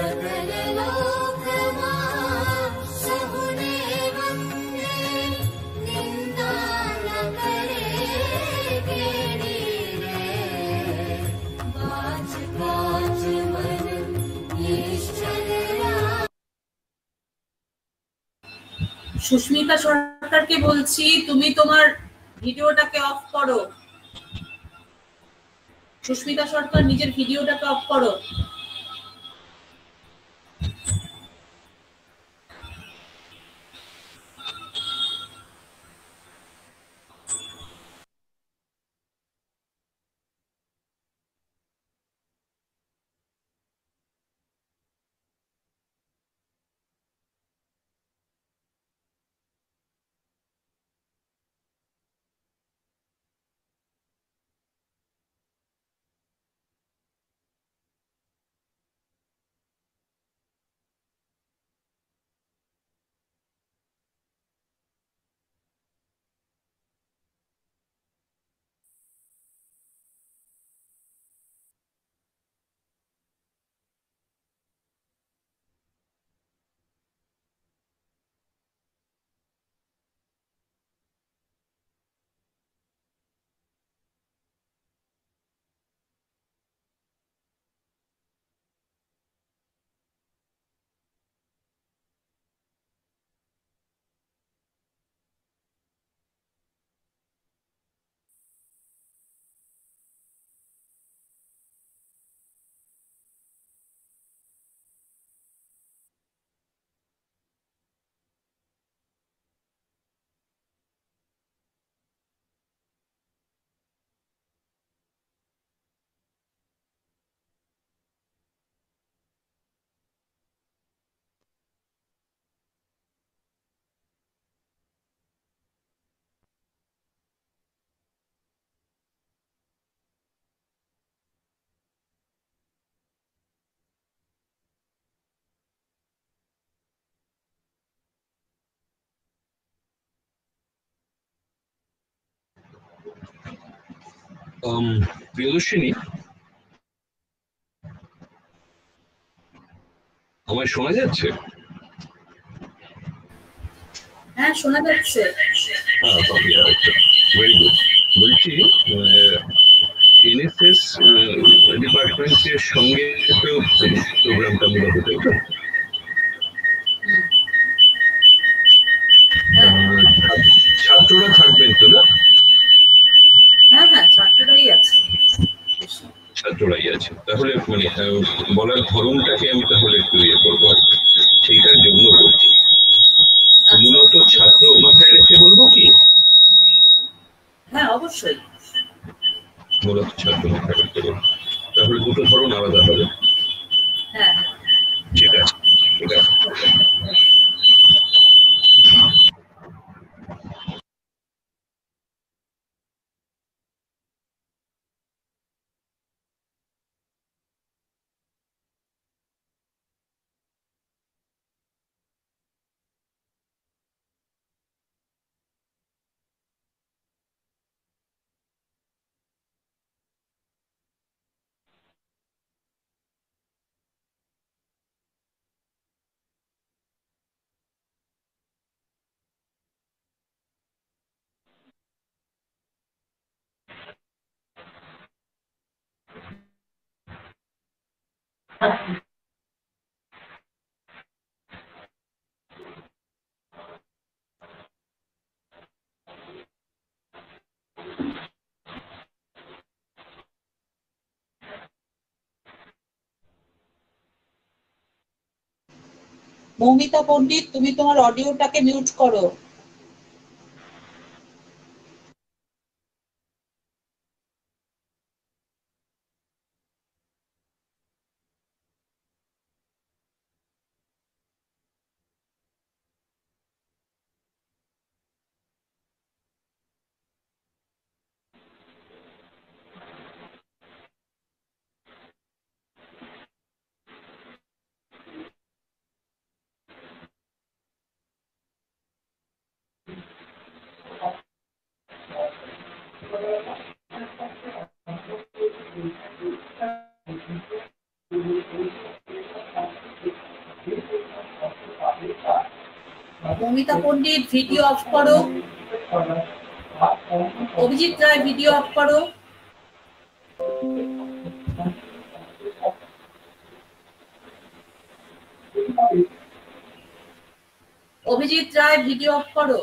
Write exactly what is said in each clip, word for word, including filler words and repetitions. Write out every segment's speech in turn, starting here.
সুস্মিতা সরকারকে বলছি, তুমি তোমার ভিডিওটাকে অফ করো। সুস্মিতা সরকার নিজের ভিডিওটাকে অফ করো। প্রিয়দর্শিনী, আমায় শোনা যাচ্ছে? হ্যাঁ, শোনা যাচ্ছে। Very good. বলছি, এনএসএস ডিপার্টমেন্টের সঙ্গে তো প্রোগ্রামটা মূলত, তাই তো? ছাত্ররা থাকবেন তো না? হ্যাঁ হ্যাঁ, ছাত্ররাই আছে। ছাত্ররাই আছে। তাহলে মানে বলার ধরনটাকে আমি তাহলে একটু ইয়ে করবো, সেইটার জন্য বলছি। মূলত ছাত্র মাথায় রেখে বলবো কি? হ্যাঁ, অবশ্যই। মূলত ছাত্র মাথায় রেখে বলবো, তাহলে দুটো ধরন আলাদা হবে। হ্যাঁ, ঠিক আছে, ঠিক আছে। মৌমিতা পণ্ডিত, তুমি তোমার অডিওটাকে মিউট করো। মমিতা পণ্ডিত ভিডিও অফ করো। অভিজিৎ রায় ভিডিও অফ করো। অভিজিৎ রায় ভিডিও অফ করো।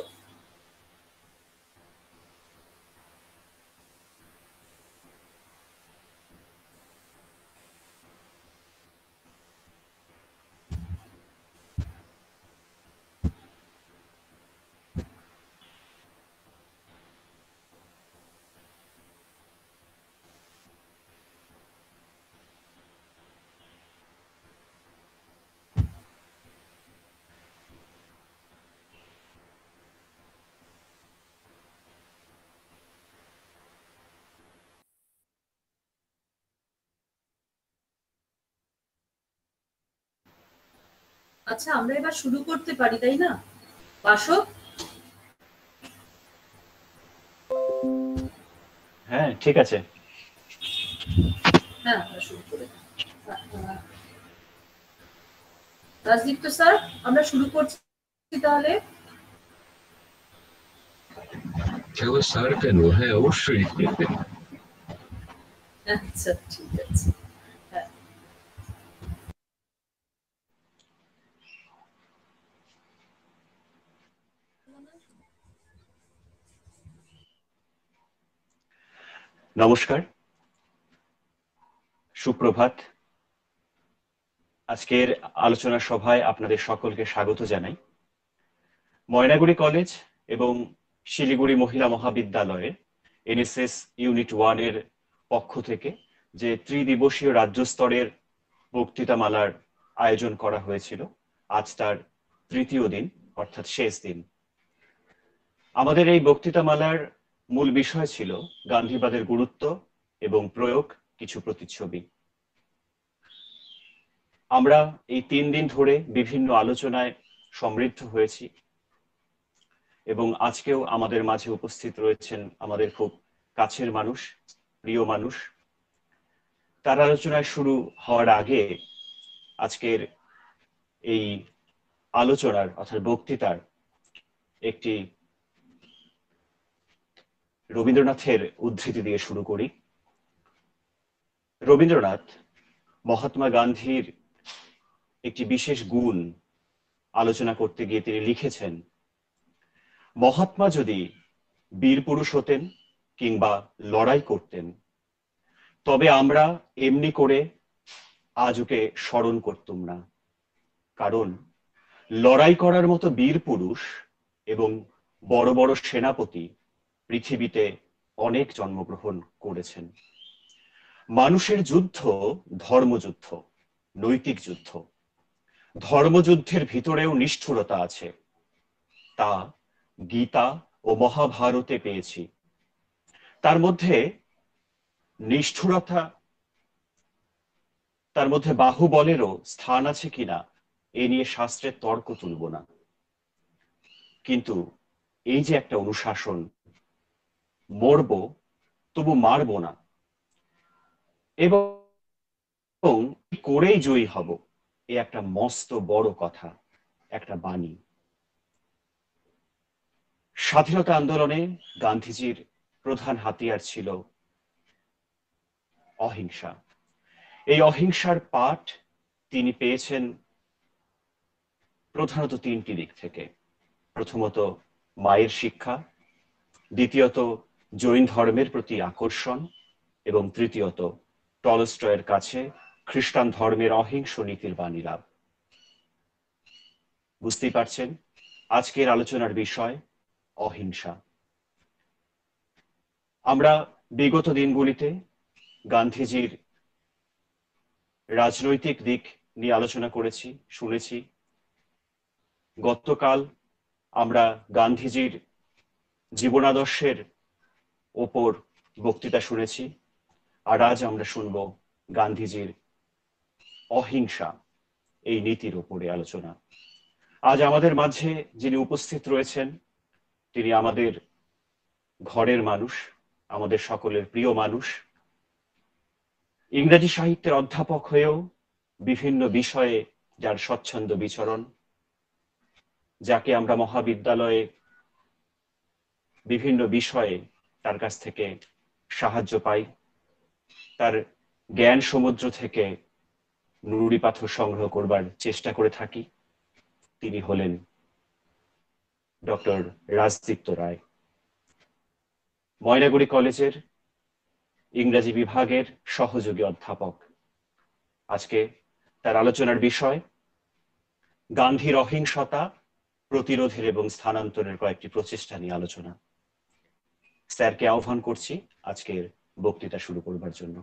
আচ্ছা, আমরা এবার শুরু করতে পারি, তাই না বাসব? হ্যাঁ, ঠিক আছে। হ্যাঁ, আমরা শুরু করে রাজদীপ্ত স্যার, আমরা শুরু করছি তাহলে। স্যার কেন? হ্যাঁ, অবশ্যই। আচ্ছা, ঠিক আছে। হ্যাঁ, নমস্কার, সুপ্রভাত। আজকের আলোচনা সভায় আপনাদের সকলকে স্বাগত জানাই। ময়নাগুড়ি কলেজ এবং শিলিগুড়ি মহিলা মহাবিদ্যালয়ের এনএসএস ইউনিট ওয়ান এর পক্ষ থেকে যে ত্রিদিবসীয় রাজ্য স্তরের বক্তৃতামালার আয়োজন করা হয়েছিল, আজ তার তৃতীয় দিন, অর্থাৎ শেষ দিন। আমাদের এই বক্তৃতামালার মূল বিষয় ছিল গান্ধীবাদের গুরুত্ব এবং প্রয়োগ, কিছু প্রতিচ্ছবি। আমরা এই তিন দিন ধরে বিভিন্ন আলোচনায় সমৃদ্ধ হয়েছি এবং আজকেও আমাদের মাঝে উপস্থিত রয়েছেন আমাদের খুব কাছের মানুষ, প্রিয় মানুষ। তার আলোচনায় শুরু হওয়ার আগে আজকের এই আলোচনার অর্থাৎ বক্তৃতার একটি রবীন্দ্রনাথের উদ্ধৃতি দিয়ে শুরু করি। রবীন্দ্রনাথ মহাত্মা গান্ধীর একটি বিশেষ গুণ আলোচনা করতে গিয়ে তিনি লিখেছেন, মহাত্মা যদি বীর পুরুষ হতেন কিংবা লড়াই করতেন, তবে আমরা এমনি করে আজ ওকে স্মরণ করতুম না। কারণ লড়াই করার মতো বীর পুরুষ এবং বড় বড় সেনাপতি পৃথিবীতে অনেক জন্মগ্রহণ করেছেন। মানুষের যুদ্ধ ধর্মযুদ্ধ, নৈতিক যুদ্ধ। ধর্মযুদ্ধের ভিতরেও নিষ্ঠুরতা আছে, তা গীতা ও মহাভারতে পেয়েছি। তার মধ্যে নিষ্ঠুরতা, তার মধ্যে বাহুবলেরও স্থান আছে কিনা এ নিয়ে শাস্ত্রের তর্ক তুলব না, কিন্তু এই যে একটা অনুশাসন, মরব তবু মারব না এবং করেই জয়ী হব, এ একটা মস্ত বড় কথা, একটা বাণী। স্বাধীনতা আন্দোলনে গান্ধীজির প্রধান হাতিয়ার ছিল অহিংসা। এই অহিংসার পাঠ তিনি পেয়েছেন প্রধানত তিনটি দিক থেকে। প্রথমত মায়ের শিক্ষা, দ্বিতীয়ত জৈন ধর্মের প্রতি আকর্ষণ এবং তৃতীয়ত টলস্টয়ের কাছে খ্রিস্টান ধর্মের অহিংস নীতির বাণী লাভ। বুঝতেই পারছেন আজকের আলোচনার বিষয় অহিংসা। আমরা বিগত দিনগুলিতে গান্ধীজির রাজনৈতিক দিক নিয়ে আলোচনা করেছি, শুনেছি। গতকাল আমরা গান্ধীজির জীবনাদর্শের ওপর বক্তৃতা শুনেছি, আর আজ আমরা শুনব গান্ধীজির অহিংসা এই নীতির ওপরে আলোচনা। আজ আমাদের মাঝে যিনি উপস্থিত রয়েছেন তিনি আমাদের ঘরের মানুষ, আমাদের সকলের প্রিয় মানুষ। ইংরেজি সাহিত্যের অধ্যাপক হয়েও বিভিন্ন বিষয়ে যার স্বচ্ছন্দ বিচরণ, যাকে আমরা মহাবিদ্যালয়ে বিভিন্ন বিষয়ে তার কাছ থেকে সাহায্য পাই, তার জ্ঞান সমুদ্র থেকে নুড়ি পাথর সংগ্রহ করবার চেষ্টা করে থাকি, তিনি হলেন ডক্টর রাজদীপ্ত রায়। ময়নাগুড়ি কলেজের ইংরেজি বিভাগের সহযোগী অধ্যাপক। আজকে তার আলোচনার বিষয় গান্ধীর অহিংসতা, প্রতিরোধের এবং স্থানান্তরের কয়েকটি প্রচেষ্টা নিয়ে আলোচনা। স্যারকে আহ্বান করছি আজকের বক্তৃতা শুরু করবার জন্য।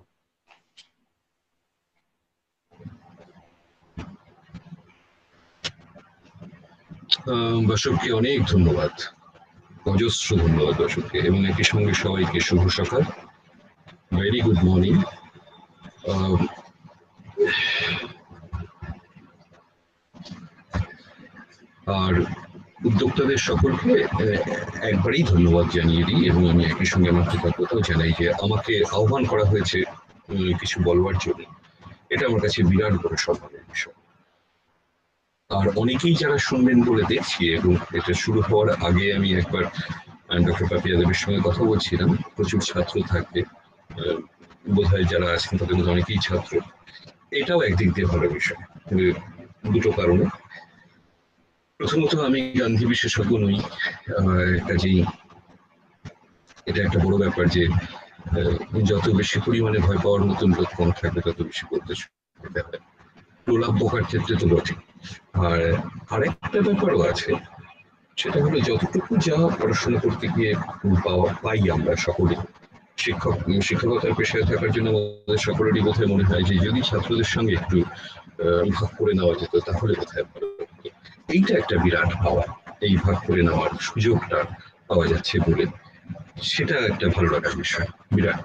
বাসবকে অনেক ধন্যবাদ, অজস্র ধন্যবাদ বাসবকে, এবং একই সঙ্গে সবাইকে শুভ সকাল, ভেরি গুড মর্নিং। আর উদ্যোক্তাদের সকলকে একবারই ধন্যবাদ জানিয়ে দিই, এবং আমি একই সঙ্গে আমার কৃতজ্ঞতাও জানাই যে আমাকে আহ্বান করা হয়েছে কিছু বলবার জন্য। এটা আমার কাছে বিরাট বড় সম্মানের বিষয়। আর অনেকেই যারা শুনবেন বলে দেখছি, এবং এটা শুরু হওয়ার আগে আমি একবার ডক্টর পাপিয়া দেবের সঙ্গে কথা বলছিলাম, প্রচুর ছাত্র থাকবে, বোধহয় যারা আছেন তাদের মধ্যে অনেকেই ছাত্র। এটাও একদিক দিয়ে ভালো বিষয়, দুটো কারণে। প্রথমত, আমি গান্ধী বিশেষজ্ঞ নই, কাজেই এটা একটা বড় ব্যাপার যে যত বেশি পরিমাণে ভয় পাওয়ার মতন লোক কম থাকবে তত বেশি করতে সুবিধা হয়। প্রলাপ বকার ক্ষেত্রে তো বটে। আর আরেকটা ব্যাপারও আছে, সেটা হলো যতটুকু যা পড়াশোনা করতে গিয়ে পাওয়া পাই আমরা সকলে, শিক্ষক শিক্ষকতার পেশায় থাকার জন্য আমাদের সকলেরই বোধহয় মনে হয় যে যদি ছাত্রদের সঙ্গে একটু ভাগ করে নেওয়া যেত তাহলে বোধহয় ভালো হতো। এইটা একটা বিরাট পাওয়া, এই ভাগ করে নেওয়ার সুযোগটা পাওয়া যাচ্ছে বলে, সেটা একটা ভালো লাগার বিষয়, বিরাট।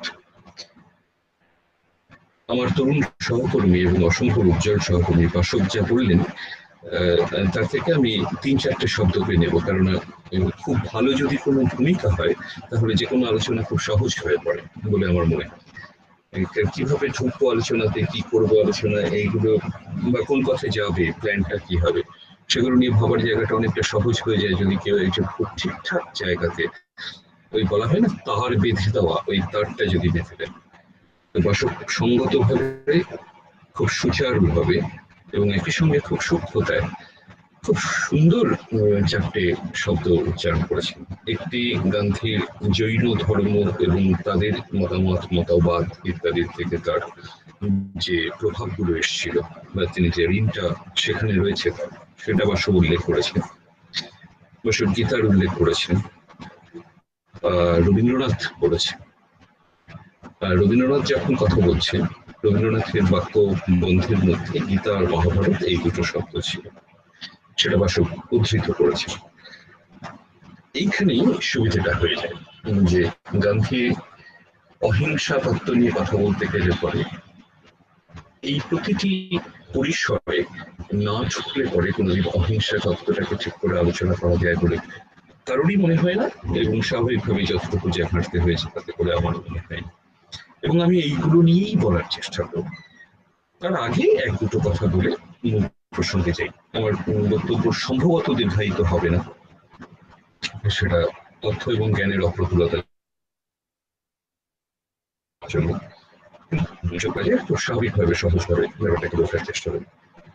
আমার তরুণ সহকর্মী এবং অসংখ্য উজ্জ্বল সহকর্মী বাসব যা বললেন, তার থেকে আমি তিন চারটে শব্দ পেয়ে নেব, কারণ খুব ভালো যদি কোনো ভূমিকা হয় তাহলে যে কোনো আলোচনা খুব সহজ হয়ে পড়ে বলে আমার মনে হয়। কিভাবে ঢুকবো আলোচনাতে, কি করবো আলোচনা, এইগুলো বা কোন পথে যাবে, প্ল্যানটা কি হবে, সেগুলো নিয়ে ভাবার জায়গাটা অনেকটা সহজ হয়ে যায় যদি কেউ একজন খুব ঠিকঠাক জায়গাতে, ওই বলা হয় না তার বেঁধে দেওয়া, ওই তারটা যদি বেঁধে দেয়। বাসব সঙ্গত ভাবে, খুব সুচারুভাবে এবং একই সঙ্গে খুব সূক্ষ্মতায় খুব সুন্দর চারটে শব্দ উচ্চারণ করেছেন। একটি গান্ধীর জৈন ধর্ম এবং তাদের মতামত, মতবাদ ইত্যাদি থেকে তার যে প্রভাবগুলো এসেছিল বা তিনি যে ঋণটা সেখানে রয়েছে সেটা বাসব উল্লেখ করেছেন। বাসব গীতার উল্লেখ করেছেন, রবীন্দ্রনাথ করেছেন। রবীন্দ্রনাথ যখন কথা বলছেন, রবীন্দ্রনাথের বাক্য বন্ধের মধ্যে গীতা আর মহাভারত এই দুটো শব্দ ছিল, সেটা বাসব উদ্ধৃত করেছে। এইখানেই সুবিধাটা হয়ে যায় যে গান্ধী অহিংসা তত্ত্ব নিয়ে কথা বলতে গেলে পরে এই প্রতিটি পরিসরে না ঢুকলে পরে কোনোদিন অহিংসা তত্ত্বটাকে ঠিক করে আলোচনা করা যায় বলে কারোরই মনে হয় না, এবং স্বাভাবিকভাবে যতটুকু যে হাঁটতে হয়েছে তাতে করে আমার মনে হয় না। এবং আমি এইগুলো নিয়েই বলার চেষ্টা করব। তার আগে এক দুটো কথা বলে মূল প্রসঙ্গে যাই। আমার বক্তব্য সম্ভবত দীর্ঘায়িত হবে না, সেটা তথ্য এবং জ্ঞানের অপ্রতুলতার জন্য স্বাভাবিকভাবে সহজভাবে ব্যাপারটাকে বোঝার চেষ্টা করি।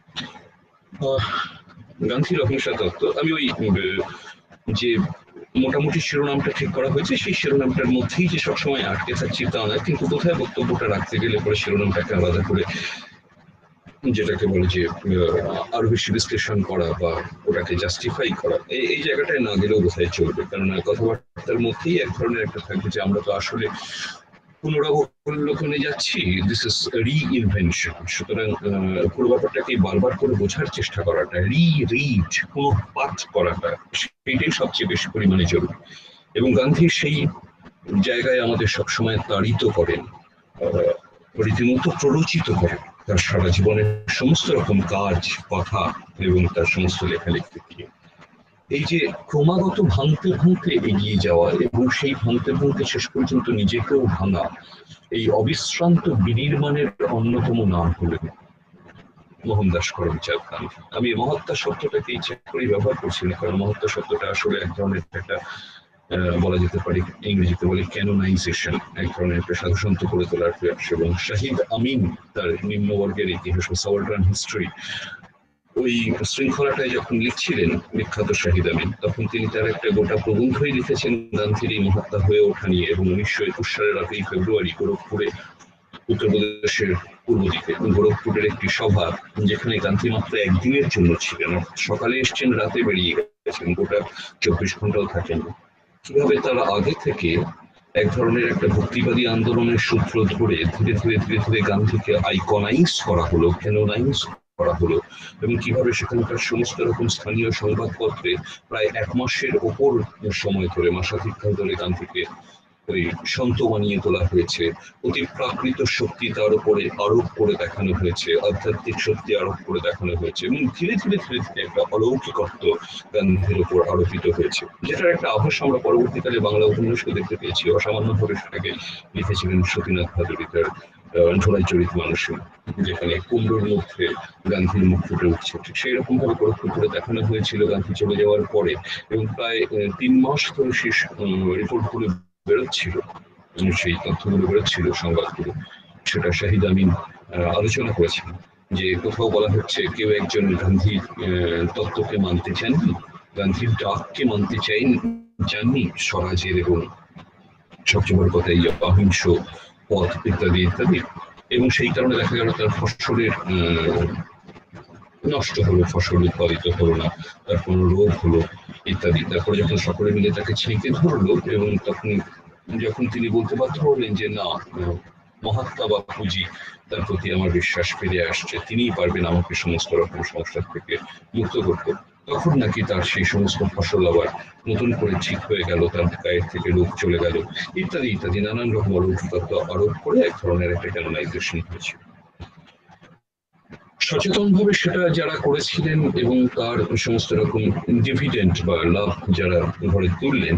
গান্ধীর অহিংসা তত্ত্ব, আমি ওই যে মোটামুটি শিরোনামটা ঠিক করা হয়েছে সেই শিরোনামটার মধ্যেই যে সবসময় আটকে থাকছি তা নয়, কিন্তু কোথায় বক্তব্যটা রাখতে গেলে পরে শিরোনামটাকে আলাদা করে যেটাকে বলে যে আরো বেশি বিশ্লেষণ করা বা ওটাকে জাস্টিফাই করা, এই জায়গাটায় না গেলেও বোধহয় চলবে। কারণ কথাবার্তার মধ্যেই এক ধরনের একটা থাকবে যে আমরা তো আসলে পুনরাবলোকনে যাচ্ছি, দিস ইজ রি-ইনভেনশন। সুতরাং পুরো ব্যাপারটাকে বারবার করে বোঝার চেষ্টা করাটা, রি-রিড, কোনো পাঠ করাটা, সেটাই সবচেয়ে বেশি পরিমাণে জরুরি। এবং গান্ধী সেই জায়গায় আমাদের সবসময় তাড়িত করেন, রীতিমতো প্ররোচিত করেন তার সারা জীবনের সমস্ত রকম কাজ, কথা এবং তার সমস্ত লেখালেখি দিয়ে। এই যে ক্রমাগত ভাঙতে ভাঙতে এগিয়ে যাওয়া এবং সেই ভাঙতে ভাঙতে শেষ পর্যন্ত নিজেকেও ভাঙা, এই অবিশ্রান্ত বিনির্মাণের অন্যতম নাম হলেন মোহনদাস করমচাঁদ গান্ধী। আমি মহাত্মা শব্দটাকে ইচ্ছা করে ব্যবহার করছি না, কারণ মহাত্মা শব্দটা আসলে এক ধরনের একটা বলা যেতে পারে, ইংরেজিতে বলে ক্যানোনাইজেশন, এক ধরনের একটা সাধুসন্ত করে তোলার প্রয়াস। এবং শাহিদ আমিন তার নিম্নবর্গের ইতিহাস ও সাবালটার্ন হিস্ট্রি ওই শৃঙ্খলাটায় যখন লিখছিলেন বিখ্যাত শাহিদ আমিন, তখন তিনি তার একটা গোটা প্রবন্ধই লিখেছেন গান্ধীর এই মহাত্মা হয়ে ওঠা নিয়ে। এবং উনিশশো একুশ সালের আটই ফেব্রুয়ারি গোরখপুরে, উত্তরপ্রদেশের পূর্ব দিকে গোরখপুরের একটি সভা, যেখানে গান্ধী মাত্র একদিনের জন্য ছিলেন, সকালে এসছেন রাতে বেরিয়ে গেছেন, গোটা চব্বিশ ঘন্টাও থাকেন। কিভাবে তারা আগে থেকে এক ধরনের একটা ভক্তিবাদী আন্দোলনের সূত্র ধরে ধীরে ধীরে ধীরে ধীরে গান্ধীকে আইকনাইজ করা হলো, ক্যানোনাইজ করা হলো, এবং কিভাবে সেখানকার সমস্ত রকম স্থানীয় সংবাদপত্রে প্রায় এক মাসের ওপর সময় ধরে, মাসাধিককাল ধরে গান্ধীকে ওই সন্ত বানিয়ে তোলা হয়েছে, অতি প্রাকৃত শক্তি তার উপরে আরোপ করে দেখানো হয়েছে, আধ্যাত্মিক শক্তি আরোপ করে দেখানো হয়েছে, এবং ধীরে ধীরে ধীরে ধীরে একটা অলৌকিকত্ব গান্ধীর উপর আরোপিত হয়েছে, যেটার একটা আভাস আমরা পরবর্তীকালে বাংলা উপন্যাসকে দেখতে পেয়েছি। অসামান্যভাবে সেটাকে লিখেছিলেন সতীনাথ ভাদুড়ী তার ঢোলাই চরিত মানুষে, যেখানে কুমড়োর মধ্যে গান্ধীর মুখ ফুটে উঠছে। ঠিক সেই রকম ভাবে পরোক্ষ করে দেখানো হয়েছিল গান্ধী চলে যাওয়ার পরে, এবং প্রায় তিন মাস ধরে শেষ রিপোর্টগুলো বেরোচ্ছিল, সেই তথ্যগুলো বেরোচ্ছিল, সংবাদগুলো, সেটা শাহিদ আমিন আলোচনা করেছেন। যে কোথাও বলা হচ্ছে কেউ একজন গান্ধীর তত্ত্বকে মানতে চাননি, গান্ধীর ডাককে মানতে চাইন চাননি, স্বরাজের এবং সবচেয়ে বড় কথা এই অহিংস পথ ইত্যাদি ইত্যাদি। এবং সেই কারণে দেখা গেল তার ফসলের নষ্ট হলো, ফসল উৎপাদিত হলো না, তার কোনো রোগ হলো ইত্যাদি। তারপরে যখন সকলে মিলে তাকে ছেঁকে ধরলো, এবং তখন যখন তিনি বলতে বাধ্য হলেন যে না, মহাত্মা বাপুজি তার প্রতি আমার বিশ্বাস ফিরে আসছে, তিনিই পারবেন আমাকে সমস্ত রকম সমস্যা থেকে মুক্ত করতে, তখন নাকি তার সেই সমস্ত ফসল আবার নতুন করে ঠিক হয়ে গেল, তার গায়ের থেকে রোগ চলে গেল ইত্যাদি ইত্যাদি নানান রকম অলৌকিকত্ব আরোপ করে এক ধরনের একটা ক্যানোনাইজেশন হয়েছিল। সচেতন ভাবে সেটা যারা করেছিলেন এবং তার সমস্ত রকম ডিভিডেন্ট বা লাভ যারা ঘরে তুললেন,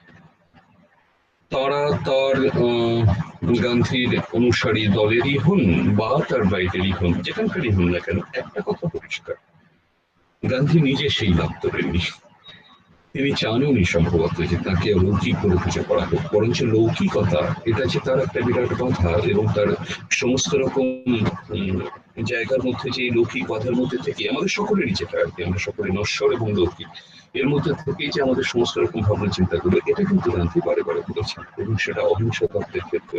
তারা তার গান্ধীর অনুসারী দলেরই হন বা তার বাইরেরই হন, যেখানকারই হন না কেন, একটা কথা পরিষ্কার, গান্ধী নিজে সেই লাভ তোলেননি। তিনি চাননি সম্ভবত যে তাকে অলৌকিক করে কিছু করা হোক, বরঞ্চ লৌকিকতা এটা যে তার একটা বিরাট কথা, এবং তার সমস্ত রকম জায়গার মধ্যে যে লৌকিক কথার মধ্যে থেকে আমাদের সকলেরই যেটা আর কি, আমরা সকলে নশ্বর এবং লৌকিক, এর মধ্যে থেকেই যে আমাদের সমস্ত রকম ভাবনা চিন্তা করবে, এটা কিন্তু গান্ধী বারে বারে বলেছেন, এবং সেটা অহিংস তত্ত্বের ক্ষেত্রে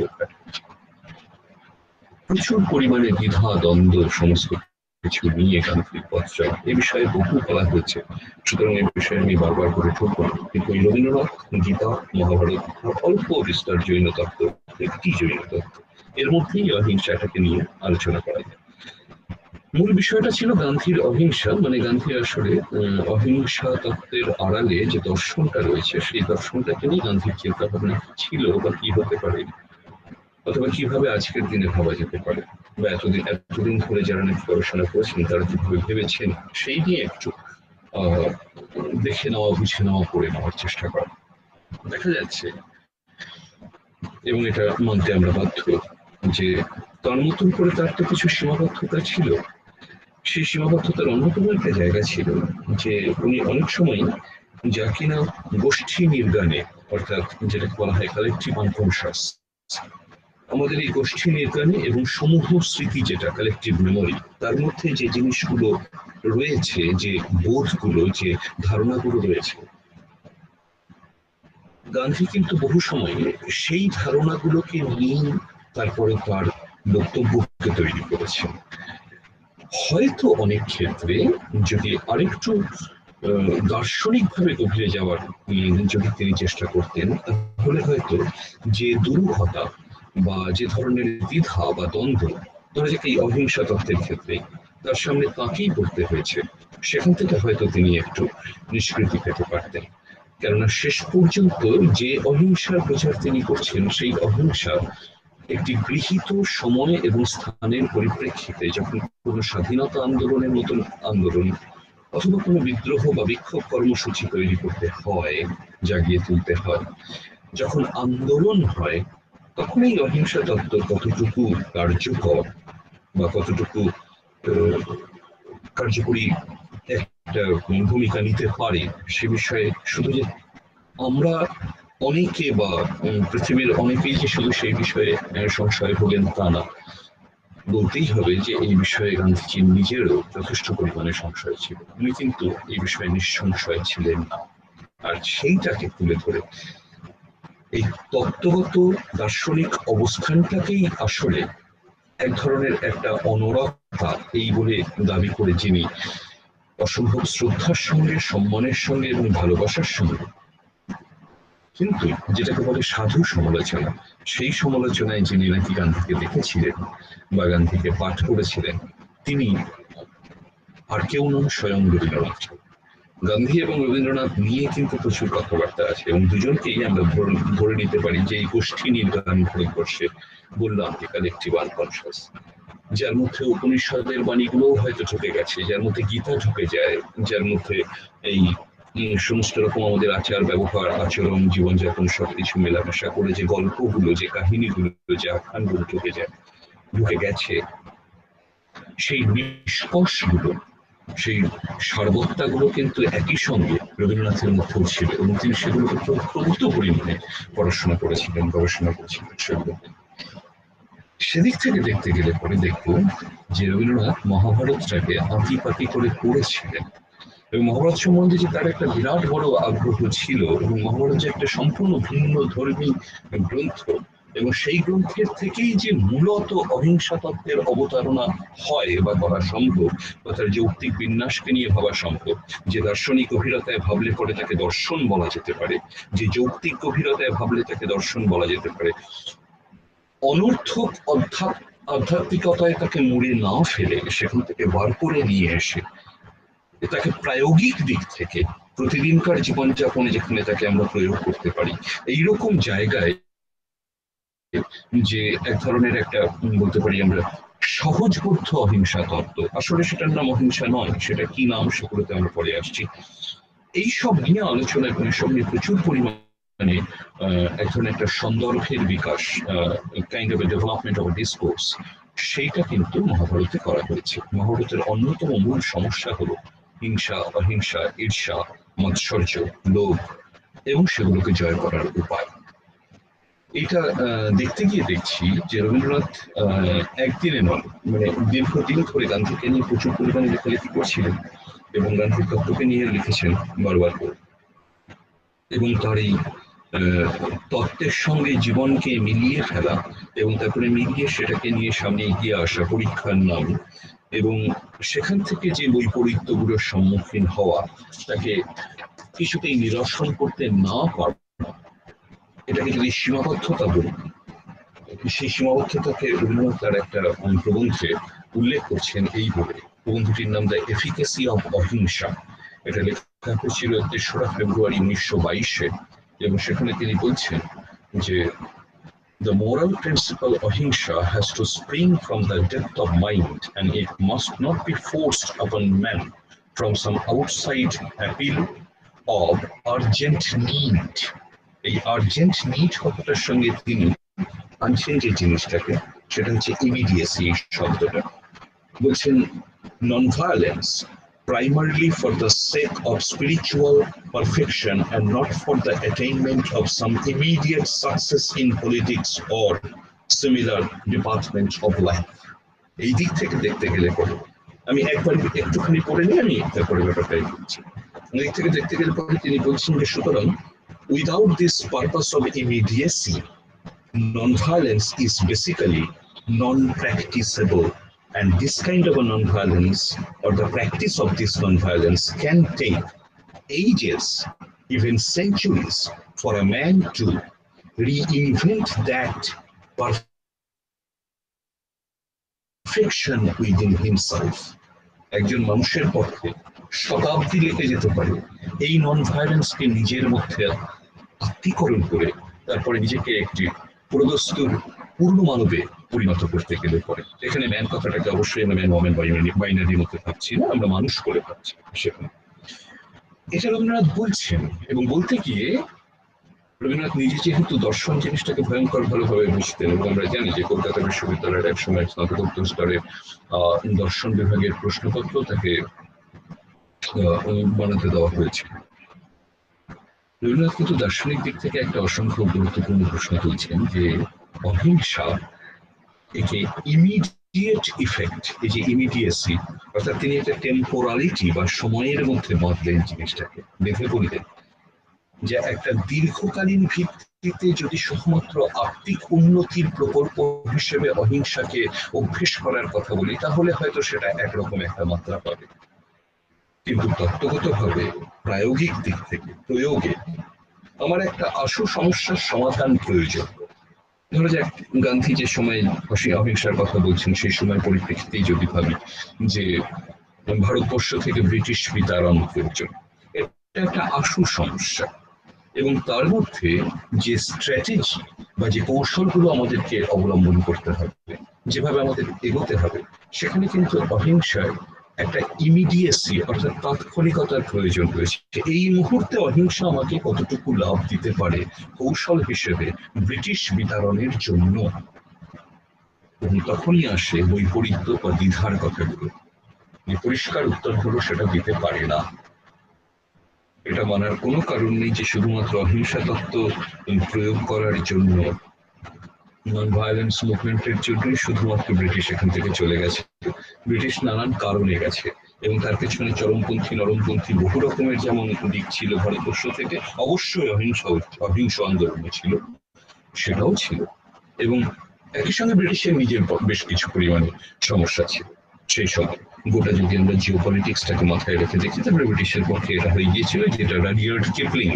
প্রচুর পরিমাণে দ্বিধা দ্বন্দ্ব সমস্ত কিছু নিয়ে গান্ধীর পথ চলা, এ বিষয়ে বহু বলা হয়েছে, সুতরাং এই বিষয়ে আমি বারবার করে ঠকব না। কিন্তু এই রবীন্দ্রনাথ গীতা, মহাভারত অল্প বিস্তার জৈন তত্ত্ব, একটি জৈন তত্ত্ব, এর মধ্যেই অহিংসাটাকে নিয়ে আলোচনা করা যায়। মূল বিষয়টা ছিল গান্ধীর অহিংসা, মানে গান্ধীর আসলে অহিংসা তত্ত্বের আড়ালে যে দর্শনটা রয়েছে, সেই দর্শনটাকে নিয়ে গান্ধীর চিন্তা ভাবনা ছিল বা কি হতে পারে, অথবা কিভাবে আজকের দিনে ভাবা যেতে পারে, বা এতদিন এতদিন ধরে যারা নাকি গবেষণা করেছেন তারা কিভাবে ভেবেছেন, সেই নিয়ে একটু আহ দেখে নেওয়া, বুঝে নেওয়া, করে নেওয়ার চেষ্টা করা। দেখা যাচ্ছে, এবং এটা মানতে আমরা বাধ্য, যে তার মতন করে তার তো কিছু সীমাবদ্ধতা ছিল। সেই সীমাবদ্ধতার অন্যতম একটা জায়গা ছিল যে উনি অনেক সময় যা কিনা গোষ্ঠী নির্গানে, অর্থাৎ যেটাকে বলা হয় কালেকটিভ আনকনশাস, আমাদের এই গোষ্ঠী নির্গানে এবং সমূহ স্মৃতি, যেটা কালেকটিভ মেমোরি, তার মধ্যে যে জিনিসগুলো রয়েছে, যে বোধগুলো, যে ধারণাগুলো রয়েছে, গান্ধী কিন্তু বহু সময় সেই ধারণাগুলোকে নিয়ে তারপরে তার বক্তব্যকে তৈরি করেছেন। হয়তো অনেক ক্ষেত্রে যদি আরেকটু দার্শনিক ভাবে গভীরে যাওয়ার যদি তিনি চেষ্টা করতেন, তাহলে হয়তো যে দুরূহতা বা যে ধরনের দ্বিধা বা দ্বন্দ্ব, ধরা যাক এই অহিংসা তত্ত্বের ক্ষেত্রে তার সামনে তাকেই পড়তে হয়েছে, সেখান থেকে হয়তো তিনি একটু নিষ্কৃতি পেতে পারতেন। কেননা শেষ পর্যন্ত যে অহিংসার প্রচার তিনি করছেন, সেই অহিংসা একটি গৃহীত সময় এবং স্থানের পরিপ্রেক্ষিতে, যখন কোনো স্বাধীনতা আন্দোলনের মতন আন্দোলন অথবা কোনো বিদ্রোহ বা বিক্ষোভ কর্মসূচি তৈরি করতে হয়, জাগিয়ে তুলতে হয়, যখন আন্দোলন হয়, তখন এই অহিংসা তত্ত্ব কতটুকু কার্যকর বা কতটুকু কার্যকরী একটা ভূমিকা নিতে পারে সে বিষয়ে শুধু যে আমরা অনেকে বা পৃথিবীর অনেকেই যে শুধু সেই বিষয়ে সংশয় ভোগেন তা না, বলতেই হবে যে এই বিষয়ে গান্ধীজি নিজেরও যথেষ্ট পরিমাণে সংশয় ছিল। উনি কিন্তু এই বিষয়ে নিঃসংশয় ছিলেন না। আর সেইটাকে তুলে ধরে এই তত্ত্বগত দার্শনিক অবস্থানটাকেই আসলে এক ধরনের একটা অনরতা এই বলে দাবি করে যিনি অসম্ভব শ্রদ্ধার সঙ্গে, সম্মানের সঙ্গে এবং ভালোবাসার সঙ্গে, কিন্তু যেটাকে বলে সাধু সমালোচনা, সেই সমালোচনায় যিনি নাকি গান্ধীকে দেখেছিলেন বা গান্ধীকে পাঠ করেছিলেন, তিনি আর কেউ নন, স্বয়ং রবীন্দ্রনাথ। গান্ধী এবং রবীন্দ্রনাথ নিয়ে কিন্তু প্রচুর কথাবার্তা আছে এবং দুজনকেই আমরা ধরে নিতে পারি যে এই গোষ্ঠী নির্ধারণ ভারতবর্ষে বললাম যে কালেকটিভ আনকনশাস, যার মধ্যে উপনিষদের বাণীগুলোও হয়তো ঢুকে গেছে, যার মধ্যে গীতা ঢুকে যায়, যার মধ্যে এই সমস্ত রকম আমাদের আচার ব্যবহার, আচরণ, জীবনযাপন সবকিছু মেলামেশা করে যে গল্পগুলো, যে কাহিনীগুলো, যে আখ্যানগুলো ঢুকে যায়, ঢুকে গেছে, সেই নিষ্কর্ষগুলো, সেই সারবত্তাগুলো কিন্তু একই সঙ্গে রবীন্দ্রনাথের মধ্যেও ছিল এবং তিনি সেগুলোকে প্রভূত পরিমাণে পড়াশোনা করেছিলেন, গবেষণা করেছিলেন সেগুলোকে। সেদিক থেকে দেখতে গেলে পরে দেখব যে রবীন্দ্রনাথ মহাভারতটাকে আঁকিপাকি করে পড়েছিলেন এবং মহাভারত সম্বন্ধে যে তার একটা বিরাট বড় আগ্রহ ছিল এবং মহাভারত যে একটা সম্পূর্ণ ভিন্ন ধর্মী গ্রন্থ এবং সেই গ্রন্থের থেকেই যে মূলত অহিংসা তত্ত্বের অবতারণা হয় বা করা সম্ভব বা তার যৌক্তিক বিন্যাসকে নিয়ে ভাবা সম্ভব, যে দার্শনিক গভীরতায় ভাবলে পরে তাকে দর্শন বলা যেতে পারে, যে যৌক্তিক গভীরতায় ভাবলে তাকে দর্শন বলা যেতে পারে, অনর্থক আধ্যাত্মিকতায় তাকে মুড়ে না ফেলে সেখান থেকে বার করে নিয়ে এসে তাকে প্রায়োগিক দিক থেকে প্রতিদিনকার জীবনযাপনে যেখানে তাকে আমরা প্রয়োগ করতে পারি, এইরকম জায়গায় যে এক ধরনের একটা বলতে পারি আমরা সহজবোধ্য অহিংসা তত্ত্ব, আসলে সেটার নাম অহিংসা নয়, সেটা কি নাম সেগুলোতে আমরা পরে আসছি, এইসব নিয়ে আলোচনা এবং এসব নিয়ে প্রচুর পরিমাণে এক ধরনের একটা সন্দর্ভের বিকাশ, kind of a development of discourse, সেইটা কিন্তু মহাভারতে করা হয়েছে। মহাভারতের অন্যতম মূল সমস্যা হলো হিংসা, অহিংসা, ঈর্ষা, মাৎসর্য, লোভ এবং সেগুলোকে জয় করার উপায়। এটা দেখতে গিয়ে দেখছি যে রবীন্দ্রনাথ একদিনে নয়, মানে দীর্ঘদিন ধরে গান্ধীকে নিয়ে প্রচুর পরিমাণে লেখালেখি করছিলেন এবং গান্ধীর তত্ত্বকে নিয়ে লিখেছেন বারবার করে এবং তার এই তত্ত্বের সঙ্গে জীবনকে মিলিয়ে ফেলা এবং তারপরে মিলিয়ে সেটাকে নিয়ে সামনে এগিয়ে আসা পরীক্ষার নাম এবং সেখান থেকে যে বৈপরীত্যগুলোর সম্মুখীন হওয়া, তাকে কিছুতেই নিরসন করতে না পারা, এটাকে যদি সীমাবদ্ধতা বলি, সেই সীমাবদ্ধতাকে রবীন্দ্রনাথ তার একটা প্রবন্ধে উল্লেখ করছেন এইভাবে। প্রবন্ধটির নাম দ্য এফিকেসি অফ অহিংসা। এটা লেখা হয়েছিল তেসরা ফেব্রুয়ারি উনিশশো বাইশে এবং সেখানে তিনি বলছেন যে the moral principle ahimsa has to spring from the depth of mind and it must not be forced upon man from some outside appeal of urgent need. এই আর্জেন্ট নিড কথাটার সঙ্গে তিনি আনছেন যে জিনিসটাকে, সেটা হচ্ছে ইমিডিয়েসি শব্দটা। বলছেন non violence primarily for the sake of spiritual perfection and not for the attainment of some immediate success in politics or similar departments of life. এই দিক থেকে দেখতে গেলে পরে আমি একবার একটুখানি পড়ে নিয়ে আমি তারপরে ব্যাপারটাই বলছি। এই দিক থেকে দেখতে গেলে পরে তিনি বলছেন যে সুতরাং without this purpose of immediacy, non-violence is basically non-practicable, and this kind of a non-violence or the practice of this non-violence can take ages, even centuries, for a man to reinvent that perfection within himself. একজন মানুষের পক্ষে শতাব্দী লেগে যেতে পারে এই নন ভায়োলেন্সকে নিজের মধ্যে আত্মীকরণ করে তারপরে নিজেকে একটি প্রদস্তুর পূর্ণ মানবে পরিণত করতে গেলে পরে। এখানে ম্যান কথাটাকে অবশ্যই আমরা ম্যান ওমেন বাইনারির মধ্যে ভাবছি না, আমরা মানুষ করে ভাবছি সেখানে। এটা রবীন্দ্রনাথ বলছেন এবং বলতে গিয়ে রবীন্দ্রনাথ নিজে যেহেতু দর্শন জিনিসটাকে ভয়ঙ্কর ভালোভাবে বুঝতেন, এবং আমরা জানি যে কলকাতা বিশ্ববিদ্যালয়ের এক সময় স্নাতকোত্তর স্তরে আহ দর্শন বিভাগের প্রশ্নপত্র তাকে বানাতে দেওয়া হয়েছে। রবীন্দ্রনাথ কিন্তু দার্শনিক দিক থেকে একটা অসংখ্য গুরুত্বপূর্ণ প্রশ্ন তুলছেন যে অহিংসা একে ইমিডিয়েট ইফেক্ট, এই যে ইমিডিয়েসি, অর্থাৎ তিনি একটা টেম্পোরালিটি বা সময়ের মধ্যে বাঁধলেন জিনিসটাকে, বেঁধে বললেন যে একটা দীর্ঘকালীন ভিত্তিতে যদি শুধুমাত্র আত্মিক উন্নতির প্রকল্প হিসেবে অহিংসাকে অভ্যেস করার কথা বলি, তাহলে হয়তো সেটা একরকম একটা মাত্রা পাবে। কিন্তু তত্ত্বগতভাবে প্রায়োগিক দিক থেকে প্রয়োগে আমার একটা আশু সমস্যার সমাধান প্রয়োজন। ধরা যাক গান্ধী যে সময় অহিংসার কথা বলছেন, সেই সময় পরিপ্রেক্ষিতেই যদি ভাবি যে ভারতবর্ষ থেকে ব্রিটিশ বিতাড়ন প্রয়োজন, এটা একটা আশু সমস্যা, এবং তার মধ্যে যে স্ট্র্যাটেজি বা যে কৌশলগুলো আমাদেরকে অবলম্বন করতে হবে, যেভাবে আমাদের এগোতে হবে, সেখানে কিন্তু অহিংসার একটা ইমিডিয়েসি অর্থাৎ তাৎক্ষণিকতার প্রয়োজন রয়েছে। এই মুহূর্তে অহিংসা আমাকে কতটুকু লাভ দিতে পারে কৌশল হিসেবে ব্রিটিশ বিতাড়নের জন্য, এবং তখনই আসে বৈপরীত্য বা দ্বিধার কথাগুলো। পরিষ্কার উত্তর হলো সেটা দিতে পারে না। এটা মানার কোনো কারণ নেই যে শুধুমাত্র অহিংসা তত্ত্ব প্রয়োগ করার জন্য, নন ভায়োলেন্স মুভমেন্টের জন্যই শুধুমাত্র ব্রিটিশ এখান থেকে চলে গেছে। ব্রিটিশ নানান কারণে গেছে, এবং তার পেছনে চরমপন্থী নরমপন্থী বহু রকমের যেমন দিক ছিল ভারতবর্ষ থেকে, অবশ্যই অহিংস অহিংস আন্দোলন ছিল, সেটাও ছিল, এবং একই সঙ্গে ব্রিটিশের নিজের বেশ কিছু পরিমাণে সমস্যা ছিল সেই সময়। গোটা যদি আমরা জিও পলিটিক্সটাকে মাথায় রেখে দেখি, তাহলে ব্রিটিশের পক্ষে এটা হয়ে গিয়েছিল যেটা রাডিয়ার্ড কিপলিং,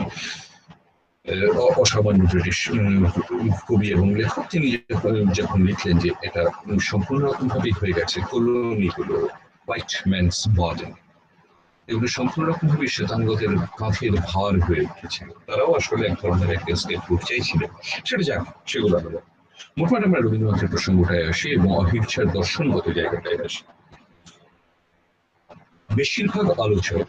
অসামান্য ব্রিটিশ কবি এবং লেখক, তিনি যখন লিখলেন যে এটা সম্পূর্ণ রকম ভাবেই হয়ে গেছে কলোনি হলো হোয়াইট ম্যানস বার্ডেন, এগুলো সম্পূর্ণ রকম ভাবে শ্বেতাঙ্গদের কাঁধের ভার হয়ে উঠেছিল। তারাও আসলে এক ধরনের একটা স্টেপ গ্রুপ চাইছিলেন, সেটা যাক, সেগুলো হলো। মোটমাট আমরা রবীন্দ্রনাথের প্রসঙ্গটায় আসি এবং অহিংসার দর্শনগত জায়গাটায় আসি। বেশিরভাগ আলোচক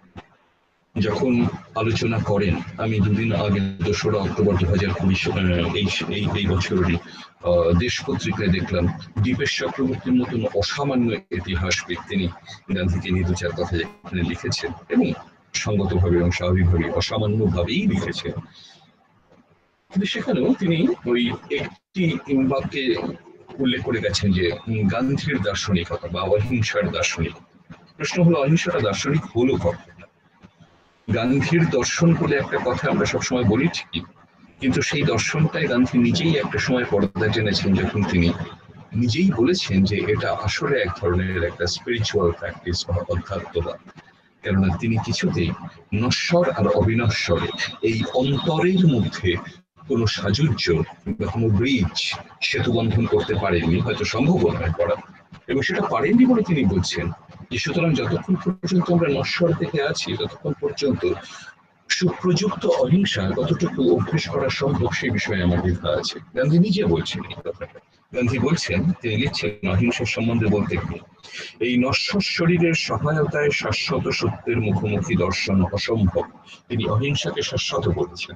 যখন আলোচনা করেন, আমি দুদিন আগে দোসরা অক্টোবর দু হাজার কুড়ি এই এই বছরেরই দেশ পত্রিকায় দেখলাম দীপেশ চক্রবর্তীর মতন অসামান্য ইতিহাসবিদ, তিনি গান্ধীকে নিয়ে দু চার কথা যেখানে লিখেছেন, এবং সঙ্গতভাবে এবং স্বাভাবিকভাবে অসামান্য ভাবেই লিখেছেন, কিন্তু সেখানেও তিনি ওই একটি বাক্যে উল্লেখ করে গেছেন যে গান্ধীর দার্শনিকতা বা অহিংসার দার্শনিকতা। প্রশ্ন হলো, অহিংসাটা দার্শনিক হলো কখন? গান্ধীর দর্শন বলে একটা কথা আমরা সবসময় বলি ঠিকই, কিন্তু সেই দর্শনটাই গান্ধী নিজেই একটা সময় পর্দা টেনেছেন, যখন তিনি নিজেই বলেছেন যে এটা আসলে এক ধরনের একটা স্পিরিচুয়াল প্র্যাকটিস বা অধ্যাত্মবাদ। কেননা তিনি কিছুতেই নশ্বর আর অবিনশ্বর এই অন্তরের মধ্যে কোনো সাযুজ্য বা কোনো ব্রিজ সেতু বন্ধন করতে পারেননি, হয়তো সম্ভব নয় করা, এবং সেটা পারেননি বলে তিনি বলছেন যে সুতরাং যতক্ষণ পর্যন্ত আমরা নশ্বর থেকে আছি, ততক্ষণ পর্যন্ত সুপ্রযুক্ত অহিংসা কতটুকু অভ্যেস করা সম্ভব সেই বিষয়ে আমার দ্বিধা আছে। গান্ধী নিজে বলছেন এই কথাটা। গান্ধী বলছেন, তিনি লিখছেন অহিংসার সম্বন্ধে বলতে গিয়ে, এই নশ্বর শরীরের সহায়তায় শাশ্বত সত্যের মুখোমুখি দর্শন অসম্ভব। তিনি অহিংসাকে শাশ্বত বলেছেন।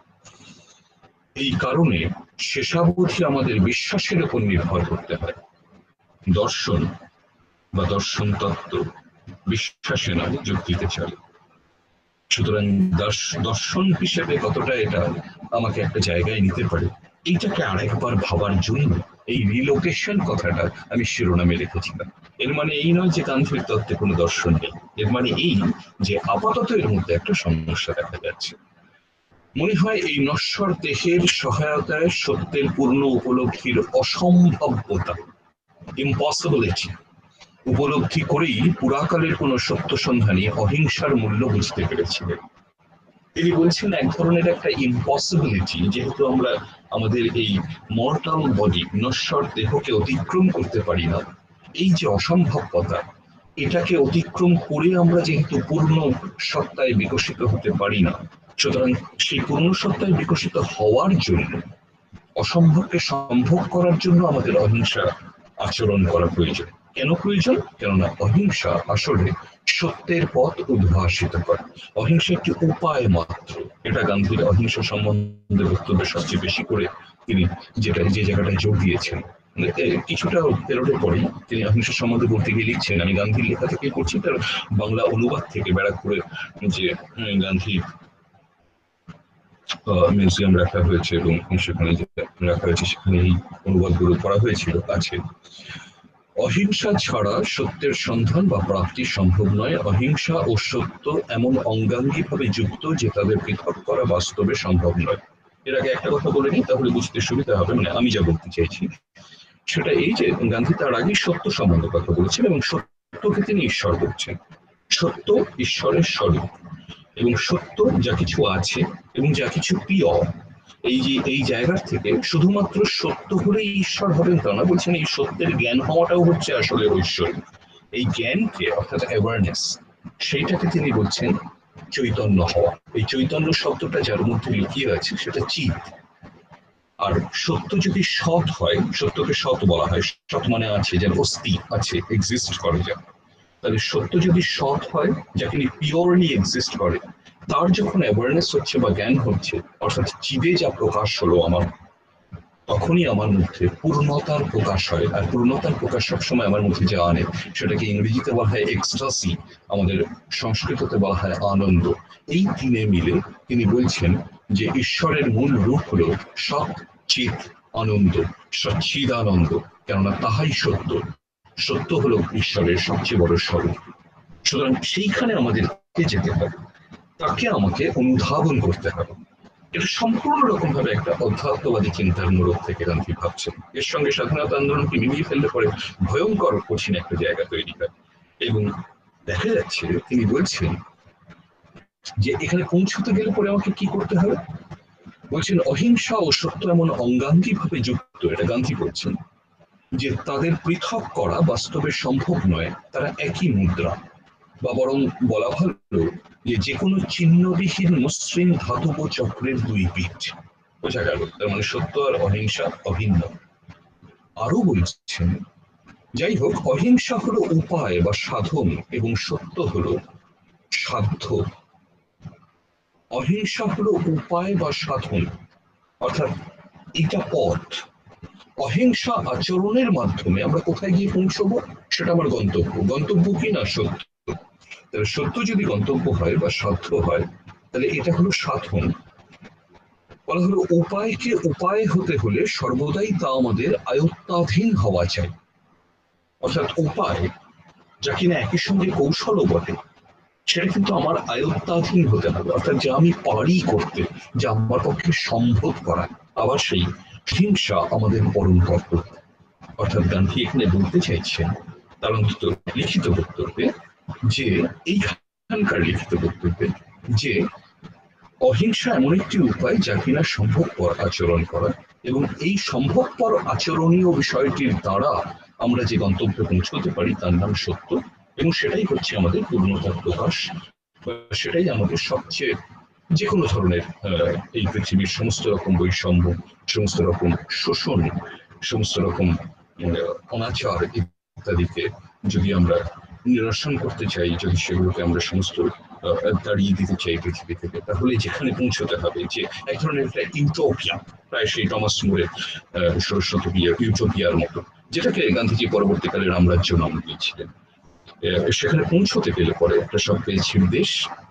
এই কারণে শেষাবধি আমাদের বিশ্বাসের উপর নির্ভর করতে হয়। দর্শন বা দর্শন তত্ত্ব বিশ্বাসে নয়, যুক্তিতে চলে। সুতরাং দর্শন হিসেবে কতটা এটা আমাকে একটা জায়গায় নিতে পারে, এইটাকে আরেকবার ভাবার জন্য এই রিলোকেশন কথাটা আমি শিরোনামে রেখেছিলাম। এর মানে এই নয় যে গান্ধীর তত্ত্বে কোনো দর্শন নেই, এর মানে এই যে আপাতত এর মধ্যে একটা সমস্যা দেখা যাচ্ছে। মনে হয় এই নশ্বর দেহের সহায়তায় সত্যের পূর্ণ উপলব্ধির অসম্ভবতা, ইম্পসিবিলিটি উপলব্ধি করেই পুরাকালের কোন সত্য সন্ধানী অহিংসার মূল্য বুঝতে পেরেছিলেন। তিনি বলছেন এক ধরনের একটা ইম্পসিবিলিটি, যেহেতু আমরা আমাদের এই মর্টাল বডি নশ্বর দেহকে অতিক্রম করতে পারি না, এই যে অসম্ভবতা, এটাকে অতিক্রম করে আমরা যেহেতু পূর্ণ সত্তায় বিকশিত হতে পারি না, সুতরাং সেই পূর্ণ সত্তায় বিকশিত হওয়ার জন্য, অসম্ভবকে সম্ভব করার জন্য আমাদের অহিংসা আচরণ করা প্রয়োজন। কেন প্রয়োজন? কেননা অহিংসা আসলে সত্যের পথ উদ্ভাসিত করে। অহিংসা একটি উপায় মাত্র। এটা গান্ধীর অহিংসা সম্বন্ধে বক্তব্যে সবচেয়ে বেশি করে তিনি যেটা যে জায়গাটায় জোর দিয়েছেন। কিছুটা পেরোডে পরেই তিনি অহিংসা সম্বন্ধে বলতে গিয়ে লিখছেন, আমি গান্ধীর লেখা থেকে পড়ছি, তার বাংলা অনুবাদ থেকে ব্যারাকপুরে যে গান্ধী মিউজিয়াম রাখা হয়েছে এবং সেখানে রাখা হয়েছে সেখানে এই অনুবাদগুলো করা হয়েছিল আছে। অহিংসা ছাড়া সত্যের সন্ধান বা প্রাপ্তি সম্ভব নয়। অহিংসা ও সত্য এমন অঙ্গাঙ্গিভাবে যুক্ত যে তাদের পৃথক করা বাস্তবে সম্ভব নয়। এর আগে একটা কথা বলে নিই, তাহলে বুঝতে সুবিধা হবে। মানে আমি যা বলতে চাইছি সেটা এই যে গান্ধী তার আগে সত্য সম্বন্ধে কথা বলেছেন এবং সত্যকে তিনি ঈশ্বর বলছেন। সত্য ঈশ্বরের স্বরূপ এবং সত্য যা কিছু আছে এবং যা কিছু পিওর, এই যে এই জায়গার থেকে শুধুমাত্র সত্য হলেই ঈশ্বর হবেন তা না, বলছেন এই সত্যের জ্ঞান হওয়াটাও হচ্ছে আসলে ঐশ্বরিক। এই জ্ঞানকে অর্থাৎ অ্যাওয়ারনেস, সেইটাকে তিনি বলছেন চৈতন্য হওয়া। এই চৈতন্য শব্দটা যার মধ্যে লুকিয়ে আছে সেটা চিৎ। আর সত্য যদি সৎ হয়, সত্যকে সৎ বলা হয়, সৎ মানে আছে, যার অস্তি আছে, এক্সিস্ট করে যা, তাহলে সত্য যদি সৎ হয়, যাকে পিওরলি এক্সিস্ট করে, তার যখন অ্যাওয়ারনেস হচ্ছে বা জ্ঞান হচ্ছে, অর্থাৎ চিদে যা প্রকাশ হলো আমার, তখনই আমার মধ্যে পূর্ণতার প্রকাশ হয়। আর পূর্ণতার প্রকাশ সবসময় আমার মধ্যে যা আনে সেটাকে ইংরেজিতে বলা হয় এক্সটাসি, আমাদের সংস্কৃততে বলা হয় আনন্দ। এই তিনে মিলে তিনি বলছেন যে ঈশ্বরের মূল রূপ হলো সৎ চিৎ আনন্দ, সচ্চিদানন্দ, কেননা তাহাই সত্য। সত্য হলো ঈশ্বরের সবচেয়ে বড় স্বরূপ। সুতরাং সেইখানে আমাদেরকে যেতে হবে, তাকে আমাকে অনুধাবন করতে হবে। এটা সম্পূর্ণ রকম ভাবে একটা অধ্যাত্মবাদী চিন্তার মোড়ক থেকে গান্ধী ভাবছেন। এর সঙ্গে স্বাধীনতা আন্দোলনকে মিলিয়ে ফেললে পরে ভয়ঙ্কর কঠিন একটা জায়গা তৈরি হয়। এবং দেখা যাচ্ছে তিনি বলছেন যে এখানে পৌঁছতে গেলে পরে আমাকে কি করতে হবে। বলছেন অহিংসা ও সত্য এমন অঙ্গাঙ্গি ভাবে যুক্ত, এটা গান্ধী বলছেন, যে তাদের পৃথক করা বাস্তবে সম্ভব নয়। তারা একই মুদ্রা, বা বরং বলা ভালো যে যে কোনো চিহ্নবিহীন মসৃণ ধাতব চক্রের দুই পিঠ। বোঝা গেল, তার মানে সত্য আর অহিংসা অভিন্ন। আরো বলছেন, যাই হোক, অহিংসা হলো উপায় বা সাধন এবং সত্য হলো সাধ্য। অহিংসা হলো উপায় বা সাধন, অর্থাৎ এটা পথ। অহিংসা আচরণের মাধ্যমে আমরা কোথায় গিয়ে পৌঁছবো সেটা আমার গন্তব্য। গন্তব্য কি না সত্য। তাহলে সত্য যদি গন্তব্য হয় বা সাধ্য হয়, তাহলে এটা হলো সাধন। বলা হলো উপায়কে উপায় হতে হলে সর্বদাই তা আমাদের আয়ত্তাধীন হওয়া চাই। অর্থাৎ উপায় যা কিনা একই সঙ্গে কৌশলও বটে, সেটা কিন্তু আমার আয়ত্তাধীন হতে হবে, অর্থাৎ যা আমি পারি করতে, যা আমার পক্ষে সম্ভব করা। আবার সেই হিংসা আমাদের পরম কর্তব্য। অর্থাৎ গান্ধী এখানে বলতে চাইছেন তার অন্তত লিখিত বক্তব্যে, যে এইখানকার লিখিত বক্তব্যে, যে অহিংসা এমন একটি উপায় যা কিনা সম্ভবপর আচরণ করা, এবং এই সম্ভবপর আচরণীয় বিষয়টির দ্বারা আমরা যে গন্তব্যে পৌঁছতে পারি তার নাম সত্য, এবং সেটাই হচ্ছে আমাদের পূর্ণতার প্রকাশ। সেটাই আমাদের সবচেয়ে যে কোনো ধরনের এই পৃথিবীর সমস্ত রকম বৈষম্য, সমস্ত রকম শোষণ, সমস্ত রকম অনাচার ইত্যাদিকে যদি আমরা নিরসন করতে চাই, যদি সেগুলোকে আমরা সমস্ত তাড়িয়ে দিতে চাই পৃথিবী থেকে, তাহলে যেখানে পৌঁছতে হবে যে এক ধরনের একটা ইউটোপিয়া, প্রায় সেই টমাস মোরের ষোড়শত ইউটোপিয়ার মতো, যেটাকে গান্ধীজি পরবর্তীকালে রামরাজ্য নাম দিয়েছিলেন। সেখানে পৌঁছতে গেলে পরে একটা সব পেয়েছি দেশ,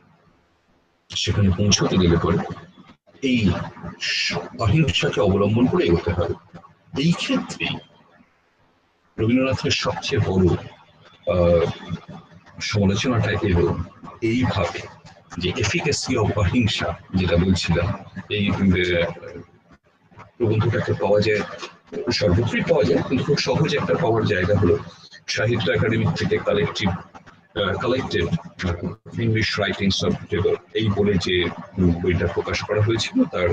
সেখানে পৌঁছতে গেলে পরে এই অহিংসাকে অবলম্বন করে এগোতে হবে। এই ক্ষেত্রে রবীন্দ্রনাথের সবচেয়ে বড় আহ সমালোচনাটা এলো এইভাবে, যে এফিকাসি অফ অহিংসা যেটা বলছিলাম, এই প্রবন্ধটাকে পাওয়া যায় সর্বত্রই পাওয়া যায়, কিন্তু খুব সহজ একটা পাওয়ার জায়গা হলো সাহিত্য একাডেমি থেকে collective collected English writings of ডেবট, এই বলে যে বইটা প্রকাশ করা হয়েছিল, তার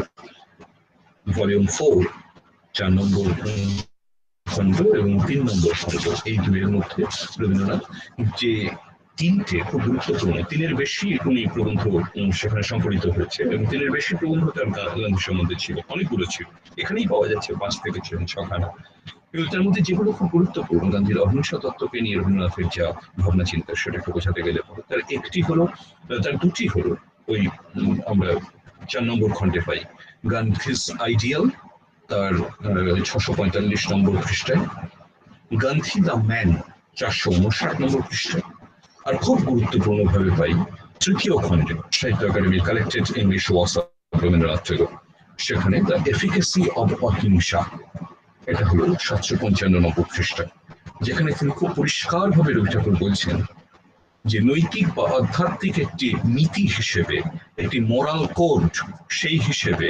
ভলিউম ফোর, চার নম্বর খণ্ড এবং তিন নম্বর খণ্ড, এই দুইয়ের মধ্যে রবীন্দ্রনাথ যে তিনটে খুব গুরুত্বপূর্ণ, তিনের বেশি উনি প্রবন্ধ সেখানে সংকলিত হয়েছে, এবং তিনের বেশি প্রবন্ধ তার গান্ধী সম্বন্ধে ছিল, অনেকগুলো ছিল, এখানেই পাওয়া যাচ্ছে পাঁচ থেকে ছখানা। এবং তার মধ্যে যেগুলো খুব গুরুত্বপূর্ণ গান্ধীর অহিংসা তত্ত্বকে নিয়ে রবীন্দ্রনাথের যা ভাবনা চিন্তা সেটাকে বোঝাতে গেলে তার একটি হলো, তার দুটি হলো ওই আমরা চার নম্বর খণ্ডে পাই গান্ধীজ আইডিয়াল, তার ছশো পঁয়তাল্লিশ নম্বর পৃষ্ঠায়, গান্ধী দ্য ম্যান চারশো উনষাট নম্বর পৃষ্ঠায়, আর খুব গুরুত্বপূর্ণ ভাবে পাই তৃতীয় খণ্ডে সাহিত্য একাডেমির collected English works of Rabindranath Tagore, সেখানে দ্য এফিকেসি অব অহিংসা, এটা হলো সাতশো পঞ্চান্ন নম্বর পৃষ্ঠা, যেখানে তিনি খুব পরিষ্কার ভাবে রবি ঠাকুর বলছেন যে নৈতিক বা আধ্যাত্মিক একটি নীতি হিসেবে, একটি মোরাল কোড সেই হিসেবে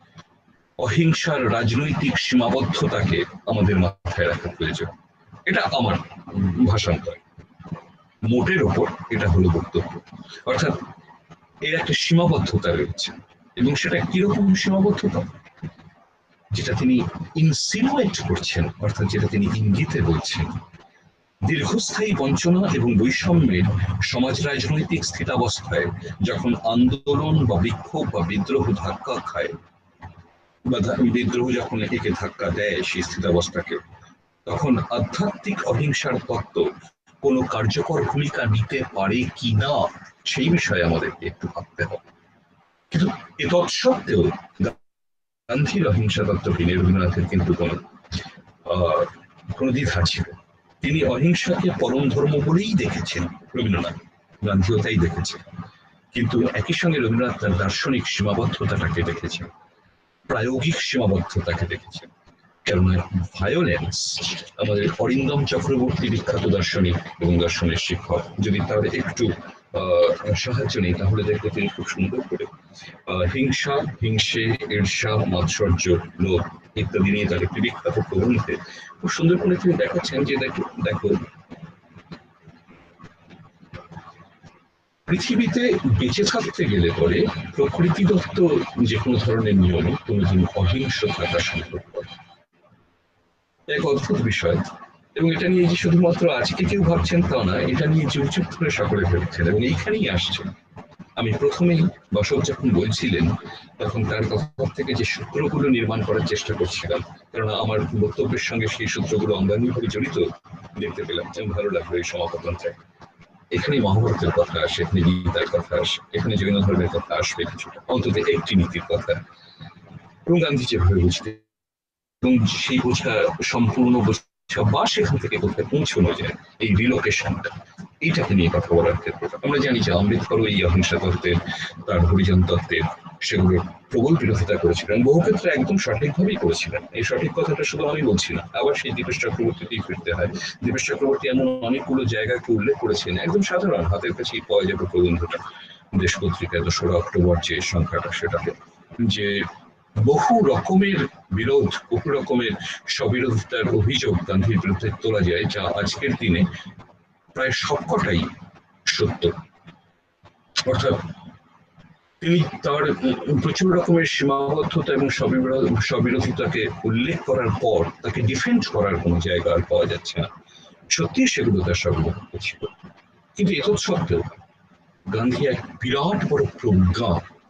অহিংসার রাজনৈতিক সীমাবদ্ধতাকে আমাদের মাথায় রাখা প্রয়োজন। এটা আমার ভাষান্তর, মোটের ওপর এটা হলো বক্তব্য। অর্থাৎ এর একটা সীমাবদ্ধতা রয়েছে, এবং সেটা কিরকম সীমাবদ্ধতা, যেটা তিনি ইনসিনুয়েট করছেন, অর্থাৎ যেটা তিনি ইঙ্গিতে বলছেন। দীর্ঘস্থায়ী বঞ্চনা এবং বৈষম্যের সমাজ রাজনৈতিক স্থিতাবস্থায় যখন আন্দোলন বা বিক্ষোভ বা বিদ্রোহ ধাক্কা খায়, বা বিদ্রোহ যখন একে ধাক্কা দেয় সেই স্থিতাবস্থাকে, তখন আধ্যাত্মিক অহিংসার তত্ত্ব কোনো কার্যকর ভূমিকা নিতে পারে কি না সেই বিষয়ে আমাদেরকে একটু ভাবতে হবে। কিন্তু এ তৎসত্ত্বেও গান্ধীর অহিংসা তত্ত্বকে নিয়ে রবীন্দ্রনাথের কিন্তু কোনো আহ কোনো দ্বিধা ছিল। তিনি অহিংসাকে পরম ধর্ম বলেই দেখেছেন রবীন্দ্রনাথ, গান্ধীও তাই দেখেছেন, কিন্তু একই সঙ্গে রবীন্দ্রনাথ তার দার্শনিক সীমাবদ্ধতাটাকে দেখেছেন, প্রায়োগিক সীমাবদ্ধতাকে দেখেছেন। কেননা ভায়োলেন্স, আমাদের অরিন্দম চক্রবর্তী বিখ্যাত দার্শনিক এবং দর্শনের শিক্ষক, যদি তার একটু আহ সাহায্য নেই তাহলে দেখতে তিনি খুব সুন্দর করে আহ হিংসা, হিংসে, ঈর্ষা, মাৎসর্য, লোভ ইত্যাদি নিয়ে তার একটি বিখ্যাত প্রবন্ধে খুব সুন্দর করে তিনি দেখাচ্ছেন যে দেখো দেখো পৃথিবীতে বেঁচে থাকতে গেলে পরে প্রকৃতিদত্ত যে কোনো ধরনের নিয়মে কোনোদিন অহিংস থাকা সম্ভব নয়। এক অদ্ভুত বিষয়, এবং এটা নিয়ে যে শুধুমাত্র আজকে কেউ ভাবছেন তা না, এটা নিয়ে যুগ যুগ ধরে সকলে ভেবেছেন এবং এইখানেই আসছে। আমি প্রথমেই বাসব যখন বলছিলেন তখন তার কথা থেকে যে সূত্রগুলো নির্মাণ করার চেষ্টা করছিলাম, কারণ আমার বক্তব্যের সঙ্গে সেই সূত্রগুলো অঙ্গাঙ্গিভাবে জড়িত দেখতে পেলাম, ভালো লাগলো এই সমাপতনটা। এখানে মহাভারতের কথা আসে, এখানে গীতার কথা আসে, এখানে জৈন ধর্মের কথা আসবে কিছুটা, অন্তত একটি নীতির কথা, এবং গান্ধী যেভাবে বুঝতে এবং সেই বোঝা সম্পূর্ণ বোঝা বা সেখান থেকে কোথায় পৌঁছানো যায়, এই রিলোকেশনটা, এইটাকে নিয়ে কথা বলার ক্ষেত্রে আমরা জানি যে আম্বেদকরও এই অহিংসা তত্ত্বের, তার হরিজন তত্ত্বের সেগুলোর প্রবল বিরোধিতা করেছিলেন, বহু ক্ষেত্রে একদম সঠিকভাবেই করেছিলেন। এই সঠিক কথাটা শুধু আমি বলছি না, আবার সেই দীপেশ চক্রবর্তীতেই ফিরতে হয়। দীপেশ চক্রবর্তী এমন অনেকগুলো জায়গাকে উল্লেখ করেছেন, একদম সাধারণ হাতের কাছেই পাওয়া যাবে প্রবন্ধটা, দেশ পত্রিকায় দোসরা অক্টোবর যে সংখ্যাটা, সেটাতে যে বহু রকমের বিরোধ, বহু রকমের স্ববিরোধিতার অভিযোগ গান্ধীর বিরুদ্ধে তোলা যায়, যা আজকের দিনে প্রায় সবকটাই সত্য। অর্থাৎ তিনি তার প্রচুর রকমের সীমাবদ্ধতা এবং স্ববিরোধিতাকে উল্লেখ করার পর তাকে ডিফেন্ড করার কোনো জায়গা আর পাওয়া যাচ্ছে না। সত্যি সেগুলো তার স্ববিরোধিতা ছিল, কিন্তু এত সত্ত্বেও গান্ধী এক বিরাট বড় প্রজ্ঞা,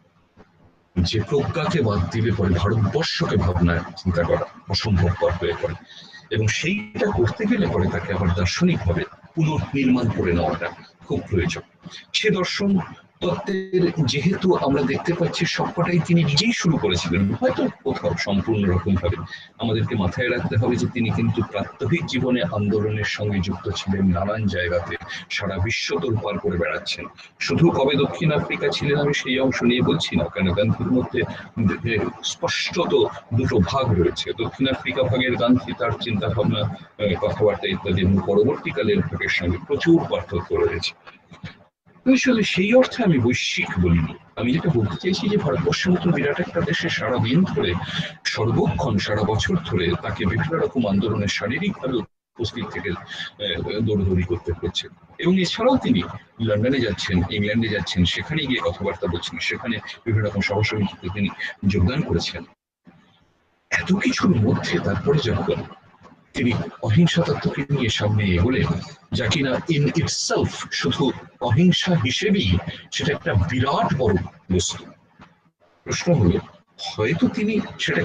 যে প্রজ্ঞাকে বাদ দিলে পরে ভারতবর্ষকে ভাবনায় চিন্তা করা অসম্ভবপর হয়ে পড়ে, এবং সেইটা করতে গেলে পরে তাকে আবার দার্শনিক ভাবে পুনর্নির্মাণ করে নেওয়াটা খুব প্রয়োজন। সে দর্শন তত্ত্বের যেহেতু আমরা দেখতে পাচ্ছি সবকটাই তিনি নিজেই শুরু করেছিলেন, হয়তো কোথাও সম্পূর্ণ রকম ভাবে, আমাদেরকে মাথায় রাখতে হবে যে তিনি কিন্তু প্রাত্যহিক জীবনে আন্দোলনের সঙ্গে যুক্ত ছিলেন, নানান জায়গাতে সারা বিশ্ব তোলপাড় করে বেড়াচ্ছেন। শুধু কবে দক্ষিণ আফ্রিকা ছিলেন আমি সেই অংশ নিয়ে বলছি না, কারণ গান্ধীর মধ্যে স্পষ্টত দুটো ভাগ রয়েছে। দক্ষিণ আফ্রিকা ভাগের গান্ধী তার চিন্তা ভাবনা, কথাবার্তা ইত্যাদি এবং পরবর্তীকালের ভাগের সঙ্গে প্রচুর পার্থক্য রয়েছে। আসলে সেই অর্থে আমি বৈশ্বিক বলিনি, আমি যেটা বলতে চাইছি যে ভারতবর্ষের মতো বিরাট একটা দেশে সারাদিন ধরে, সর্বক্ষণ সারা বছর ধরে তাকে বিভিন্ন রকম আন্দোলনে শারীরিকভাবে উপস্থিত থেকে দৌড়দৌড়ি করতে হচ্ছে, এবং এছাড়াও তিনি লন্ডনে যাচ্ছেন, ইংল্যান্ডে যাচ্ছেন, সেখানে গিয়ে কথাবার্তা বলছেন, সেখানে বিভিন্ন রকম সভা সমিতিতে তিনি যোগদান করেছেন। এত কিছুর মধ্যে তারপরে যখন তিনি অহিংসা তত্ত্বকে নিয়ে সামনে এগোলেন, যা কিনা ইন ইটসেলফ শুধু অহিংসা হিসেবেই সেটা একটা বিরাট বড় বস্তু, প্রশ্ন হলো হয়তো তিনি সেটাকে নিয়ে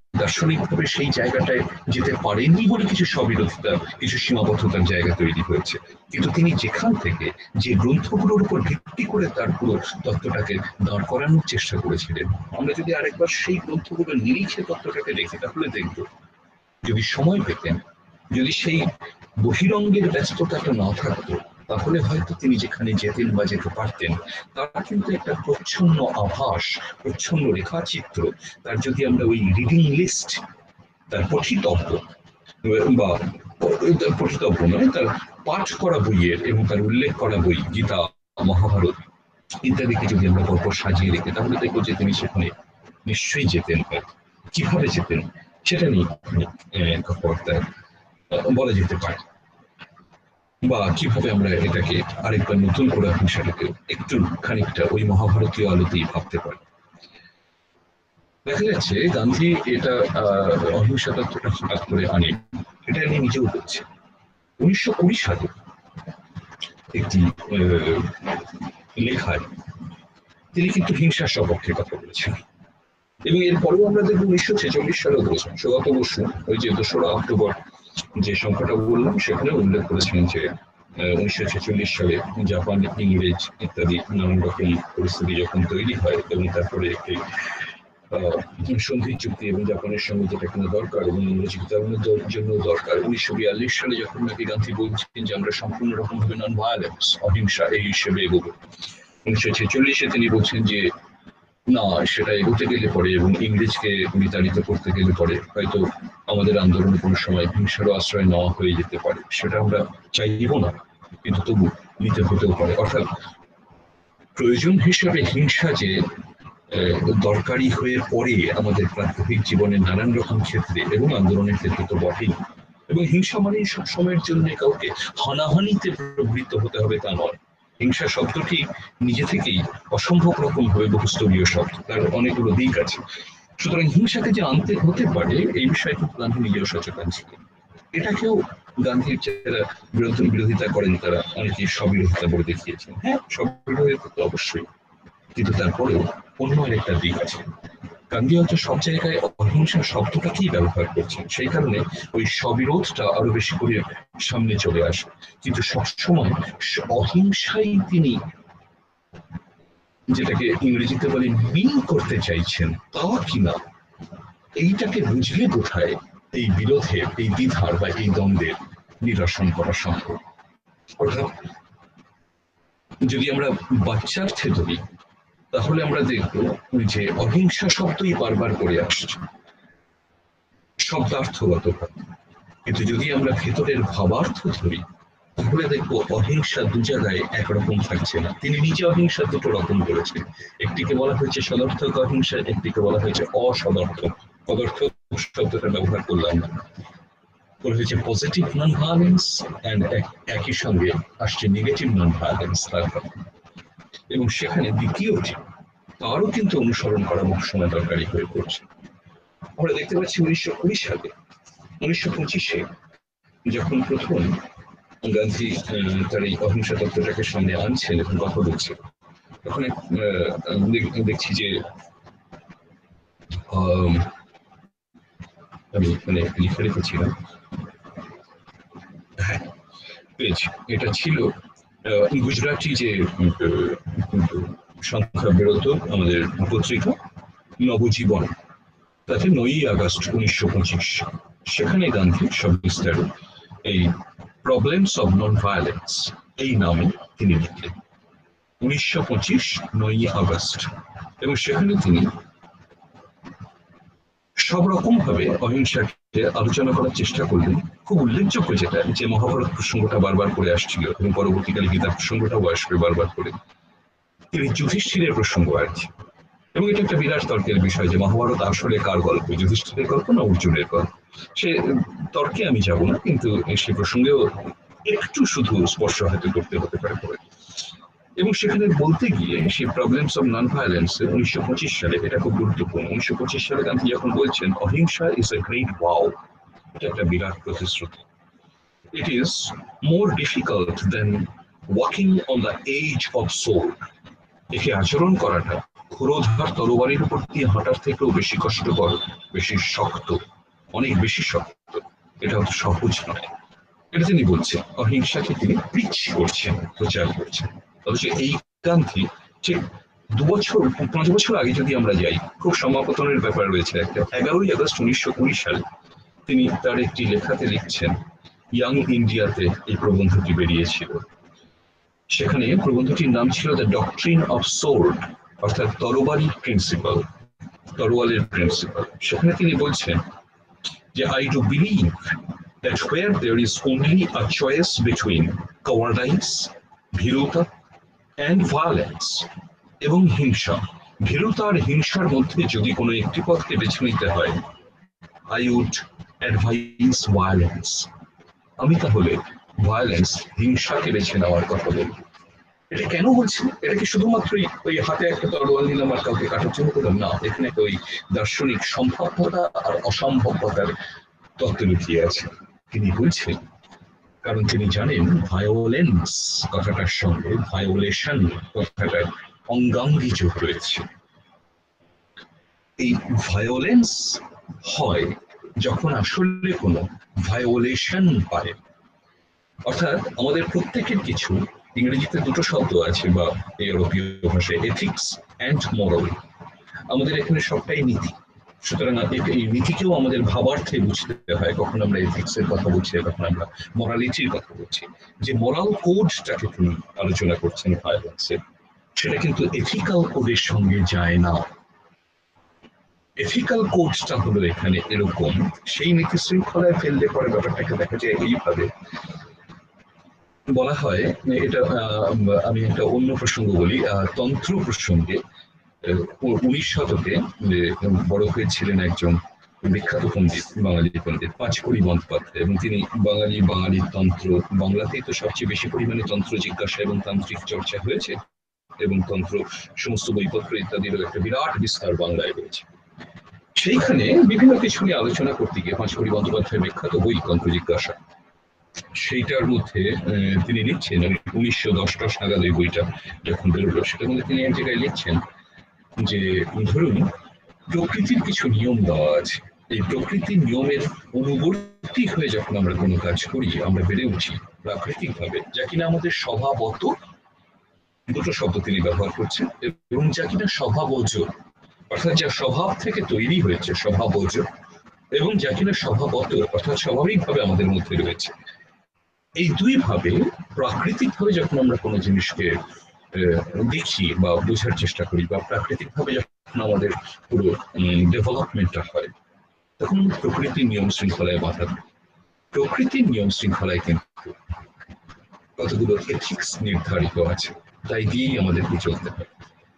দার্শনিকভাবে সেই জায়গাটায় যেতে পারেননি বলে কিছু স্ববিরোধিতা, কিছু সীমাবদ্ধতার জায়গা তৈরি হয়েছে। কিন্তু তিনি যেখান থেকে, যে গ্রন্থগুলোর উপর ভিত্তি করে তার পুরো তত্ত্বটাকে দাঁড় করানোর চেষ্টা করেছিলেন, আমরা যদি আরেকবার সেই গ্রন্থগুলো নিরিখে তত্ত্বটাকে দেখি তাহলে দেখব, যদি সময় পেতেন, যদি সেই বহিরঙ্গের ব্যস্ততাটা না থাকতো, তাহলে হয়তো তিনি যেখানে যেতেন বা যেতে পারতেন তারা কিন্তু একটা প্রচ্ছন্ন আভাস, প্রচ্ছন্ন রেখাচিত্র, তার যদি আমরা ওই রিডিং লিস্ট, তার পঠিতব্য বা পঠিতব্য নয়, তার পাঠ করা বইয়ের এবং তার উল্লেখ করা বই, গীতা, মহাভারত ইত্যাদিকে যদি আমরা গল্প সাজিয়ে রেখে, তাহলে দেখবো যে তিনি সেখানে নিশ্চয়ই যেতেন। কিভাবে যেতেন সেটা নিয়ে বলা যেতে পারে, বা কিভাবে আমরা এটাকে আরেকবার নতুন করে হিংসাটাকে একটু খানিকটা ওই মহাভারতীয় আলোতেই ভাবতে পারি। দেখা যাচ্ছে গান্ধী এটা অহিংসা তত্ত্বটা হঠাৎ করে আনেন, এটা আমি নিজেও বলছি। উনিশশো কুড়ি সালে একটি লেখায় তিনি কিন্তু হিংসার সপক্ষে কথা বলেছেন, এবং এরপরেও আমরা দেখব উনিশশো ছেচল্লিশ সালেও বলেছেন। সুগত বসু ওই যে দোসরা অক্টোবর যে সংখ্যাটা বললাম সেখানে উল্লেখ করেছেন যে উনিশশো ছেচল্লিশ সালে জাপান, ইংরেজ ইত্যাদি নানান রকম পরিস্থিতি যখন তৈরি হয় এবং তারপরে একটি সন্ধি চুক্তি এবং জাপানের সঙ্গে যেটা কিনা দরকার এবং ইংরেজ বিতরণের জন্য দরকার, উনিশশো বিয়াল্লিশ সালে যখন নাকি গান্ধী বলছেন যে আমরা সম্পূর্ণ রকম ভাবে নন ভায়োলেন্স, অহিংসা এই হিসেবে এগোবো, উনিশশো ছেচল্লিশে তিনি বলছেন যে না, সেটা এগোতে গেলে পরে এবং ইংরেজকে বিতাড়িত করতে গেলে পরে হয়তো আমাদের আন্দোলন কোনো সময় হিংসারও আশ্রয় নেওয়া হয়ে যেতে পারে, সেটা আমরা চাইব না, কিন্তু তবু নিতে হতেও পারে। অর্থাৎ প্রয়োজন হিসেবে হিংসা যে দরকারি হয়ে পড়ে আমাদের প্রাত্যহিক জীবনের নানান রকম ক্ষেত্রে এবং আন্দোলনের ক্ষেত্রে তো বটেই, এবং হিংসা মানে সব সময়ের জন্য কাউকে হানাহানিতে প্রবৃত্ত হতে হবে তা নয়। হিংসা শব্দটি নিজে থেকেই অসম্ভব রকম ভাবে বহুস্তরীয় শব্দ, তার অনেকগুলো দিক আছে। সুতরাং হিংসাকে যে আনতে হতে পারে এই বিষয়ে কিন্তু গান্ধী নিজেও সচেতন ছিলেন। এটাকেও গান্ধীর যারা বিরোধিতা করেন তারা অনেকে স্ববিরোধিতা বলে দেখিয়েছেন। হ্যাঁ, স্ববিরোধিতা তো অবশ্যই, কিন্তু তারপরেও অন্য একটা দিক আছে। গান্ধী হয়তো সব জায়গায় অহিংসা শব্দটাকেই ব্যবহার করছেন, সেই কারণে ওই স্ববিরোধটা আরো বেশি করে সামনে চলে আসে, কিন্তু সবসময় অহিংসাই তিনি যেটাকে ইংরেজিতে বলে মিন করতে চাইছেন তা কিনা, এইটাকে বুঝলে কোথায় এই বিরোধের, এই দ্বিধার বা এই দ্বন্দ্বের নিরসন করা সম্ভব। অর্থাৎ যদি আমরা বাচ্চার্থে ধরি তাহলে আমরা দেখব যে অহিংসা শব্দই বারবার করে আসছে শব্দার্থগত ভাবে, কিন্তু যদি আমরা ভেতরের ভাবার্থ ধরি তাহলে দেখবো অহিংসা দু জায়গায় একরকম থাকছে না। তিনি নিজে অহিংসা দুটো রকম করেছেন, একটিকে বলা হয়েছে সদর্থক অহিংসা, একটিকে বলা হয়েছে অসদর্থক। পদার্থক শব্দটা ব্যবহার করলাম না, বলা হয়েছে পজিটিভ নন ভায়োলেন্স অ্যান্ড একই সঙ্গে আসছে নেগেটিভ নন ভায়োলেন্স তার কথা, এবং সেখানে দ্বিতীয়টি তারও কিন্তু অনুসরণ করা বহু সময় দরকারি হয়ে পড়ছে। আমরা দেখতে পাচ্ছি উনিশশো কুড়ি সালে, উনিশশো পঁচিশে যখন প্রথম গান্ধী তার এই অহিংসা তত্ত্বটাকে সামনে আনছেন এবং কথা বলছেন, তখন দেখছি যে আমি মানে লিখে রেখেছিলাম, হ্যাঁ পেয়েছি, এটা ছিল গুজরাটি যে সংখ্যা বেরোত আমাদের পত্রিকা নবজীবন, তাতে নয়ই আগস্ট উনিশশো পঁচিশ, সেখানে গান্ধী সবিস্তারে এই প্রবলেমস অব নন ভায়োলেন্স এই নামে তিনি লিখলেন উনিশশো পঁচিশ নয়ই আগস্ট, এবং সেখানে তিনি সব রকম ভাবে অহিংসাকে আলোচনা করার চেষ্টা করলেন। খুব উল্লেখযোগ্য যেটা, যে মহাভারত প্রসঙ্গটা বারবার করে আসছিল এবং পরবর্তীকালে গীতার প্রসঙ্গটাও আসবে বারবার করে, তিনি যুধিষ্ঠিরের প্রসঙ্গ আছে, এবং এটা একটা বিরাট তর্কের বিষয় যে মহাভারত আসলে কার গল্প, যুধিষ্ঠিরের গল্প না অর্জুনের গল্প। সে তর্কে আমি যাব না, কিন্তু সে প্রসঙ্গেও একটু শুধু স্পর্শ হয়তো করতে হতে পারে পরে। এবং সেখানে বলতে গিয়ে সেই প্রবলেমস অফ নন ভায়োলেন্স উনিশশো পঁচিশ সালে, এটা খুব গুরুত্বপূর্ণ, উনিশশো পঁচিশ সালে গান্ধী যখন বলছেন অহিংসা ইজ এ গ্রেট ওয়াও, এটা একটা বিরাট প্রতিশ্রুতি। It is more difficult than walking on the edge of soul. একে আচরণ করাটা ক্ষুরোধার তরবারির উপর দিয়ে হাঁটার থেকেও বেশি কষ্টকর, বেশি শক্ত, অনেক বেশি শক্ত। এটা অত সহজ নয়। এটা তিনি বলছেন, অহিংসাকে তিনি পিচ করছেন, প্রচার করছেন। অথচ এই গান্ধী ঠিক দু বছর পাঁচ বছর আগে যদি আমরা যাই, খুব সমাপতনের ব্যাপার রয়েছে একটা। এগারোই আগস্ট উনিশশো কুড়ি সালে তিনি তার একটি লেখাতে লিখছেন, ইয়াং ইন্ডিয়াতে এই প্রবন্ধটি বেরিয়েছিল। সেখানে প্রবন্ধটির নাম ছিল দ্য ডক্ট্রিন অফ সোর্ড, অর্থাৎ তরবারির প্রিন্সিপাল, তরোয়ালের প্রিন্সিপাল। সেখানে তিনি বলছেন যে I do believe that where there is only a choice between cowardice, ভীরুতা, and violence, এবং হিংসা, ভীরুতা আর হিংসার মধ্যে যদি কোনো একটি পথকে বেছে নিতে হয়, I would advise violence, আমি তাহলে ভায়োলেন্স, হিংসাকে বেছে নেওয়ার কথা বলব। এটা কেন বলছি? এটা কি শুধুমাত্র ওই হাতে একটা তরোয়াল নিলাম আর কাউকে কাটার জন্য করলাম? না, এখানে একটা ওই দার্শনিক সম্ভাব্যতা আর অসম্ভবতার তত্ত্ব লুকিয়ে আছে। তিনি বলছেন, কারণ তিনি জানেন ভায়োলেন্স কথাটার সঙ্গে ভায়োলেশন কথাটার অঙ্গাঙ্গী যোগ রয়েছে। এই ভায়োলেন্স হয় যখন আসলে কোনো ভায়োলেশন পায়। অর্থাৎ আমাদের প্রত্যেকের কিছু, ইংরেজিতে দুটো শব্দ আছে বা ইউরোপীয় ভাষায়, এথিক্স অ্যান্ড মোরাল। আমাদের এখানে সবটাই নীতি, সুতরাং এই নীতিকেও আমাদের ভাবার্থে বুঝতে হয়। কখন আমরা এথিক্স এর কথা বলছি, কখন আমরা মোরালিটির কথা বলছি। যে মোরাল কোডটাকে তিনি আলোচনা করছেন ভায়োলেন্সে, সেটা কিন্তু এথিক্যাল কোডের সঙ্গে যায় না। এথিক্যাল কোডটা হলো এখানে এরকম, সেই নীতি শৃঙ্খলায় ফেললে পরে ব্যাপারটাকে দেখা যায় এইভাবে। বলা হয়, এটা আমি একটা অন্য প্রসঙ্গ বলি, তন্ত্র প্রসঙ্গে উনিশ শতকে বড় হয়েছিলেন একজন বিখ্যাত পণ্ডিত, বাঙালি পণ্ডিত পাঁচকড়ি বন্দ্যোপাধ্যায়, এবং তিনি বাঙালি বাঙালি তন্ত্র, বাংলাতেই তো সবচেয়ে বেশি পরিমাণে তন্ত্র জিজ্ঞাসা এবং তান্ত্রিক চর্চা হয়েছে, এবং তন্ত্র সমস্ত বইপত্র ইত্যাদির একটা বিরাট বিস্তার বাংলায় রয়েছে। সেইখানে বিভিন্ন কিছু নিয়ে আলোচনা করতে গিয়ে পাঁচকড়ি বন্দ্যোপাধ্যায়ের বিখ্যাত বই তন্ত্র জিজ্ঞাসা, সেইটার মধ্যে তিনি লিখছেন, উনিশশো দশ দশ নাগাদ এই বইটা যখন বেরোলো, সেটার মধ্যে তিনি এক জায়গায় লিখছেন যে ধরুন প্রকৃতির কিছু নিয়ম দেওয়া আছে, এই প্রকৃতির নিয়মের অনুবর্তী হয়ে যখন আমরা কোনো কাজ করি, আমরা বেড়ে উঠি প্রাকৃতিক ভাবে, যা কিনা আমাদের স্বভাবত, দুটো শব্দ তিনি ব্যবহার করছেন, এবং যা কিনা স্বভাবজ, অর্থাৎ যা স্বভাব থেকে তৈরি হয়েছে স্বভাবজ, এবং যা কিনা স্বভাবত অর্থাৎ স্বাভাবিকভাবে আমাদের মধ্যে রয়েছে। এই দুই ভাবে প্রাকৃতিক ভাবে যখন আমরা কোনো জিনিসকে দেখি বা বোঝার চেষ্টা করি, বা প্রাকৃতিক ভাবে যখন আমাদের পুরো ডেভেলপমেন্টটা হয়, তখন প্রকৃতির নিয়ম শৃঙ্খলায় বাধা দেয়। প্রকৃতির নিয়ম শৃঙ্খলায় কিন্তু কতগুলো এথিক্স নির্ধারিত আছে, তাই দিয়েই আমাদেরকে চলতে হয়,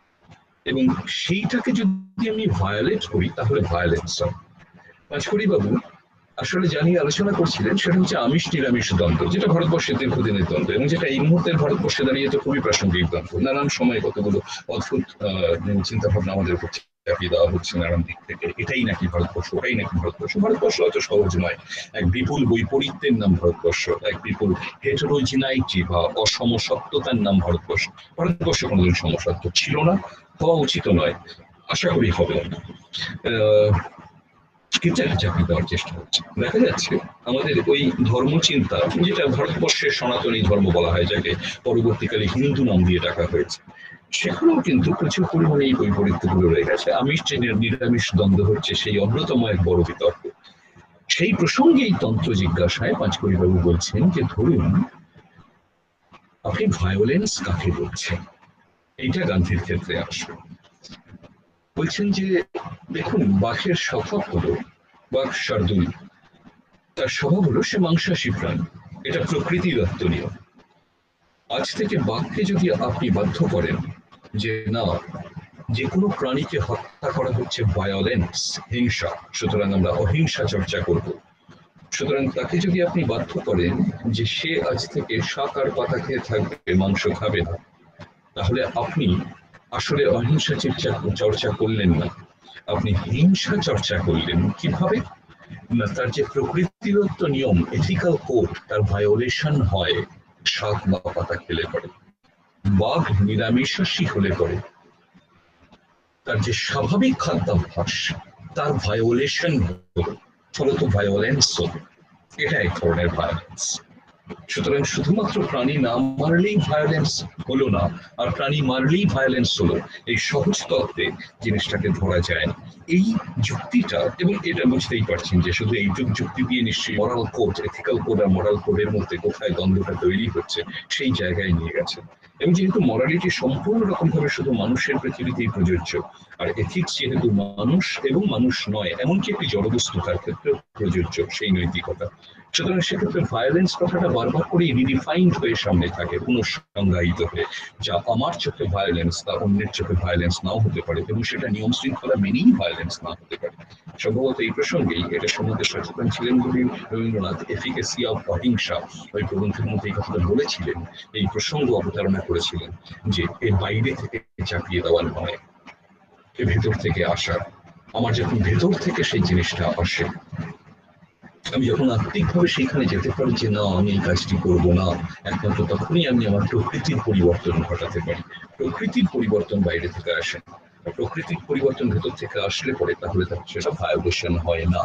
এবং সেইটাকে যদি আমি ভায়োলেট করি তাহলে ভায়োলেন্স হয়। পাঁচকড়ি বাবু আসলে জানিয়ে আলোচনা করছিলেন সেটা হচ্ছে আমিষ নিরামিষ দ্বন্দ্ব, যেটা ভারতবর্ষের দীর্ঘদিনের দ্বন্দ্ব, এবং যেটা এই মুহূর্তের ভারতবর্ষে দাঁড়িয়ে তো খুবই প্রাসঙ্গিক দ্বন্দ্ব। নানান সময় কতগুলো অদ্ভুত চিন্তা ভাবনা আমাদের উপর চাপিয়ে দেওয়া হচ্ছে নানান দিক থেকে, এটাই নাকি ভারতবর্ষ, ওটাই নাকি ভারতবর্ষ। ভারতবর্ষ অত সহজ নয়। এক বিপুল বৈপরীত্যের নাম ভারতবর্ষ, এক বিপুল হেটেরোজিনাইটি বা অসমসত্বতার নাম ভারতবর্ষ। ভারতবর্ষ কোনোদিন সমসত্ব ছিল না, হওয়া উচিত নয়, আশা করি হবে না। আহ কিন্তু একটা চাকরি দেওয়ার চেষ্টা হচ্ছে। দেখা যাচ্ছে আমাদের ওই ধর্মচিন্তা, যেটা ভারতবর্ষের সনাতনী ধর্ম বলা হয়, যাকে পরবর্তীকালে হিন্দু নাম দিয়ে ডাকা হয়েছে, সেখানেও কিন্তু প্রচুর পরিমাণে এই বৈপরীত্যগুলো রয়ে গেছে। আমিষ যে নিরামিষ দ্বন্দ্ব হচ্ছে, সেই অন্যতম এক বড় বিতর্ক। সেই প্রসঙ্গে এই তন্ত্র জিজ্ঞাসায় পাঁচকড়ি বাবু বলছেন যে ধরুন আপনি ভায়োলেন্স কাকে বলছেন, এইটা গান্ধীর ক্ষেত্রে আসবে। বলছেন যে দেখুন, বাঘের স্বভাব হলো, বাঘ শার্দুল, তার স্বভাব হলো সে মাংসাশী প্রাণী, এটা প্রকৃতির নিয়ম। আজ থেকে বাঘকে যদি আপনি বাধ্য করেন যে না, যে কোনো প্রাণীকে হত্যা করা হচ্ছে ভায়োলেন্স, হিংসা, সুতরাং আমরা অহিংসা চর্চা করব, সুতরাং তাকে যদি আপনি বাধ্য করেন যে সে আজ থেকে শাক আর পাতা খেয়ে থাকবে, মাংস খাবে না, তাহলে আপনি আসলে অহিংসা চর্চা চর্চা করলেন না, আপনি হিংসা চর্চা করলেন। কিভাবে না, তার যে প্রকৃতিদত্ত নিয়ম, এথিক্যাল কোড, তার ভায়োলেশন হয় শাক বা পাতা খেলে পড়ে। বাঘ নিরামিষাশী হলে পড়ে তার যে স্বাভাবিক খাদ্যাভ্যাস তার ভায়োলেশন হলো, ফলত ভায়োলেন্স হলো। এটা এক ধরনের ভায়োলেন্স। সুতরাং শুধুমাত্র প্রাণী না মারলেই ভায়োলেন্স হলো না, আর প্রাণী মারলেই ভায়োলেন্স হলো, এই সহজ তত্ত্বে জিনিসটাকে ধরা যায় না। এই যুক্তিটা, এবং এটা বুঝতেই পারছেন যে শুধু এই যুক্তি দিয়ে নিশ্চয়ই মরাল কোড, এথিক্যাল কোড আর মরাল কোডের মধ্যে কোথায় দ্বন্দ্বটা তৈরি হচ্ছে সেই জায়গায় নিয়ে গেছে। এবং যেহেতু মরালিটি সম্পূর্ণ রকম ভাবে শুধু মানুষের পৃথিবীতেই প্রযোজ্য, আর এথিক্স যেহেতু মানুষ এবং মানুষ নয় এমনকি একটি জড়বস্তু তার ক্ষেত্রে প্রযোজ্য সেই নৈতিকতা, সুতরাং সেক্ষেত্রে ভায়োলেন্স কথাটা বারবার করে রিডিফাইন্ড হয়ে সামনে থাকে, পুনঃসংজ্ঞায়িত হয়ে, যা আমার চোখে ভায়োলেন্স তা অন্যের চোখে ভায়োলেন্স নাও হতে পারে, এবং সেটা নিয়ম শৃঙ্খলা মেনেই ভায়োলেন্স না হতে পারে। সম্ভবত এই প্রসঙ্গেই এটা সম্বন্ধে সচেতন ছিলেন বলে রবীন্দ্রনাথ এফিকেসি অফ অহিংসা ওই প্রবন্ধের মধ্যে এই কথাটা বলেছিলেন, এই প্রসঙ্গ অবতারণা করেছিলেন যে এর বাইরে থেকে চাপিয়ে দেওয়ার নয়, এর ভেতর থেকে আসার। আমার যখন ভেতর থেকে সেই জিনিসটা আসে, আমি যখন আত্মিকভাবে সেখানে যেতে পারি যে না আমি এই কাজটি করবো না, একমাত্র তখনই আমি আমার প্রকৃতির পরিবর্তন ঘটাতে পারি। প্রকৃতির পরিবর্তন বাইরে থেকে আসে, প্রকৃতির পরিবর্তন ভেতর থেকে আসলে পরে তাহলে সেটা ভায়োলেশন হয় না।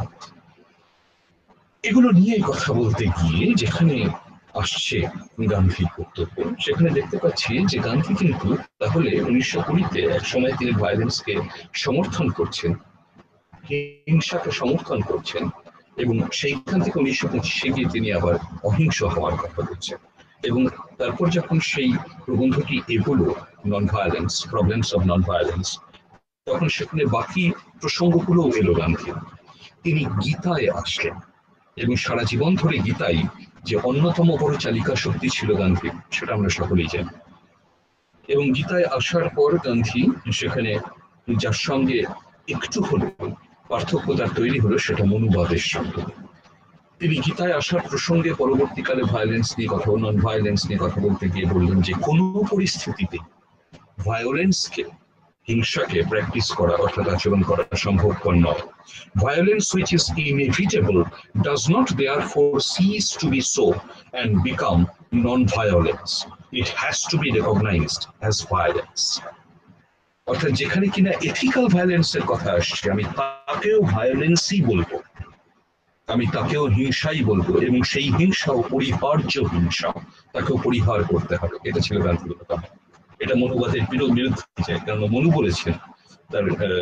এগুলো নিয়ে কথা বলতে গিয়ে যেখানে আসছে গান্ধীর বক্তব্য, সেখানে দেখতে পাচ্ছি যে গান্ধী কিন্তু তাহলে উনিশশো কুড়িতে এক সময় তিনি ভায়োলেন্সকে সমর্থন করছেন, হিংসাকে সমর্থন করছেন, এবং সেইখান থেকে উনিশশো পঁচিশে গিয়ে তিনি আবার অহিংস হওয়ার কথা বলছেন। এবং তারপর যখন সেই প্রবন্ধটি এগুলো non violence, problems of non violence, তখন সেখানে বাকি প্রসঙ্গগুলো এলো গান্ধী। তিনি গীতায় আসলেন, এবং সারা জীবন ধরে গীতাই যে অন্যতম বড় চালিকা শক্তি ছিল গান্ধী সেটা আমরা সকলেই জানি। এবং গীতায় আসার পর গান্ধী সেখানে যার সঙ্গে একটু হলেও পার্থক্য তার তৈরি হলো সেটা মনুবাদের সঙ্গে। তিনি গীতায় আসার প্রসঙ্গে পরবর্তীকালে ভায়োলেন্স নিয়ে কথা, নন ভায়োলেন্স নিয়ে কথা বলতে গিয়ে বললেন যে কোনো পরিস্থিতিতে ভায়োলেন্সকে, হিংসাকে প্র্যাকটিস করা অর্থাৎ আচরণ করা সম্ভবপর নয়। Violence which is inevitable does not therefore cease to be so and become non-violence. It has to be recognized as violence. অর্থাৎ যেখানে কিনা এথিক্যাল ভায়োলেন্সের কথা আসছে, আমি তাকেও ভায়োলেন্সই বলবো, আমি তাকেও হিংসাই বলবো, এবং সেই হিংসাও পরিহার্য হিংসা, তাকেও পরিহার করতে হবে। এটা ছিল গান্ধীর কথা। এটা মনুবাদের বিরুদ্ধে যায়, কারণ মনু বলেছেন, তার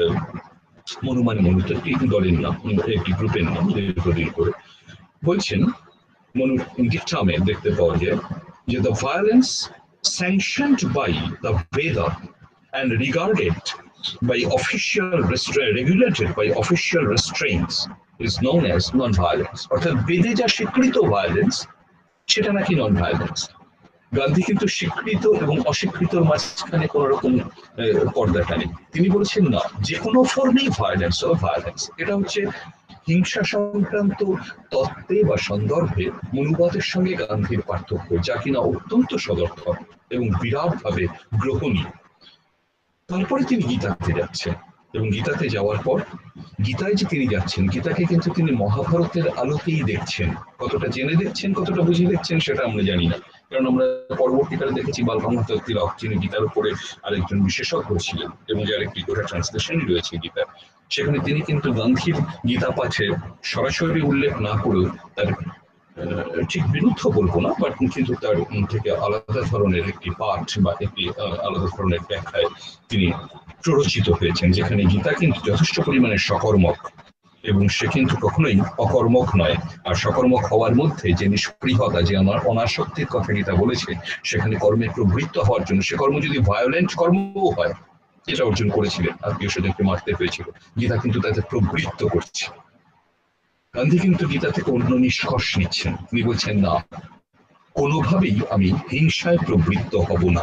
মনু মানে মনু তো একটি দলের নাম, একটি গ্রুপের নাম, দীর্ঘদিন করে বলছেন মনুর ডিক্টামে দেখতে পাওয়া যায় যে the violence sanctioned by the Veda and regarded by official restraint, regulated by official restraints is known as non-violence. অর্থাৎ বেদে যা স্বীকৃত ভায়োলেন্স সেটা নাকি নন ভায়োলেন্স। গান্ধী কিন্তু স্বীকৃত এবং অস্বীকৃতর মাঝখানে কোন রকম পর্দাটা নেই। তিনি বলেছেন না, যে কোনো ফর্মেই ভায়োলেন্স ও ভায়োলেন্স। এটা হচ্ছে হিংসা সংক্রান্ত তত্ত্বে বা সন্দর্ভে মনুবাদের সঙ্গে গান্ধীর পার্থক্য, যা কিনা অত্যন্ত সদর্থক এবং বিরাটভাবে গ্রহণীয়। তারপরে তিনি গীতাতে যাচ্ছেন, এবং গীতাতে যাওয়ার পর গীতায় যে তিনি যাচ্ছেন, গীতাকে কিন্তু তিনি মহাভারতের আলোকেই দেখছেন। কতটা জেনে দেখছেন, কতটা বুঝে দেখছেন সেটা আমরা জানি না, কারণ আমরা পরবর্তীকালে দেখেছি বাল গঙ্গাধর তিলক, যিনি গীতার উপরে আরেকজন বিশেষজ্ঞ ছিলেন এবং যার একটি গোটা ট্রান্সলেশনই রয়েছে গীতার, সেখানে তিনি কিন্তু গান্ধীর গীতা পাঠে সরাসরি উল্লেখ না করেও তার ঠিক বিরুদ্ধ বলবো না, বাট কিন্তু তার থেকে আলাদা ধরনের একটি পাঠ বা একটি আলাদা ধরনের ব্যাখ্যায় তিনি প্ররোচিত হয়েছেন, যেখানে গীতা কিন্তু যথেষ্ট পরিমাণে সকর্মক, এবং সে কিন্তু কখনোই অকর্মক নয়। আর সকর্মক হওয়ার মধ্যে যে নিষ্পৃহতা, যে আমার অনাসক্তির কথা গীতা বলেছে, সেখানে কর্মে প্রবৃত্ত হওয়ার জন্য, সে কর্ম যদি ভায়োলেন্ট কর্মও হয়, যেটা অর্জন করেছিলেন, আত্মীয় স্বজনকে মারতে হয়েছিল, গীতা কিন্তু তাতে প্রবৃত্ত করছে। গান্ধী কিন্তু গীতা থেকে অন্য নিষ্কর্ষ নিচ্ছেন, তিনি বলছেন না, কোনোভাবেই আমি হিংসায় প্রবৃত্ত হব না।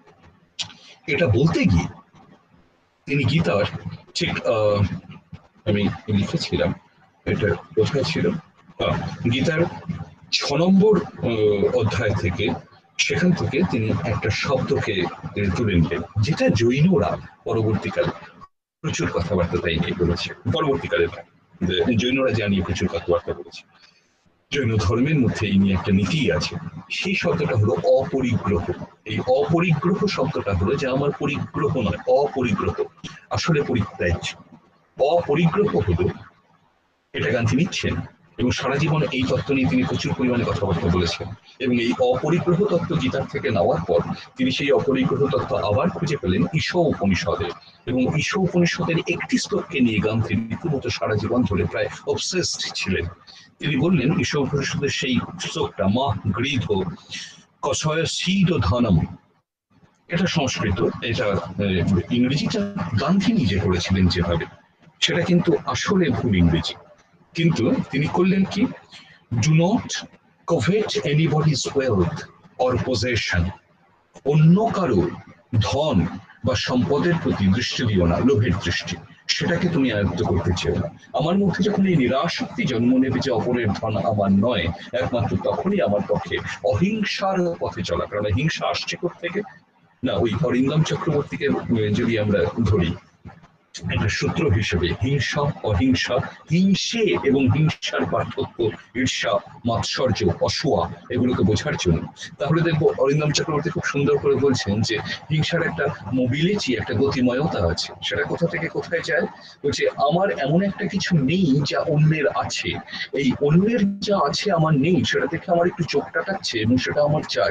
এটা বলতে গিয়ে তিনি গীতার ঠিক আহ আমি লিখেছিলাম, এটা কোথায় ছিল, গীতার ছ নম্বর অধ্যায় থেকে, সেখান থেকে তিনি একটা শব্দকে তুলে নিলেন, যেটা জৈনরা পরবর্তীকালে প্রচুর কথাবার্তা তাই নিয়ে বলেছে। পরবর্তীকালে জৈনরা জানিয়ে প্রচুর কথাবার্তা বলেছে। জৈন ধর্মের মধ্যে এই নিয়ে একটা নীতি আছে, সেই শব্দটা হলো অপরিগ্রহ। এই অপরিগ্রহ শব্দটা হলো যে আমার পরিগ্রহ নয়, অপরিগ্রহ। আসলে পরিত্যাজ্য। অপরিগ্রহ হলো, এটা গান্ধী নিচ্ছেন এবং সারা জীবন এই তত্ত্ব নিয়ে তিনি প্রচুর পরিমাণে কথাবার্তা বলেছেন। এবং এই অপরিগ্রহ তত্ত্ব গীতার থেকে নেওয়ার পর তিনি সেই অপরিগ্রহ তত্ত্ব আবার খুঁজে পেলেন ঈশ উপনিষদে, এবং ঈশ উপনিষদের একটি শ্লোককে নিয়ে গান্ধী রীতিমতো সারা জীবন ধরে প্রায় অবসেসড ছিলেন। তিনি বললেন ঈশ উপনিষদের সেই শ্লোকটা, মা গৃধ কষয় শীদ ধনম, এটা সংস্কৃত, এটা ইংরেজিটা গান্ধী নিজে করেছিলেন যেভাবে, সেটা কিন্তু আসলে ভুল ইংরেজি। কিন্তু তিনি করলেন কি, do not covet anybody's wealth or possession, অন্য কারো ধন বা সম্পদের প্রতি দৃষ্টি দিও না, লোভের দৃষ্টি, সেটাকে তুমি আয়ত্ত করতে চেও না। আমার মধ্যে যখন এই নিরাসক্তি জন্ম নেবে যে অপরের ধন আমার নয়, একমাত্র তখনই আমার পক্ষে অহিংসার পথে চলা, কারণ হিংসা আসছে কোত্থেকে না, ওই অরিন্দম চক্রবর্তীকে যদি আমরা ধরি একটা সূত্র হিসেবে, হিংসা অহিংসা, হিংসে এবং হিংসার পার্থক্য, ঈর্ষা মাৎসর্য অসূয়া, এগুলোকে বোঝার জন্য। তাহলে দেখবো অরিন্দম চক্রবর্তী খুব সুন্দর করে বলছেন যে হিংসার একটা মোবিলিটি, একটা গতিময়তা আছে। সেটা কোথা থেকে কোথায় যায়, বলছে আমার এমন একটা কিছু নেই যা অন্যের আছে, এই অন্যের যা আছে আমার নেই, সেটা দেখে আমার একটু চোখ টাকাচ্ছে এবং সেটা আমার চাই,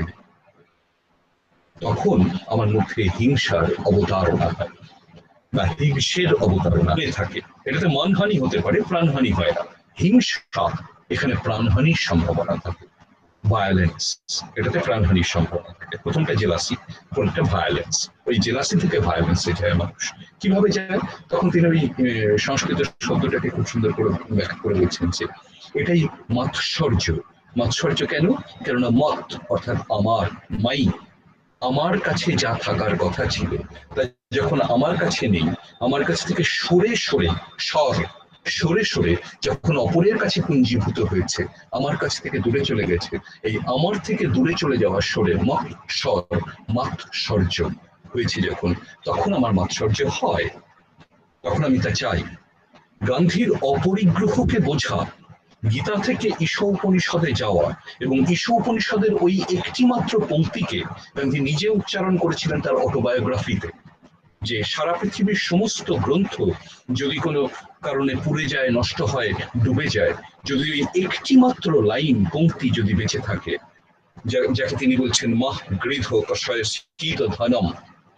তখন আমার মধ্যে হিংসার অবতারণা হয় বা হিংসের অবতারণা থাকে। এটাতে মানহানি হতে পারে, প্রাণহানি হয় না। হিংসা, এখানে প্রাণহানির সম্ভাবনা থাকে, ভায়োলেন্স, এটাতে প্রাণহানির সম্ভাবনা থাকে। প্রথমটা জেলাসি, পরেরটা ভায়োলেন্স। ওই জেলাসি থেকে ভায়োলেন্সে যায় মানুষ। কিভাবে যায়, তখন তিনি ওই সংস্কৃত শব্দটাকে খুব সুন্দর করে ব্যাখ্যা করে বলছেন যে এটাই মাৎসর্য। মাৎসর্য কেন? কেননা মত অর্থাৎ আমার, মাই, আমার কাছে যা থাকার কথা ছিল তা যখন আমার কাছে নেই, আমার কাছ থেকে সরে সরে সর সরে সরে যখন অপরের কাছে পুঞ্জীভূত হয়েছে, আমার কাছ থেকে দূরে চলে গেছে, এই আমার থেকে দূরে চলে যাওয়ার সরে মত সর মাৎসর্য হয়েছে যখন, তখন আমার মাৎসর্য হয়, তখন আমি তা চাই। গান্ধীর অপরিগ্রহকে বোঝা, গীতা থেকে ঈশ উপনিষদে যাওয়া, এবং ঈশ উপনিষদের ওই একটি মাত্র পংক্তিকে গান্ধী নিজে উচ্চারণ করেছিলেন তার অটোবায়োগ্রাফিতে, যে সারা পৃথিবীর সমস্ত গ্রন্থ যদি কোনো কারণে পুড়ে যায়, নষ্ট হয়, ডুবে যায়, যদি ওই একটি মাত্র লাইন পংক্তি যদি বেঁচে থাকে, যাকে তিনি বলছেন মাহ গৃধ কষয় শীত ধনম,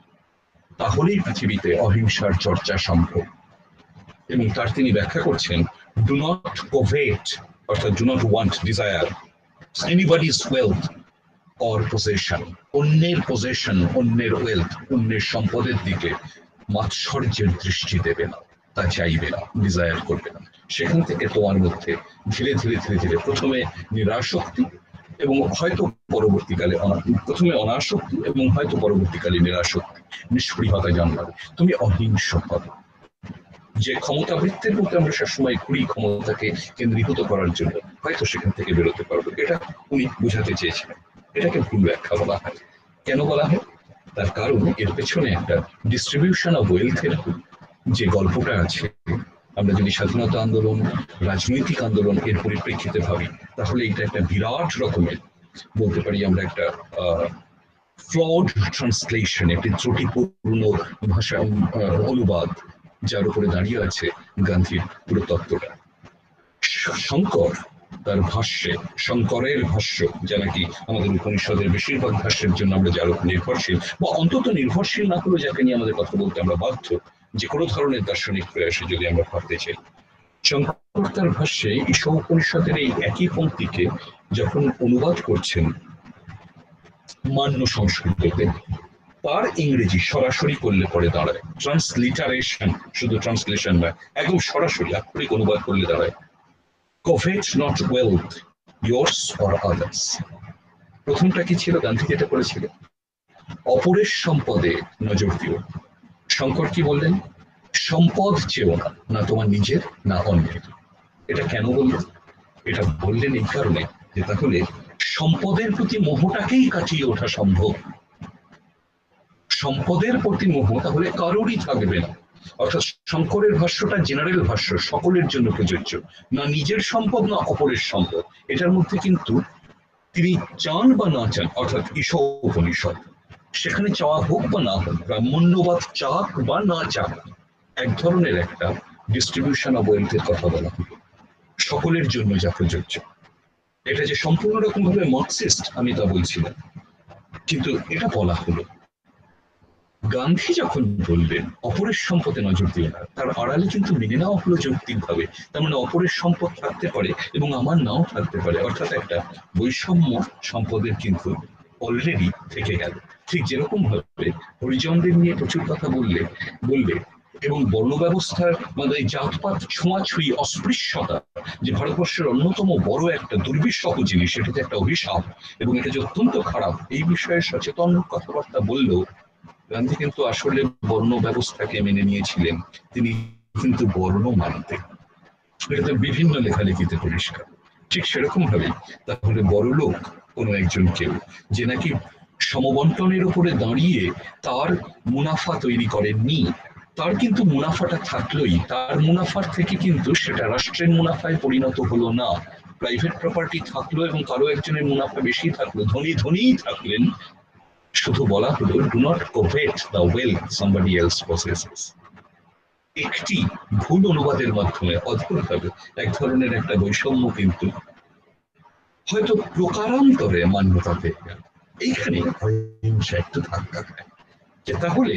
তাহলেই পৃথিবীতে অহিংসার চর্চা সম্ভব। এবং তার তিনি ব্যাখ্যা করছেন, ডু নট কোভেট, অর্থাৎ do not want, desire anybody's wealth or possession, অন্যের পজেশন, অন্যের ওয়েলথ, অন্যের সম্পদের দিকে মাৎসর্যের দৃষ্টি দেবে না, তা চাইবে না, ডিজায়ার করবে না। সেখান থেকে তোমার মধ্যে ধীরে ধীরে ধীরে ধীরে প্রথমে নিরাসক্তি এবং হয়তো পরবর্তীকালে প্রথমে অনাসক্তি এবং হয়তো পরবর্তীকালে নিরাসক্তি, নিষ্পৃহতা জন্মাবে, তুমি অহিংস হবে। যে ক্ষমতা বৃত্তের মধ্যে আমরা সবসময় ঘুরি ক্ষমতাকে কেন্দ্রীভূত করার জন্য, হয়তো সেখান থেকে বেরোতে পারবো, এটা উনি বুঝাতে চেয়েছিলেন। এটাকে ভুল ব্যাখ্যা বলা হয়। কেন বলা হয়? তার কারণ এর পেছনে একটা ডিস্ট্রিবিউশন অফ ওয়েলথের যে গল্পটা আছে, আমরা যদি স্বাধীনতা আন্দোলন, রাজনৈতিক আন্দোলন এর পরিপ্রেক্ষিতে ভাবি, তাহলে এটা একটা বিরাট রকমের, বলতে পারি আমরা একটা আহ ফ্লড ট্রান্সলেশন, একটি ত্রুটিপূর্ণ ভাষা অনুবাদ, যার উপরে দাঁড়িয়ে আছে গান্ধীর পুরো তত্ত্বটা। শঙ্কর তার ভাষ্যে, শঙ্করের ভাষ্য, যা নাকি আমাদের উপনিষদের বেশিরভাগ ভাষ্যের জন্য আমরা যার উপর নির্ভরশীল, বা অন্তত নির্ভরশীল না হলেও যাকে নিয়ে আমাদের কথা বলতে আমরা বাধ্য, যে কোনো ধরনের দার্শনিক প্রয়াসে যদি আমরা ভাবতে চাই, শঙ্কর তার ভাষ্যে ঈশ উপনিষদের এই একই পংক্তিকে যখন অনুবাদ করছেন মান্য সংস্কৃততে, তার ইংরেজি সরাসরি করলে পরে দাঁড়ায়, ট্রান্সলিটারেশন, শুধু ট্রান্সলেশন নয়, একদম সরাসরি আক্ষরিক অনুবাদ করলে দাঁড়ায়, covet not wealth yours or others। প্রথমটা কি ছিল? গান্ধী যেটা করেছিল, অপরের সম্পদে নজর দিও। শঙ্কর কি বললেন? সম্পদ চেও না, না তোমার নিজের না অন্যের। এটা কেন বললেন? এটা বললেন এই কারণে যে তাহলে সম্পদের প্রতি মোহটাকেই কাটিয়ে ওঠা সম্ভব। সম্পদের প্রতি মোহ তাহলে কারোরই থাকবে না। অর্থাৎ শঙ্করের ভাষ্যটা জেনারেল ভাষ্য, সকলের জন্য প্রযোজ্য, না নিজের সম্পদ না অপরের সম্পদ। এটার মধ্যে কিন্তু তিনি চান বা না চান, অর্থাৎ ঈশ উপনিষদ, সেখানে চাওয়া হোক বা না হোক, ব্রাহ্মণ্যবাদ চাক বা না চাক, এক ধরনের একটা ডিস্ট্রিবিউশন অফ ওয়েলথের কথা বলা হলো, সকলের জন্য যা প্রযোজ্য। এটা যে সম্পূর্ণ রকম ভাবে মার্কসিস্ট আমি তা বলছি না, কিন্তু এটা বলা হলো। গান্ধী যখন বললেন অপরের সম্পদে নজর দিও না, তার আড়ালে কিন্তু মেনে নেওয়া হলো যৌক্তিক ভাবে, তার মানে অপরের সম্পদ থাকতে পারে এবং আমার নাও থাকতে পারে, অর্থাৎ একটা বৈষম্য সম্পদের কিন্তু অলরেডি থেকে গেল। ঠিক যেরকম ভাবে হরিজনদের নিয়ে প্রচুর কথা বললে বললে এবং বর্ণ ব্যবস্থার মানে জাতপাত ছোঁয়াছুঁয়ি অস্পৃশ্যতা যে ভারতবর্ষের অন্যতম বড় একটা দুর্বিষহ জিনিস, সেটাতে একটা অভিশাপ এবং এটা যে অত্যন্ত খারাপ, এই বিষয়ে সচেতন কথাবার্তা বললেও গান্ধী কিন্তু আসলে বর্ণ ব্যবস্থাকে মেনে নিয়েছিলেন, তিনি কিন্তু বর্ণ মানতেন। এটা বিভিন্ন লেখালেখিতে পরিষ্কার। ঠিক সেরকম ভাবে তাহলে বড় লোক কোনো একজন কেউ যে নাকি সমবন্টনের উপরে দাঁড়িয়ে তার মুনাফা তৈরি করেননি, তার কিন্তু মুনাফাটা থাকলোই, তার মুনাফার থেকে কিন্তু সেটা রাষ্ট্রের মুনাফায় পরিণত হলো না। প্রাইভেট প্রপার্টি থাকলো এবং কারো একজনের মুনাফা বেশি থাকলো, ধনী ধনীই থাকলেন, শুধু বলা হলো do not covet the wealth somebody else possesses. একটি ভুল অনুবাদের মাধ্যমে অদ্ভুতভাবে এক ধরনের একটা বৈষম্য কিন্তু হয়তো প্রকারান্তরে মান্যতা পেয়ে গেল। এইখানে অহিংসা একটু ধাক্কা খায় যে তাহলে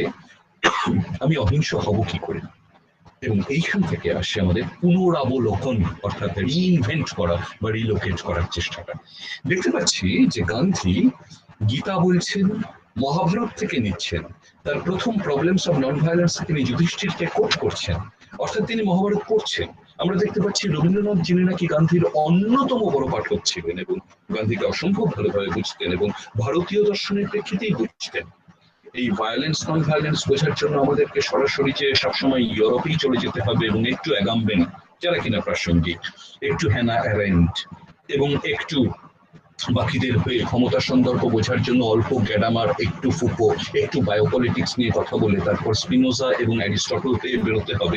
আমি অহিংস হব কি করে, এবং এইখান থেকে আসে আমাদের পুনরাবলোকন, অর্থাৎ রিইনভেন্ট করা বা রিলোকেট করার চেষ্টাটা। দেখতে পাচ্ছি যে গান্ধী গীতা বলছেন, মহাভারত থেকে নিচ্ছেন, তার প্রথম প্রবলেমস অফ নন ভায়োলেন্স তিনি যুধিষ্ঠিরকে কোট করছেন, অর্থাৎ তিনি মহাভারত পড়ছেন। আমরা দেখতে পাচ্ছি রবীন্দ্রনাথ যিনি নাকি গান্ধীর অন্যতম বড় পাঠক ছিলেন এবং গান্ধীকে অসম্ভব ভালোভাবে বুঝতেন এবং ভারতীয় দর্শনের প্রেক্ষিতেই বুঝতেন। এই ভায়োলেন্স নন ভায়োলেন্স বোঝার জন্য আমাদেরকে সরাসরি যে সবসময় ইউরোপেই চলে যেতে হবে এবং একটু অ্যাগাম্বেন যারা কিনা প্রাসঙ্গিক, একটু হ্যানা অ্যারেন্ট এবং একটু বাকিদের হয়ে ক্ষমতা সন্দর্ভ বোঝার জন্য অল্প গ্যাডামার, একটু ফুকো, একটু বায়োপলিটিক্স নিয়ে কথা বলে তারপর স্পিনোজা এবং অ্যারিস্টটলকে বেরোতে হবে,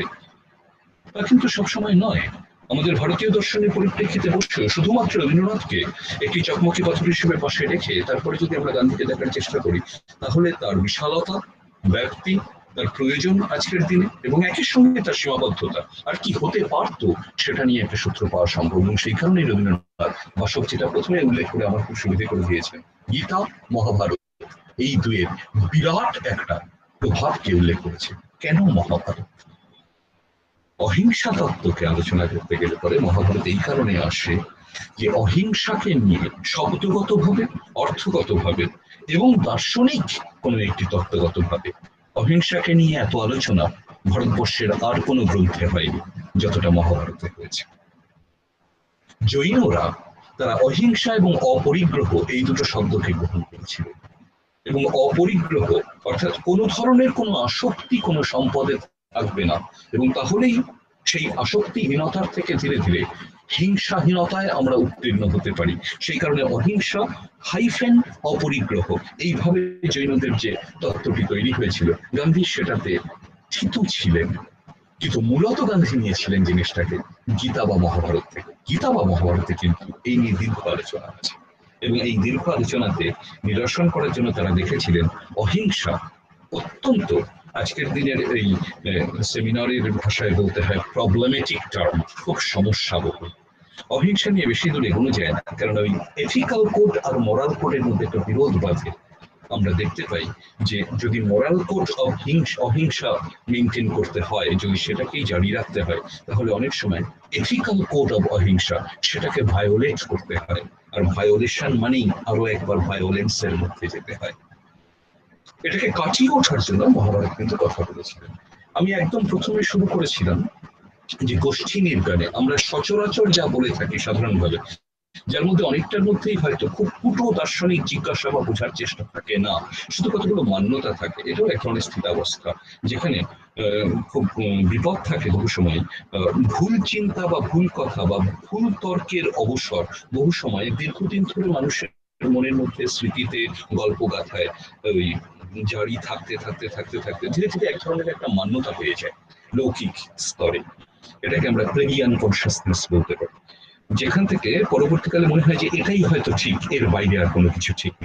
তা কিন্তু সবসময় নয়। আমাদের ভারতীয় দর্শনের পরিপ্রেক্ষিতে বসে শুধুমাত্র রবীন্দ্রনাথকে একটি চকমকি পাথর হিসেবে পাশে রেখে তারপরে যদি আমরা গান্ধীকে দেখার চেষ্টা করি, তাহলে তার বিশালতা, ব্যাপ্তি, তার প্রয়োজন আজকের দিনে এবং একই সঙ্গে তার সীমাবদ্ধতা আর কি হতে পারত সেটা নিয়ে একটা সূত্র পাওয়া সম্ভব। এবং সেই কারণেই রবীন্দ্রনাথ বাসক যেটা প্রথমে উল্লেখ করে আমার খুব সুবিধে করে দিয়েছেন, গীতা মহাভারত এই দুয়ের বিরাট একটা প্রভাবকে উল্লেখ করেছে। কেন মহাভারত? অহিংসা তত্ত্বকে আলোচনা করতে গেলে পরে মহাভারত এই কারণে আসে যে অহিংসাকে নিয়ে শব্দগত ভাবে, অর্থগত ভাবে এবং দার্শনিক কোন একটি তত্ত্বগত ভাবে অহিংসাকে নিয়ে এত আলোচনা ভারতবর্ষের আর কোনো গ্রন্থে হয়নি যতটা মহাভারতে হয়েছে। জৈনরা তারা অহিংসা এবং অপরিগ্রহ এই দুটো শব্দকে গ্রহণ করেছিল এবং অপরিগ্রহ অর্থাৎ কোন ধরনের কোনো আসক্তি কোনো সম্পদে থাকবে না, এবং তাহলেই সেই আসক্তিহীনতার থেকে ধীরে ধীরে হিংসাহীনতায় আমরা উত্তীর্ণ হতে পারি। সেই কারণে অহিংসা হাইফেন অপরিগ্রহ এইভাবে জৈনদের যে তত্ত্বটি তৈরি হয়েছিল, গান্ধী সেটাতে থিতু ছিলেন, কিন্তু মূলত গান্ধী নিয়েছিলেন জিনিসটাকে গীতা বা মহাভারত থেকে। গীতা বা মহাভারতে কিন্তু এই নিয়ে দীর্ঘ আলোচনা আছে এবং এই দীর্ঘ আলোচনাতে নিরসন করার জন্য তারা দেখেছিলেন অহিংসা অত্যন্ত আজকের দিনের এই সেমিনারের ভাষায় বলতে হয় প্রবলেমেটিক টার্ম, খুব সমস্যাবহুল। অহিংসা নিয়ে বেশি দূর এগোনো যায় না, কারণ ওই এথিক্যাল কোড আর মোরাল কোডের মধ্যে একটা বিরোধ বাঁধে। আমরা দেখতে পাই যে যদি মোরাল কোড অফ হিংসা অহিংসা মেনটেন করতে হয়, যদি সেটাকেই জারি রাখতে হয়, তাহলে অনেক সময় এথিক্যাল কোড অফ অহিংসা সেটাকে ভায়োলেট করতে হয়, আর ভায়োলেশন মানেই আরো একবার ভায়োলেন্সের মধ্যে যেতে হয়। এটাকে কাটিয়ে ওঠার জন্য মহাভারত কিন্তু কথা বলেছিলেন। আমি একদম প্রথমে শুরু করেছিলাম যে গোষ্ঠী নির্গাণে আমরা সচরাচর যা বলে থাকি সাধারণভাবে, যার মধ্যে অনেকটার মধ্যেই হয়তো খুব পুটো দার্শনিক জিজ্ঞাসা বা বোঝার চেষ্টা থাকে না, শুধু কতগুলো মান্যতা থাকে। এটাও এক ধরনের স্থিতাবস্থা যেখানে খুব বিপদ থাকে বহু সময়, ভুল চিন্তা বা ভুল কথা বা ভুল তর্কের অবসর বহু সময় দীর্ঘদিন ধরে মানুষের মনের মধ্যে স্মৃতিতে গল্প গাথায় ওই জারি থাকতে থাকতে থাকতে থাকতে ধীরে ধীরে এক ধরনের একটা মান্যতা পেয়ে যায় লৌকিক স্তরে। এটাকে আমরা প্লেগিয়ান কনসাসনেস বলতে পারি, যেখান থেকে পরবর্তীকালে মনে হয় যে এটাই হয়তো ঠিক, এর বাইরে আর কোনো কিছু ঠিক নেই।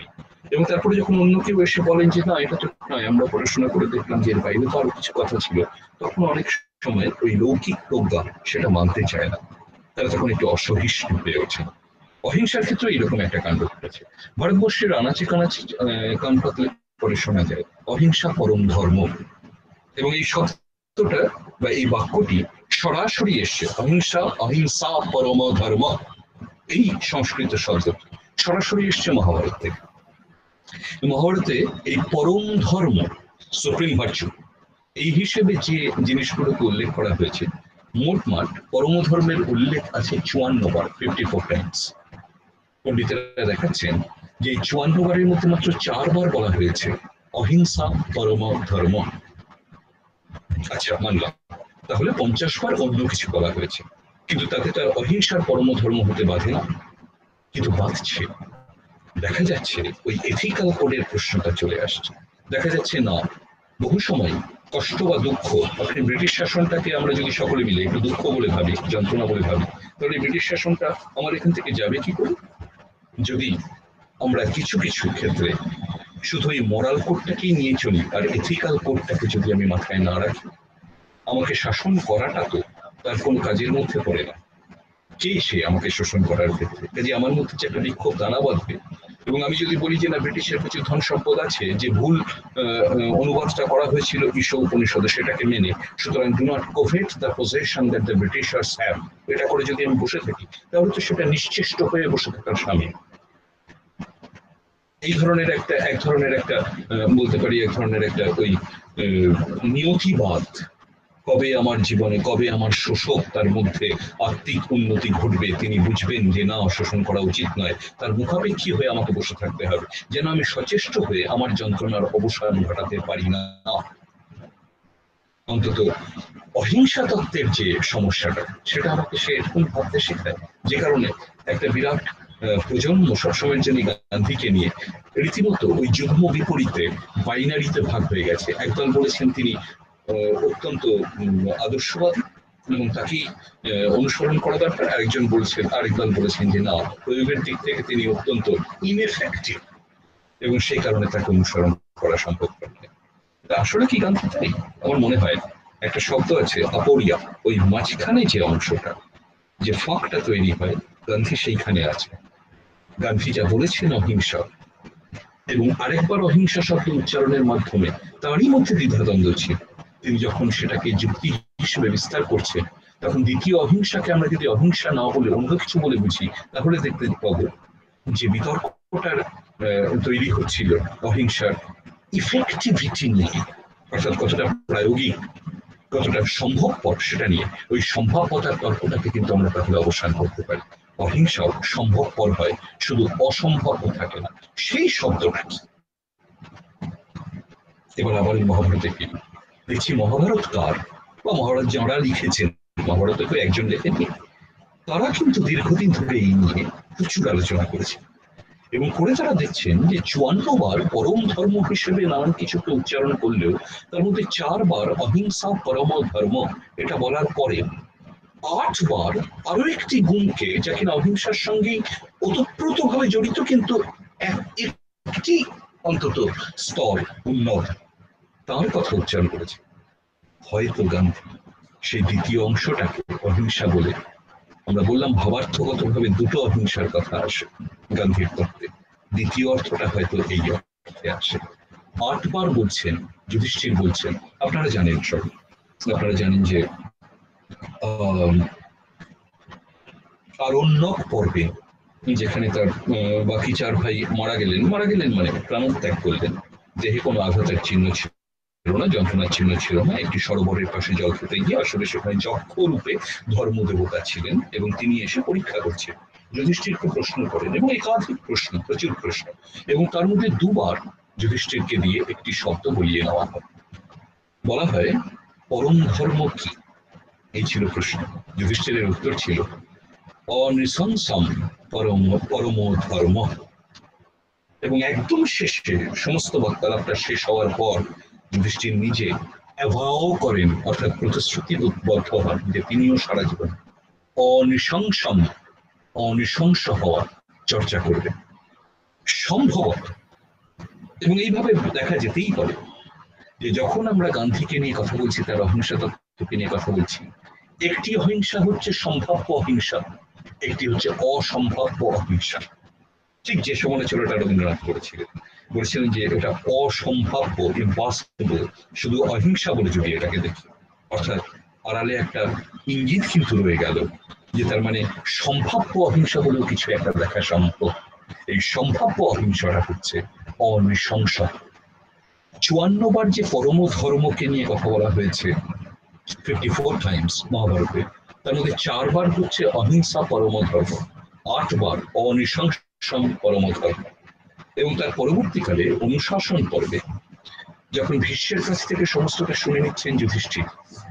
এবং তারপরে যখন অন্য কেউ এসে বলেন যে না এটা তো নয়, আমরা পড়াশোনা করে দেখলাম যে এর বাইরে তো আরো কিছু কথা ছিল, তখন অনেক সময় ওই লৌকিক প্রজ্ঞা সেটা মানতে চায় না, তারা তখন একটু অসহিষ্ণু হয়ে ওঠে। অহিংসার ক্ষেত্রে এরকম একটা কাণ্ড ঘটেছে ভারতবর্ষের আনাচে কানাচে, কান পাতলে পরে শোনা যায় অহিংসা পরম ধর্ম। এবং এই শব্দটা বা এই বাক্যটি সরাসরি এসছে অহিংসা অহিংসা পরম ধর্ম, এই সংস্কৃত শব্দটি সরাসরি এসছে মহাভারত থেকে। মহাভারতে এই পরম ধর্ম, সুপ্রিম ভার্চু, এই হিসেবে যে জিনিসগুলোকে উল্লেখ করা হয়েছে, মোটমাট পরম ধর্মের উল্লেখ আছে চুয়ান্ন বার, ফিফটি ফোর টাইমস। পণ্ডিতেরা দেখাচ্ছেন যে এই চুয়ান্ন বারের মধ্যে মাত্র চারবার বলা হয়েছে অহিংসা পরম ধর্ম। আচ্ছা, মানলাম, তাহলে পঞ্চাশ বার অন্য কিছু বলা হয়েছে, কিন্তু তাতে তার অহিংসার পরম ধর্ম হতে বাধে না, কিন্তু বাঁধছে। দেখা যাচ্ছে ওই এথিক্যাল কোডের প্রশ্নটা চলে আসছে। দেখা যাচ্ছে না, বহু সময় কষ্ট বা দুঃখ, আপনি ব্রিটিশ শাসনটাকে আমরা যদি সকলে মিলে একটু দুঃখ বলে ভাবি, যন্ত্রণা বলে ভাবি, তাহলে ব্রিটিশ শাসনটা আমার এখান থেকে যাবে কি করে? যদি আমরা কিছু কিছু ক্ষেত্রে শুধু এই মোরাল কোডটাকেই নিয়ে চলি আর এথিক্যাল কোডটাকে যদি আমি মাথায় না রাখি, আমাকে শাসন করাটা তো তার কোনো কাজের মধ্যে পড়ে না। কে সে আমাকে শোষণ করার ক্ষেত্রে? কাজে আমার মধ্যে যে একটা বিক্ষোভ দানা বাঁধবে। এবং আমি যদি বলি যে না, ব্রিটিশের কিছু ধন সম্পদ আছে, যে ভুল অনুবাদটা করা হয়েছিল ঈশ উপনিষদে, সেটাকে মেনে, সুতরাং do not covet the possession that the Britishers have, এটা করে যদি আমি বসে থাকি, তাহলে তো সেটা নিশ্চেষ্ট হয়ে বসে থাকার সামিল। এই ধরনের একটা এক ধরনের একটা বলতে পারি এক ধরনের একটা ওই নিয়তিবাদ, কবে আমার জীবনে, কবে আমার শোষক তার মধ্যে আত্মিক উন্নতি ঘটবে, তিনি বুঝবেন যে না, শোষণ করা উচিত নয়, তার মুখাপেক্ষী হয়ে আমাকে বসে থাকতে হবে, যেন আমি সচেষ্ট হয়ে আমার যন্ত্রণার অবসান ঘটাতে পারি না। অন্তত অহিংসা তত্ত্বের যে সমস্যাটা, সেটা আমাকে সে এরকম ভাবতে শেখায়, যে কারণে একটা বিরাট প্রজন্ম সবসময়ের জন্য গান্ধীকে নিয়ে রীতিমতো ওই যুগ্ম বিপরীতে বাইনারিতে ভাগ হয়ে গেছে। একদল বলেছেন তিনি অত্যন্ত আদর্শবাদী এবং তাকেই অনুসরণ করা দরকার, আরেকজন বলছেন, আরেকদল বলেছেন যে না, প্রয়োগের দিক থেকে তিনি অত্যন্ত ইনএফেক্টিভ এবং সেই কারণে তাকে অনুসরণ করা সম্ভব নয়। আসলে কি গান্ধী তাই? আমার মনে হয় একটা শব্দ আছে আপরিয়া, ওই মাঝখানে যে অংশটা, যে ফাঁকটা তৈরি হয়, গান্ধী সেইখানে আছে। গান্ধী যা বলেছেন অহিংসা, এবং আরেকবার অহিংসা শব্দ উচ্চারণের মাধ্যমে তারই মধ্যে দ্বিধাদ্বন্দ্ব ছিল। তিনি যখন সেটাকে যুক্তি হিসেবে বিস্তার করছেন, তখন দ্বিতীয় অহিংসাকে আমরা যদি অহিংসা না বলে অন্য কিছু বলে বুঝি, তাহলে দেখতে পাবো যে বিতর্কটার তৈরি হচ্ছিল অহিংসার ইফেক্টিভিটি নিয়ে, অর্থাৎ কতটা প্রায়োগিক, কতটা সম্ভবপর সেটা নিয়ে। ওই সম্ভাব্যতার তর্কটাকে কিন্তু আমরা তাহলে অবসান করতে পারি। অহিংসাও সম্ভবপর হয়, শুধু অসম্ভব থাকে না। সেই শব্দটা কি? এবার আবার মহাভারতে ফিরি, দেখছি মহাভারত কার বা মহাভারত যারা লিখেছেন, মহাভারতে তো একজন লেখেননি, তারা কিন্তু দীর্ঘদিন ধরে এই নিয়ে প্রচুর আলোচনা করেছে এবং করে তারা দেখছেন যে চুয়ান্ন বার পরম ধর্ম হিসেবে নানান কিছুকে উচ্চারণ করলেও তার মধ্যে চারবার অহিংসা পরম ধর্ম এটা বলার পরে আটবার আরো একটি গুণকে, যা কিনা অহিংসার সঙ্গে ওতপ্রোত ভাবে জড়িত, কিন্তু একটি অন্তত স্তর উন্নত, তার কথা উচ্চারণ করেছে। হয়তো গান্ধী সেই দ্বিতীয় অংশটাকে অহিংসা বলে, আমরা বললাম ভাবার্থগত ভাবে দুটো অহিংসার কথা আসে গান্ধীর তত্ত্বে, দ্বিতীয় অর্থটা হয়তো এই অর্থে আসে। আটবার বলছেন, যুধিষ্ঠির বলছেন, আপনারা জানেন সব, আপনারা জানেন যে আরণ্যক পর্বে যেখানে তার বাকি চার ভাই মারা গেলেন, মারা গেলেন মানে প্রাণত্যাগ করলেন, দেহে কোনো আঘাতের চিহ্ন ছিল না, যন্ত্রণার চিহ্ন ছিল না, একটি সরোবরের পাশে জল খেতে গিয়ে আসলে সেখানে যক্ষ রূপে ধর্মদেবতা ছিলেন এবং তিনি এসে পরীক্ষা করছেন, যুধিষ্ঠিরকে প্রশ্ন করেন এবং একাধিক প্রশ্ন, প্রচুর প্রশ্ন, এবং তার মধ্যে দুবার যুধিষ্ঠিরকে দিয়ে একটি শব্দ বলিয়ে নেওয়া হয়। বলা হয় পরম ধর্ম কি? এই ছিল প্রশ্ন। যুধিষ্ঠিরের উত্তর ছিল অনৃশংসম পরম পরম ধর্ম। এবং একদম শেষে সমস্ত বার্তালাপটা শেষ হওয়ার পর যুধিষ্ঠির নিজে অ্যাভাও করেন, অর্থাৎ প্রতিশ্রুতিবদ্ধ হন যে তিনিও সারা জীবন অনৃশংসম অনৃশংস হওয়ার চর্চা করবেন। সম্ভবত এবং এইভাবে দেখা যেতেই পারে যে যখন আমরা গান্ধীকে নিয়ে কথা বলছি, তার অহিংসা তত্ত্বকে নিয়ে কথা বলছি, একটি অহিংসা হচ্ছে সম্ভাব্য অহিংসা, একটি হচ্ছে অসম্ভাব্য অহিংসা। ঠিক যে সমালোচনাটা রবীন্দ্রনাথ করেছিলেন, বলেছিলেন যে এটা অসম্ভাব্য, ইম্পসিবল, শুধু অহিংসা বলে যদি এটাকে দেখি, অর্থাৎ আড়ালে একটা ইঙ্গিত কিন্তু রয়ে গেল যে তার মানে সম্ভাব্য অহিংসা বলেও কিছু একটা দেখা সম্ভব। এই সম্ভাব্য অহিংসাটা হচ্ছে অনৃশংসতা। চুয়ান্ন বার যে পরম ধর্মকে নিয়ে কথা বলা হয়েছে, ফিফটি ফোর টাইমস মহাভারতে, তার মধ্যে চারবার হচ্ছে অহিংসা পরম ধর্ম, আটবার অনৃশংস পরম ধর্ম। এবং তার পরবর্তীকালে অনুশাসন পর্বে যখন ভীষ্মের কাছ থেকে সমস্তটা শুনে নিচ্ছেন যুধিষ্ঠির,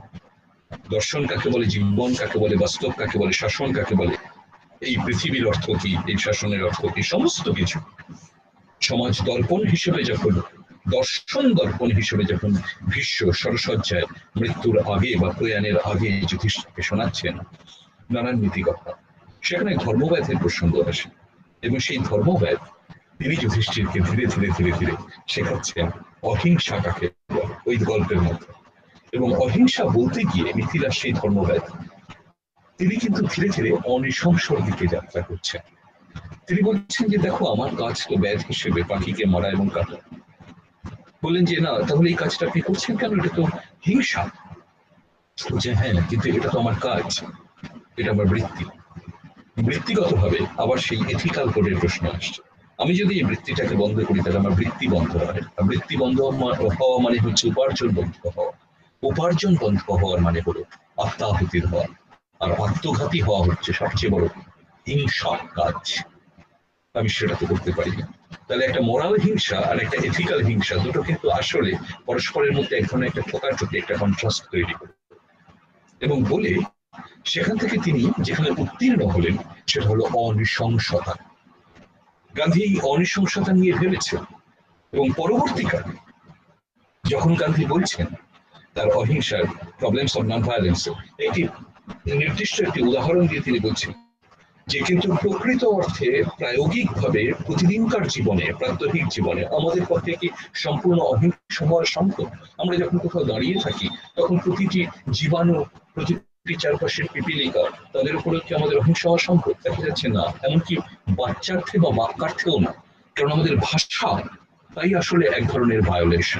দর্শন কাকে বলে, জীবন কাকে বলে, বাস্তব কাকে বলে, শাসন কাকে বলে, এই পৃথিবীর অর্থ কি, এই শাসনের অর্থ কি, সমস্ত কিছু সমাজ দর্পণ হিসেবে যখন, দর্শন দর্পণ হিসেবে যখন ভীষ্ম সরসজ্জায় মৃত্যুর আগে বা প্রয়াণের আগে যুধিষ্ঠিরকে শোনাচ্ছেন নানান নীতি কথা, সেখানে ধর্মব্যাধের প্রসঙ্গ আসে এবং সেই ধর্মব্যাধ তিনি যুধিষ্ঠিরকে ধীরে ধীরে ধীরে ধীরে শেখাচ্ছেন অহিংসা কাকে বলে ওই গল্পের মধ্যে। এবং অহিংসা বলতে গিয়ে মিথিলার সেই ধর্মব্যাধ তিনি কিন্তু ধীরে ধীরে অনৃশংসর দিকে যাত্রা করছেন। তিনি বলছেন যে দেখো, আমার কাজ তো ব্যাধ হিসেবে পাখিকে মারা এবং কাটা। বললেন যে না, তাহলে এই কাজটা আপনি করছেন কেন, এটা তো হিংসা। বলছে হ্যাঁ, কিন্তু এটা তো আমার কাজ, এটা আমার বৃত্তি। বৃত্তিগত ভাবে আবার সেই এথিক্যাল কোডের প্রশ্ন আসছে। আমি যদি এই বৃত্তিটাকে বন্ধ করি তাহলে আমার বৃত্তি বন্ধ হয়। বৃত্তি বন্ধ হওয়া মানে হচ্ছে উপার্জন বন্ধ হওয়া, উপার্জন বন্ধ হওয়ার মানে হলো আত্মাহুতির হওয়া, আর আত্মঘাতী হওয়া হচ্ছে সবচেয়ে বড় হিংসার কাজ। আমি সেটা তো করতে পারি না। তাহলে একটা মোরাল হিংসা আর একটা এথিক্যাল হিংসা দুটো কিন্তু আসলে পরস্পরের মধ্যে এক ধরনের একটা ঠোকাঠুকি, একটা কন্ট্রাস্ট তৈরি করে। এবং বলে সেখান থেকে তিনি যেখানে উত্তীর্ণ হলেন সেটা হলো অনৃশংসতা। গান্ধী এই অনৃশংসতা নিয়ে ভেবেছেন এবং পরবর্তীকালে যখন গান্ধী বলছেন তার অহিংসার প্রবলেমস অফ নন ভায়োলেন্স, একটি নির্দিষ্ট একটি উদাহরণ দিয়ে তিনি বলছেন যে কিন্তু প্রকৃত অর্থে প্রায়োগিক ভাবে প্রতিদিনকার জীবনে, প্রাত্যহিক জীবনে আমাদের পক্ষে কি সম্পূর্ণ অহিংসা হওয়া সম্ভব? আমরা যখন কোথাও দাঁড়িয়ে থাকি তখন প্রতিটি জীবাণু, প্রতিটি চারপাশের পিপিলিকা, তাদের উপরে কি আমাদের অহিংসা হওয়া সম্ভব? দেখা যাচ্ছে না। এমনকি বাচ্চার্থে বা বাক্যার্থেও না, কারণ আমাদের ভাষা তাই আসলে এক ধরনের ভায়োলেশন।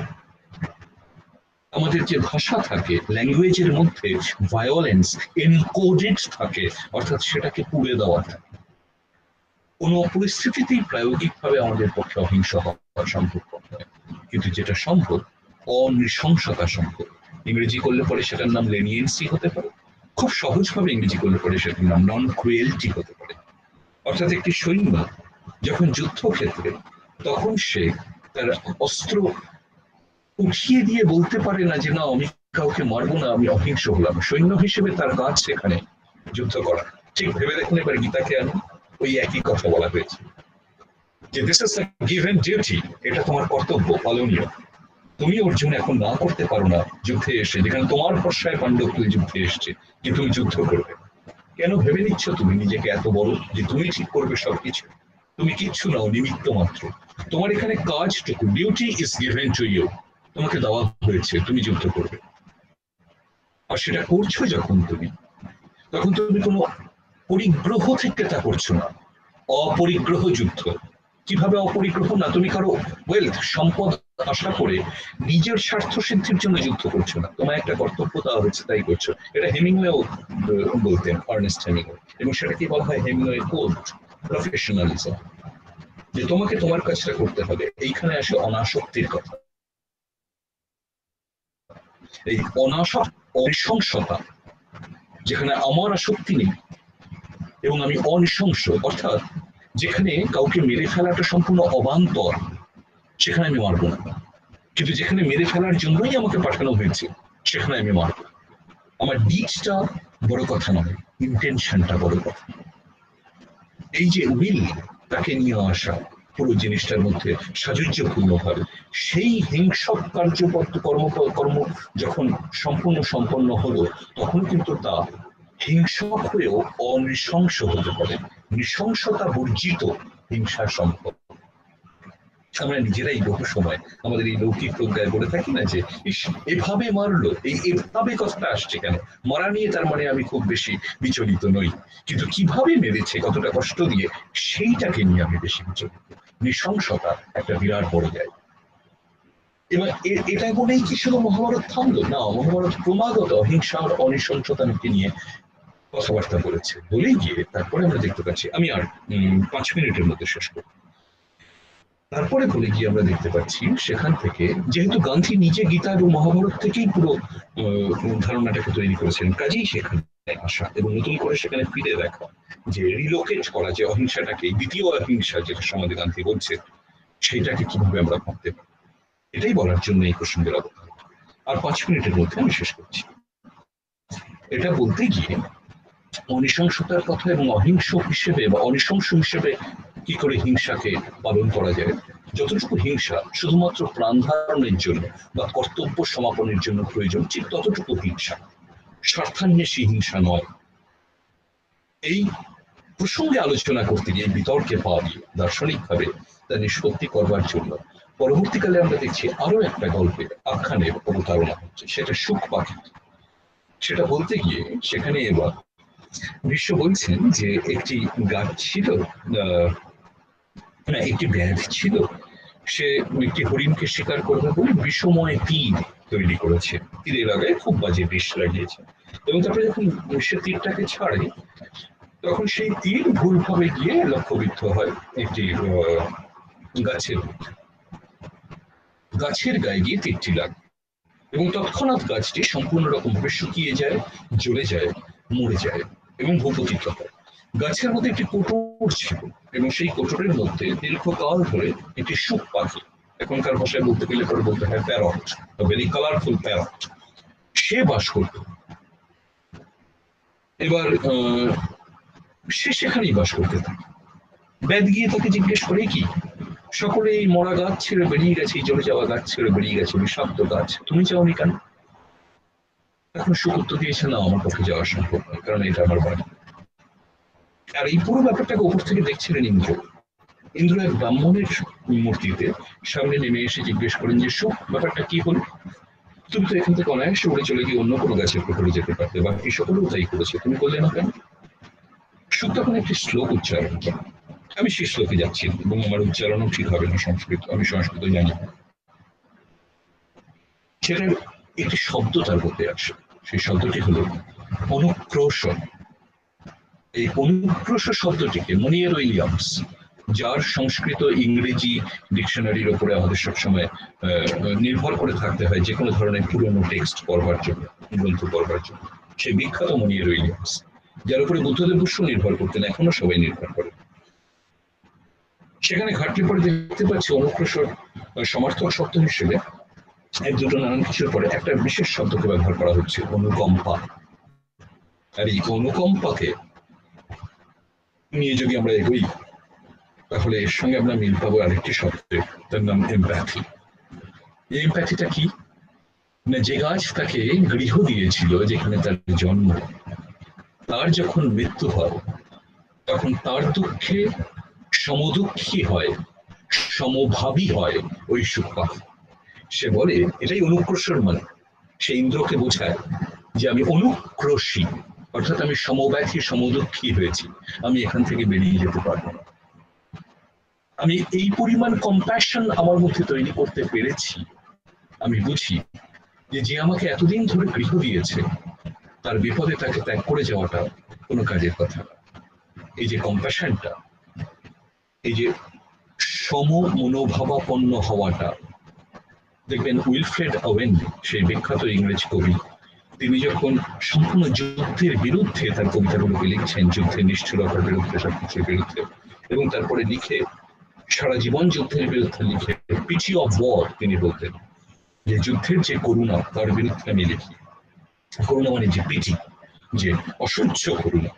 আমাদের যে ভাষা থাকে, ল্যাঙ্গুয়েজের মধ্যে ভায়োলেন্স এনকোডেড থাকে, অর্থাৎ সেটাকে পুড়ে দেওয়া থাকে। কোন পরিস্থিতিতেই প্রায়োগিকভাবে আমাদের পক্ষে অহিংস হওয়া সম্ভব নয়, কিন্তু যেটা সম্ভব অনৃশংসতা সম্ভব। ইংরেজি করলে পরে সেটার নাম লেনিয়েন্সি হতে পারে, খুব সহজভাবে ইংরেজি করলে পরে সেটার নাম নন ক্রুয়েলটি হতে পারে। অর্থাৎ একটি সৈন্য যখন যুদ্ধক্ষেত্রে, তখন সে তার অস্ত্র উঠিয়ে দিয়ে বলতে পারে না যে না, আমি কাউকে মারবো না, আমি অহিংস হলাম। সৈন্য হিসেবে তার কাজ সেখানে যুদ্ধ করা। ঠিক ভেবে দেখুন এবার গীতাকে আনি, ওই একই কথা বলা হয়েছে যে this is a given duty, এটা তোমার কর্তব্য পালনীয়। তুমি অর্জুন এখন না করতে পারো না যুদ্ধে এসে, যেখানে তোমার ভরসায় পাণ্ডব তুই যুদ্ধে এসছে যে তুমি যুদ্ধ করবে। কেন ভেবে নিচ্ছ তুমি নিজেকে এত বড় যে তুমি ঠিক করবে সবকিছু? তুমি কিচ্ছু নাও, নিমিত্ত মাত্র। তোমার এখানে কাজটুকু, duty is given to you, তোমাকে দেওয়া হয়েছে, তুমি যুদ্ধ করবে। আর সেটা করছো যখন তুমি, তখন তুমি কোনো পরিগ্রহ থেকে তা করছো না, অপরিগ্রহ যুদ্ধ। কিভাবে অপরিগ্রহ না? তুমি কারো ওয়েলথ, সম্পদ আশা করে নিজের স্বার্থ সিদ্ধির জন্য যুদ্ধ করছো না, তোমার একটা কর্তব্য দেওয়া হয়েছে তাই করছো। এটা হেমিংওয়েও বলতেন, আর্নেস্ট হেমিংওয়ে, এবং সেটাকে বলা হয় হেমিংওয়ে কোড, প্রফেশনালিজম, যে তোমাকে তোমার কাজটা করতে হবে। এইখানে আসে অনাসক্তির কথা। এই অনাসক্ত, অনৃশংসতা, যেখানে আমার আসক্তি নেই এবং আমি অনৃশংস, অর্থাৎ যেখানে কাউকে মেরে ফেলাটা সম্পূর্ণ অবান্তর, সেখানে আমি মারব না। কিন্তু যেখানে মেরে ফেলার জন্যই আমাকে পাঠানো হয়েছে সেখানে আমি মারব। আমার ডিডটা বড় কথা নয়, ইন্টেনশনটা বড় কথা। এই যে উইল, তাকে নিয়ে আসা পুরো জিনিসটার মধ্যে সাযুজ্যপূর্ণ ভাবে, সেই হিংসক কার্যপত্র কর্ম কর্ম যখন সম্পূর্ণ সম্পন্ন হলো, তখন কিন্তু তা হিংসক হয়েও অনৃশংস হতে পারে। নৃশংসতা বর্জিত হিংসা সম্ভব। আমরা নিজেরাই বহু সময় আমাদের এই লৌকিক প্রজ্ঞায় বলে থাকি না যে ইস এভাবে মারলো, এই এভাবে কথাটা আসছে কেন, মরা নিয়ে তার মানে আমি খুব বেশি বিচলিত নই, কিন্তু কিভাবে মেরেছে, কতটা কষ্ট দিয়ে, সেইটাকে নিয়ে আমি বেশি বিচলিত। নৃশংসতা একটা বিরাট বড় জায়গা। এবার এটা বলেই কি শুধু মহাভারত থামলো না, মহাভারত ক্রমাগত অহিংসা আর অনৃশংসতাকে নিয়ে কথাবার্তা বলেছে, বলেই গিয়ে তারপরে আমরা দেখতে পাচ্ছি, আমি আর পাঁচ মিনিটের মধ্যে শেষ করব, তারপরে বলে গিয়ে আমরা দেখতে পাচ্ছি সেখান থেকে, যেহেতু গান্ধী নিজে গীতা এবং মহাভারত থেকেই পুরো ধারণাটাকে তৈরি করেছেন, কাজেই সেখানে আসা এবং নতুন করে সেখানে ফিরে দেখা, যে রিলোকেট করা, যে অহিংসাটাকে, দ্বিতীয় অহিংসা যেটা সমাজে গান্ধী বলছে, সেটাকে কিভাবে আমরা ভাবতে পারি, এটাই বলার জন্য এই প্রসঙ্গের অবদান। আর পাঁচ মিনিটের মধ্যে আমি শেষ করছি। এটা বলতে গিয়ে অনৃশংসতার কথা এবং অহিংস হিসেবে বা অনৃশংস হিসেবে কি করে হিংসাকে পালন করা যায়, যতটুকু হিংসা শুধুমাত্র প্রাণ ধারণের জন্য বা কর্তব্য সমাপনের জন্য প্রয়োজন, ঠিক ততটুকু হিংসা স্বার্থান্বেষী হিংসা নয়। এই প্রসঙ্গে আলোচনা করতে গিয়ে, বিতর্কে পা দিয়ে দার্শনিকভাবে তা নিষ্পত্তি করবার জন্য পরবর্তীকালে আমরা দেখছি আরো একটা গল্পের আখ্যানের অবতারণা হচ্ছে, সেটা সুখ পাখি। সেটা বলতে গিয়ে সেখানে এবার বিশ্ব বলছেন যে একটি গাছ ছিল, না একটি ব্যাধ ছিল, সে একটি হরিণকে শিকার করবে বলে বিষময় তীর তৈরি করেছে, তীরের আগে খুব বাজে বিষ লাগিয়েছে, এবং তারপরে যখন সে তীরটাকে ছাড়ে তখন সেই তীর ভুলভাবে গিয়ে লক্ষ্যবিদ্ধ হয় একটি গাছের গাছের গায়ে গিয়ে তীরটি লাগে, এবং তৎক্ষণাৎ গাছটি সম্পূর্ণ রকম ভাবে শুকিয়ে যায়, জ্বলে যায়, মরে যায় এবং ভূপতিত হয়। গাছের মধ্যে একটি কোটর ছিল, এবং সেই কোটরের মধ্যে দীর্ঘকাল ধরে একটি সুখ পাখি, এখনকার ভাষায় বলতে গেলে পরে বলতে হয় প্যারট, ভেরি কালারফুল প্যারট, সে বাস করত। এবার সে সেখানেই বাস করতে থাকে। ব্যাধ গিয়ে তাকে জিজ্ঞেস করে, কি সকলে এই মরা গাছ ছেড়ে বেরিয়ে গেছে, জ্বলে যাওয়া গাছ ছেড়ে বেরিয়ে গেছে, বিষাক্ত গাছ, তুমি যাওনি কেন? এখন সুখ উত্তর দিয়েছে, না আমার পক্ষে যাওয়া সম্ভব নয়, কারণ এটা আমার বাড়ি। আর এই পুরো ব্যাপারটাকে উপর থেকে দেখছিলেন ইন্দ্র। ইন্দ্র এক ব্রাহ্মণের মূর্তিতে সামনে নেমে এসে জিজ্ঞেস করেন যে সুখ, ব্যাপারটা কি হল? তুমি তো এখান থেকে অনায়াসে উড়ে চলে গিয়ে অন্য কোনো গাছের উপরে যেতে পারতে, বাকি সকলেও তাই করেছে, তুমি করলে না কেন? সুখ তখন একটি শ্লোক উচ্চারণ করে, আমি সেই শ্লোকে যাচ্ছি এবং আমার উচ্চারণও ঠিক হবে না, সংস্কৃত আমি সংস্কৃত জানি না, সেটার একটি শব্দ তার মধ্যে আসে, সেই শব্দটি হলো অনুক্রোশ। এই অনুক্রোশ শব্দটিকে মনিয়ার উইলিয়ামস, যার সংস্কৃত ইংরেজি ডিকশনারির উপরে আমাদের সবসময় নির্ভর করে থাকতে হয় যে কোনো ধরনের পুরনো টেক্সট পড়বার জন্য, গ্রন্থ পড়বার জন্য, সেই বিখ্যাত মনিয়ার উইলিয়ামস, যার উপরে বুদ্ধদেব বসু নির্ভর করতেন, এখনো সবাই নির্ভর করে। সেখানে ঘাটলে পরে দেখতে পাচ্ছি অনুক্রোশর সমার্থক শব্দ হিসেবে এক দুটো নানান কিছুর পরে একটা বিশেষ শব্দকে ব্যবহার করা হচ্ছে, অনুকম্পা। আর এই অনুকম্পাকে নিয়ে যদি আমরা এগোই তাহলে এর সঙ্গে আমরা মিল পাবো আরেকটি শব্দে, তার নাম এমপ্যাথি। এই এমপ্যাথিটা কি না, যে গাছ তাকে গৃহ দিয়েছিল, যেখানে তার জন্ম, তার যখন মৃত্যু হয় তখন তার দুঃখে সমদুঃখী হয়, সমভাবী হয় ওই সুখ পাখি। সে বলে এটাই অনুক্রোশর মানে, সে ইন্দ্রকে বোঝায় যে আমি অনুক্রোশী, অর্থাৎ আমি সমব্যথী সমদুঃখী হয়েছি, আমি এখান থেকে বেরিয়ে যেতে পারবো না। আমি এই পরিমাণ কম্প্যাশন আমার মধ্যে তৈরি করতে পেরেছি, আমি বুঝি যে যে আমাকে এতদিন ধরে গৃহ দিয়েছে তার বিপদে তাকে ত্যাগ করে যাওয়াটা কোনো কাজের কথা না। এই যে কম্প্যাশনটা, এই যে সম মনোভাবাপন্ন হওয়াটা, দেখবেন উইলফ্রেড ওয়েন, সেই বিখ্যাত ইংরেজ কবি, তিনি যখন সম্পূর্ণ যুদ্ধের বিরুদ্ধে তার কবিতাগুলোকে লিখছেন, যুদ্ধের নিষ্ঠুরতার বিরুদ্ধে, সবকিছুর বিরুদ্ধে, এবং তারপরে লিখে সারা জীবন যুদ্ধের বিরুদ্ধে লিখে পিটি অফ ওয়ার, তিনি বলতেন যে যুদ্ধের যে করুণা তার বিরুদ্ধে আমি লিখি। করুণা মানে যে পিটি, যে অসহ্য করুণা।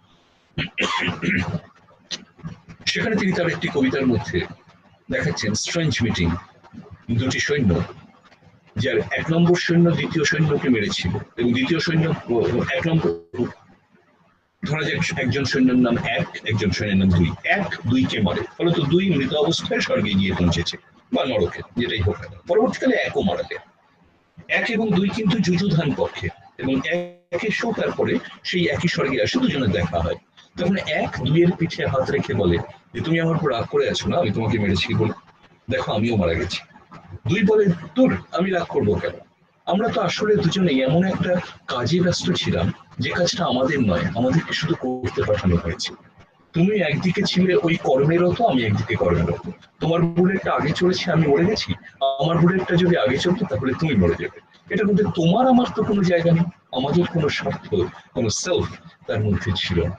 সেখানে তিনি তার একটি কবিতার মধ্যে দেখাচ্ছেন স্ট্রেঞ্জ মিটিং, দুটি সৈন্য, যার এক নম্বর সৈন্য দ্বিতীয় সৈন্যকে মেরেছিল, এবং দ্বিতীয় সৈন্য এক নম্বর, ধরা যাক একজন সৈন্যের নাম এক, একজন সৈন্যের নাম দুই, এক দুইকে মারে, ফলত দুই মৃত অবস্থায় স্বর্গে গিয়ে পৌঁছেছে, বা নরকে, যেটাই হোক না, পরবর্তীকালে একও মারা যায়। এক এবং দুই কিন্তু যুযুধান পক্ষে, এবং এক এসেও তারপরে সেই একই স্বর্গে আসে, দুজনের দেখা হয়। তখন এক দুইয়ের পিঠে হাত রেখে বলে যে তুমি আমার উপর রাগ করে আছো না, আমি তোমাকে মেরেছি বলে, দেখো আমিও মারা গেছি। দুই বলে তোর আমি রাগ করবো কেন, আমরা তো আসলে দুজনেই এমন একটা কাজে ব্যস্ত ছিলাম যে কাজটা আমাদের নয়, আমাদেরকে শুধু করতে পাঠানো হয়েছে। তুমি একদিকে ছিলে ওই কর্মেরত, আমি একদিকে কর্মেরত। তোমার বুলেটটা আগে চলেছে, আমি মরে গেছি, আমার বুলেটটা যদি আগে চলতো তাহলে তুমি মরে যাবে। এটার মধ্যে তোমার আমার তো কোনো জায়গা নেই, আমাদের কোনো স্বার্থ, কোনো সেলফ তার মধ্যে ছিল না।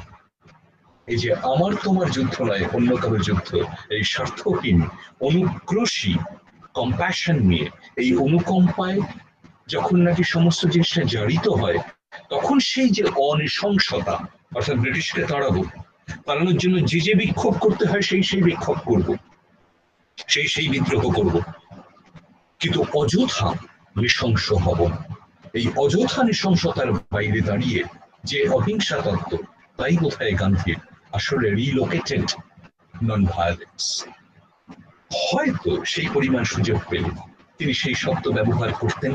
এই যে আমার তোমার যুদ্ধ নয়, অন্য কারো যুদ্ধ, এই স্বার্থহীন অনুক্রোশী কম্প্যাশন নিয়ে, এই অনুকম্পায় যখন নাকি সমস্ত জিনিসটা জারিত হয়, তখন সেই যে অনৃশংসতা, অর্থাৎ ব্রিটিশকে তাড়াবো, তাড়ানোর জন্য যে যে বিক্ষোভ করতে হয় সেই সেই বিক্ষোভ করব, সেই সেই বিদ্রোহ করব, কিন্তু অযথা নৃশংস হব না। এই অযথা নৃশংসতার বাইরে দাঁড়িয়ে যে অহিংসা তত্ত্ব, তাই বোধহয় গান্ধীর আসলে রিলোকেটেড নন ভায়োলেন্স। হয়তো সেই পরিমাণ সুযোগ পেলে তিনি সেই শব্দ ব্যবহার করতেন,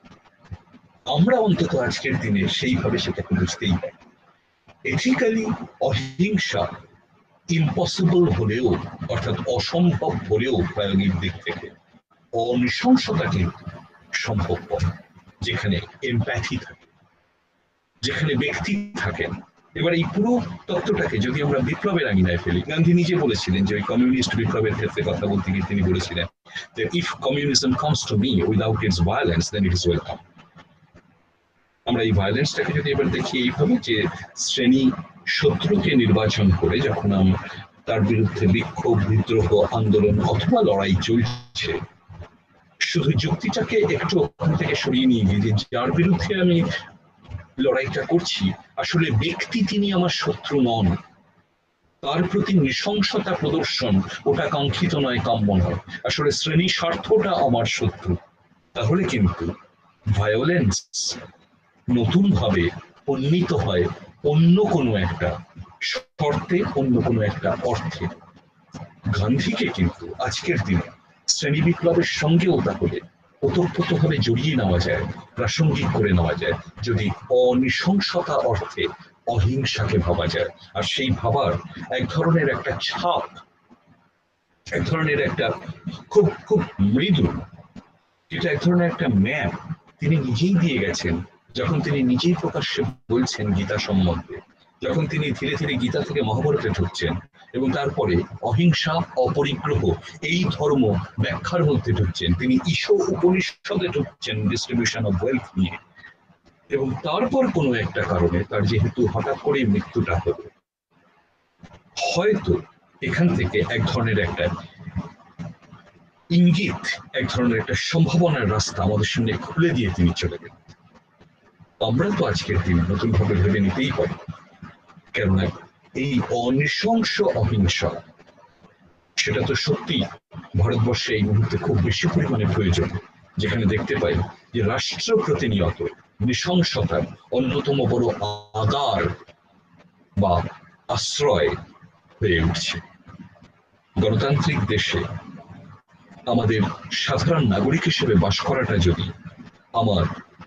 আমরা অন্তত আজকের দিনে সেইভাবে সেটাকে বুঝতেই পারি। এথিক্যালি অহিংসা ইম্পসিবল হলেও, অর্থাৎ অসম্ভব হলেও প্রায়োগিক দিক থেকে অনৃশংসতা কিন্তু সম্ভবপর, যেখানে এমপ্যাথি থাকে, যেখানে ব্যক্তি থাকেন। এবার এই পুরো তত্ত্বটাকে যদি আমরা বিপ্লবের আঙিনায় ফেলি, গান্ধী নিজে বলেছিলেন যে ওই কমিউনিস্ট বিপ্লবের ক্ষেত্রে কথা বলতে গিয়ে তিনি বলেছিলেন যে if communism comes to me without its violence then it is welcome. আমরা এই ভায়োলেন্সটাকে যদি এবার দেখি এইভাবে যে শ্রেণী শত্রুকে নির্বাচন করে যখন তার বিরুদ্ধে বিক্ষোভ, বিদ্রোহ, আন্দোলন অথবা লড়াই চলছে, শুধু যুক্তিটাকে একটু ওখান থেকে সরিয়ে নিয়ে গিয়ে যে যার বিরুদ্ধে আমি লড়াইটা করছি আসলে ব্যক্তি তিনি আমার শত্রু নন, তার প্রতি নৃশংসতা প্রদর্শন ওটা কাঙ্ক্ষিত নয়, কাম্য নয়, আসলে শ্রেণী স্বার্থটা আমার শত্রু, তাহলে কিন্তু ভায়োলেন্স নতুন ভাবে উন্নীত হয় অন্য কোনো একটা শর্তে, অন্য কোনো একটা অর্থে। গান্ধীকে কিন্তু আজকের দিনে শ্রেণী বিপ্লবের সঙ্গেও তাহলে ওতপ্রোতভাবে জড়িয়ে নেওয়া যায়, প্রাসঙ্গিক করে নেওয়া যায়, যদি অনৃশংসতা অর্থে অহিংসাকে ভাবা যায়। আর সেই ভাবার এক ধরনের একটা ছাপ, এক ধরনের একটা খুব খুব মৃদু, এটা এক ধরনের একটা ম্যাপ তিনি নিজেই দিয়ে গেছেন যখন তিনি নিজেই প্রকাশ্যে বলছেন গীতা সম্বন্ধে, যখন তিনি ধীরে ধীরে গীতা থেকে মহাভারতে ঢুকছেন এবং তারপরে অহিংসা, অপরিগ্রহ এই ধর্ম ব্যাখ্যার মধ্যে ঢুকছেন, তিনি ঈশ উপনিষদে ঢুকছেন ডিস্ট্রিবিউশন অফ ওয়েলথ নিয়ে, এবং তারপর কোনো একটা কারণে তার যেহেতু হঠাৎ করে মৃত্যুটা হলো, হয়তো এখান থেকে এক ধরনের একটা ইঙ্গিত, এক ধরনের একটা সম্ভাবনার রাস্তা আমাদের সামনে খুলে দিয়ে তিনি চলে গেলেন। আমরা তো আজকের দিনে নতুন ভাবে ভেবে নিতেই পারি, কেননা এই অনৃশংস অহিংসা সেটা তো সত্যি ভারতবর্ষে এই মুহূর্তে খুব বেশি পরিমাণে প্রয়োজন, যেখানে দেখতে পাই যে রাষ্ট্র প্রতিনিয়ত নৃশংসতার অন্যতম বড় আধার বা আশ্রয় হয়ে উঠছে। গণতান্ত্রিক দেশে আমাদের সাধারণ নাগরিক হিসেবে বাস করাটা যদি আমার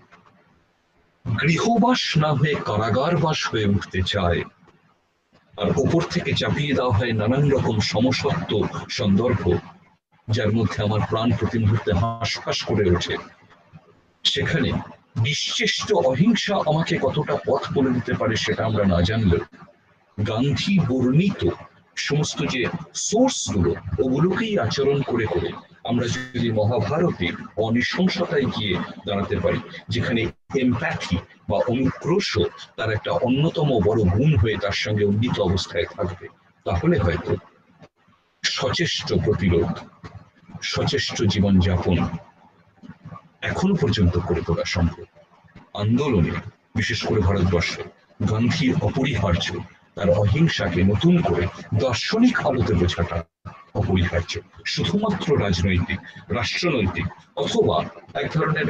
গৃহবাস না হয়ে কারাগার বাস হয়ে উঠতে চায়, আর উপর থেকে চাপিয়ে দেওয়া হয় নানান রকম সমসত্ব সন্দর্ভ যার মধ্যে আমার প্রাণ প্রতি মুহূর্তে হাঁসফাঁস করে ওঠে, সেখানে নিশ্চেষ্ট অহিংসা আমাকে কতটা পথ বলে দিতে পারে সেটা আমরা না জানলেও গান্ধী বর্ণিত সমস্ত যে সোর্স গুলো, ওগুলোকেই আচরণ করে করে আমরা যদি মহাভারতে অনৃশংসতায় গিয়ে দাঁড়াতে পারি, যেখানে এমপ্যাথি বা অনুক্রোশ তার একটা অন্যতম বড় গুণ হয়ে তার সঙ্গে উন্নীত অবস্থায় থাকবে, তাহলে হয়তো সচেষ্ট প্রতিরোধ, সচেষ্ট জীবনযাপন এখনো পর্যন্ত করে তোলা সম্ভব। আন্দোলনে বিশেষ করে ভারতবর্ষে গান্ধীর অপরিহার্য, তার অহিংসাকে নতুন করে দার্শনিক আলোতে বোঝাটা অপরিহার্য, শুধুমাত্র রাজনৈতিক, রাষ্ট্রনৈতিক অথবা এক ধরনের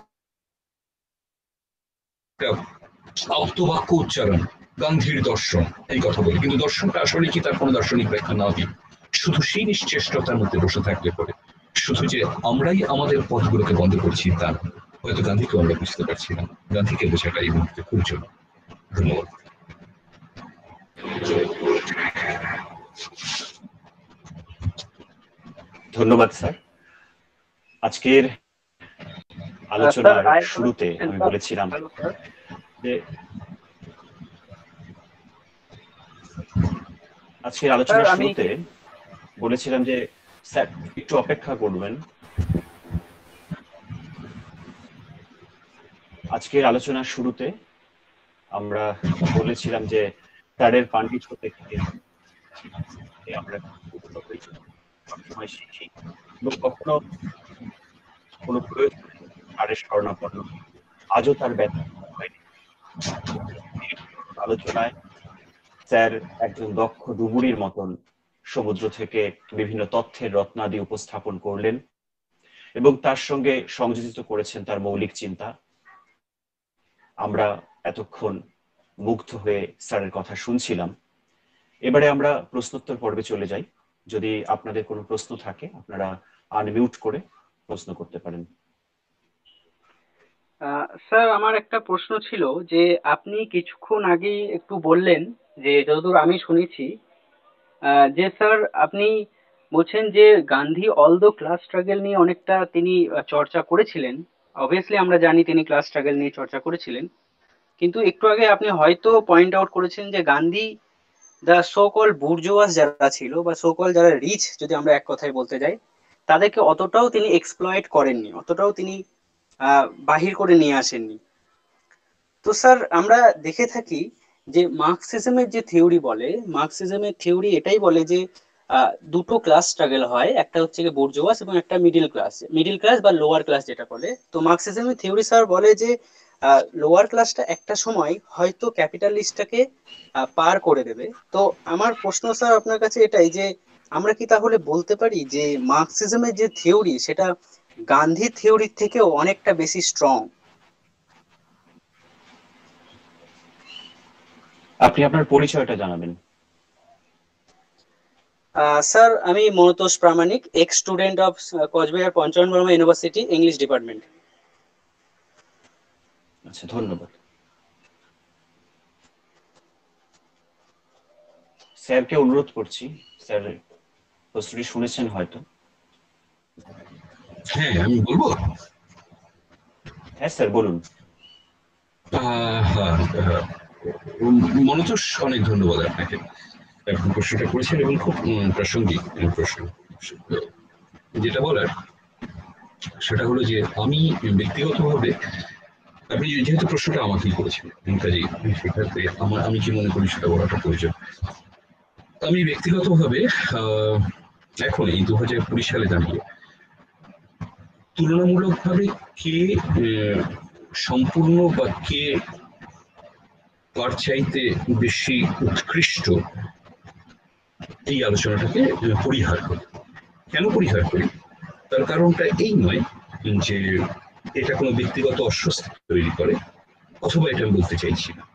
একটা আপ্তবাক্য উচ্চারণ, গান্ধীর দর্শন এই কথা বলি, কিন্তু দর্শনটা আসলে কি তার কোনো দার্শনিক ব্যাখ্যা না দিয়ে শুধু সেই নিশ্চেষ্টতার মধ্যে বসে থাকলে পরে শুধু যে আমরাই আমাদের পথগুলোকে বন্ধ করছি তা না। হয়তো গান্ধীকে আমরা বুঝতে পারছি না, গান্ধীকে বোঝাটা এই মুহূর্তে খুব জরুরি। ধন্যবাদ। ধন্যবাদ স্যার। আজকের আলোচনার শুরুতে আমি বলেছিলাম যে আজকের আলোচনার শুরুতে বলেছিলাম যে স্যার একটু অপেক্ষা করবেন। আজকের আলোচনার শুরুতে আমরা বলেছিলাম যে স্যারের পাণ্ডিত্য হতে আমরা সবসময় শিখি এবং কখনো কোনো প্রয়োজন স্যারের স্বর্ণাপন্ন আজও তার ব্যথা হয়নি। আলোচনায় স্যার একজন দক্ষ ডুবুরির মতন সমুদ্র থেকে বিভিন্ন তথ্যের রত্নাদি উপস্থাপন করলেন এবং তার সঙ্গে সংযোজিত করেছেন তার মৌলিক চিন্তা। আমরা এতক্ষণ মুগ্ধ হয়ে স্যারের কথা শুনছিলাম। এবারে আমরা প্রশ্নোত্তর পর্বে চলে যাই। যদি আপনাদের কোনো প্রশ্ন থাকে আপনারা আনমিউট করে প্রশ্ন করতে পারেন। স্যার, আমার একটা প্রশ্ন ছিল যে আপনি কিছুক্ষণ আগে একটু বললেন যে যতদূর আমি শুনেছি যে স্যার আপনি বলছেন যে Gandhi all the class struggle নিয়ে অনেকটা তিনি চর্চা করেছিলেন। অবভিয়াসলি আমরা জানি তিনি ক্লাস স্ট্রাগল নিয়ে চর্চা করেছিলেন, কিন্তু একটু আগে আপনি হয়তো পয়েন্ট আউট করেছেন যে Gandhi the so call bourgeois যারা ছিল বা সো কল যারা রিচ, যদি আমরা এক কথায় বলতে যাই, তাদেরকে অতটাও তিনি এক্সপ্লয়েট করেননি, অতটাও তিনি বাহির করে নিয়ে আসেননি। তো স্যার আমরা দেখে থাকি যে মার্কসিজমের যে থিওরি বলে, মার্কসিজমের থিওরি এটাই বলে যে দুটো ক্লাস স্ট্রাগল হয়, একটা হচ্ছে কি বুর্জোয়াস এবং একটা মিডিল ক্লাস, মিডিল ক্লাস বা লোয়ার ক্লাস যেটা বলে। তো মার্কসিজমের থিওরি স্যার বলে যে লোয়ার ক্লাসটা একটা সময় হয়তো ক্যাপিটালিস্টটাকে পার করে দেবে। তো আমার প্রশ্ন স্যার আপনার কাছে এটাই যে আমরা কি তাহলে বলতে পারি যে মার্কসিজমের যে থিওরি সেটা গান্ধী থিওরির থেকেও অনেকটা বেশি স্ট্রং? আপনি আপনার পরিচয়টা জানাবেন। স্যার আমি Montosh Pramanik, ex student of Coochbehar Panchanan Barma university, English department. আচ্ছা, ধন্যবাদ। স্যারকে অনুরোধ করছি, স্যার প্রশ্নটি শুনেছেন হয়তো। হ্যাঁ, আমি বলবো। হ্যাঁ স্যার বলুন। মনোতোষ, অনেক ধন্যবাদ আপনাকে এখন প্রশ্নটা করেছেন এবং খুব প্রাসঙ্গিক প্রশ্ন। যেটা বলার সেটা হলো যে আমি ব্যক্তিগতভাবে, আপনি যেহেতু প্রশ্নটা আমাকেই করেছেন কাজে সেক্ষেত্রে আমার আমি কি মনে করি সেটা বলাটা প্রয়োজন। আমি ব্যক্তিগতভাবে আহ এখন এই দু হাজার কুড়ি সালে দাঁড়িয়ে তুলনামূলকভাবে কে সম্পূর্ণ বা কে কার চাইতে বেশি উৎকৃষ্ট এই আলোচনাটাকে পরিহার করি। কেন পরিহার করি? তার কারণটা এই নয় যে এটা কোনো ব্যক্তিগত অস্বস্তি তৈরি করে, অথবা এটা আমি বলতে চাইছি না।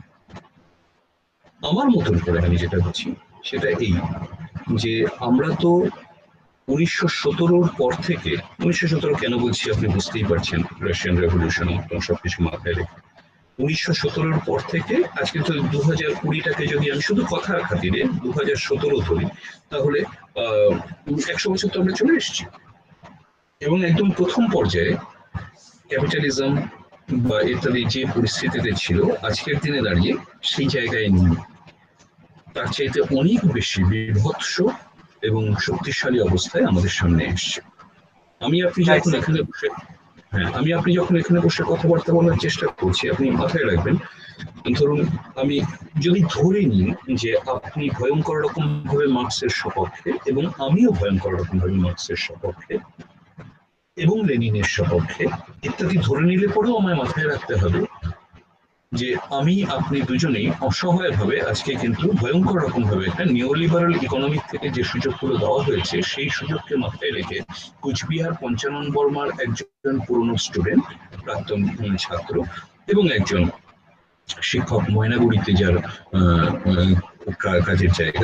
আমার মতন করে আমি যেটা বলছি সেটা এই যে আমরা তো উনিশশো সতেরোর পর থেকে, উনিশশো সতেরো কেন বলছি আপনি বুঝতেই পারছেন, রাশিয়ান রেভলিউশন সবকিছু মাথায় রেখে উনিশশো সতেরোর পর থেকে আজকে তো দু হাজার কুড়িটাকে যদি আমি শুধু কথার খাতিরে দু হাজার সতেরো ধরি, তাহলে আহ একশো বছর তো আমরা চলে এসেছি। এবং একদম প্রথম পর্যায়ে ক্যাপিটালিজম বা ইত্যাদি যে পরিস্থিতিতে ছিল আজকের দিনে দাঁড়িয়ে সেই জায়গায় নেই, তার চাইতে অনেক বেশি বিভৎস এবং শক্তিশালী অবস্থায় আমাদের সামনে এসছে। আমি আপনি যখন এখানে বসে হ্যাঁ আমি আপনি যখন এখানে বসে কথাবার্তা বলার চেষ্টা করছি, আপনি মাথায় রাখবেন, ধরুন আমি যদি ধরে নিই যে আপনি ভয়ঙ্কর রকম ভাবে মার্কসের সপক্ষে এবং আমিও ভয়ঙ্কর রকম ভাবে মার্কসের সপক্ষে এবং লেনিনের সপক্ষে ইত্যাদি ধরে নিলে পরেও আমায় মাথায় রাখতে হবে যে আমি আপনি দুজনেই অসহায় ভাবে আজকে কিন্তু ভয়ঙ্কর রকম ভাবে একটা নিওলিবারাল ইকোনমিক থেকে যে সুযোগগুলো দেওয়া হয়েছে সেই সুযোগকে মাথায় রেখে কুচবিহার পঞ্চানন বর্মার একজন পুরনো স্টুডেন্ট, প্রাক্তন ছাত্র এবং একজন শিক্ষক, ময়নাগুড়িতে যার কাজের জায়গা,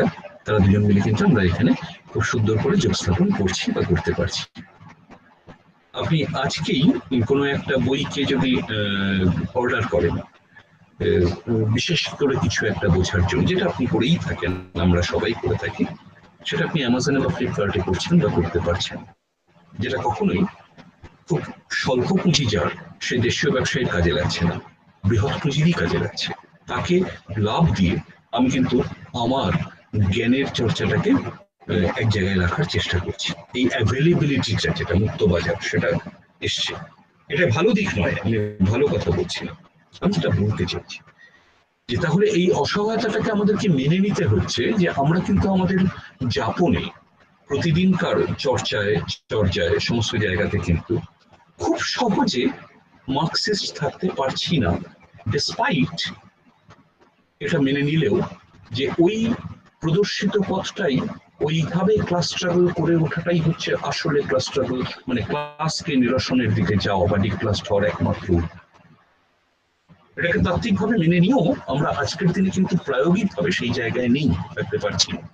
তারা দুজন মিলে কিন্তু আমরা এখানে খুব সুন্দর করে যোগস্থাপন করছি বা করতে পারছি। আপনি আজকেই কোনো একটা বইকে যদি অর্ডার করেন বিশেষ করে কিছু একটা বোঝার জন্য, যেটা আপনি করেই থাকেন, আমরা সবাই করে থাকি, সেটা আপনি অ্যামাজনে বা ফ্লিপকার্টে করছেন বা করতে পারছেন, যেটা কখনোই খুব স্বল্প পুঁজি যার সে দেশীয় ব্যবসায়ীর কাজে লাগছে না, বৃহৎ পুঁজিরই কাজে লাগছে। তাকে লাভ দিয়ে আমি কিন্তু আমার জ্ঞানের চর্চাটাকে এক জায়গায় রাখার চেষ্টা করছি। এই অ্যাভেলেবিলিটিটা যেটা মুক্ত বাজার সেটা এসছে, এটা ভালো দিক নয়, আমি ভালো কথা বলছি না, আমি যেটা বলতে চাইছি যে তাহলে এই অসহায়তাটাকে আমাদেরকে মেনে নিতে হচ্ছে যে আমরা কিন্তু আমাদের যাপনে প্রতিদিনকার চর্চায় চর্চায় সমস্ত জায়গাতে কিন্তু খুব সহজে মার্কসিস্ট থাকতে পারছি না, ডিসপাইট এটা মেনে নিলেও যে ওই প্রদর্শিত পথটাই ওইভাবে ক্লাস স্ট্রাগল করে ওঠাটাই হচ্ছে আসলে ক্লাস স্ট্রাগল, মানে ক্লাসকে নিরসনের দিকে যাওয়া বা ডিক্লাস হওয়ার একমাত্র। এটাকে তাত্ত্বিকভাবে মেনে নিয়েও আমরা আজকের দিনে কিন্তু প্রায়োগিকভাবে সেই জায়গায় নেই, থাকতে পারছি না,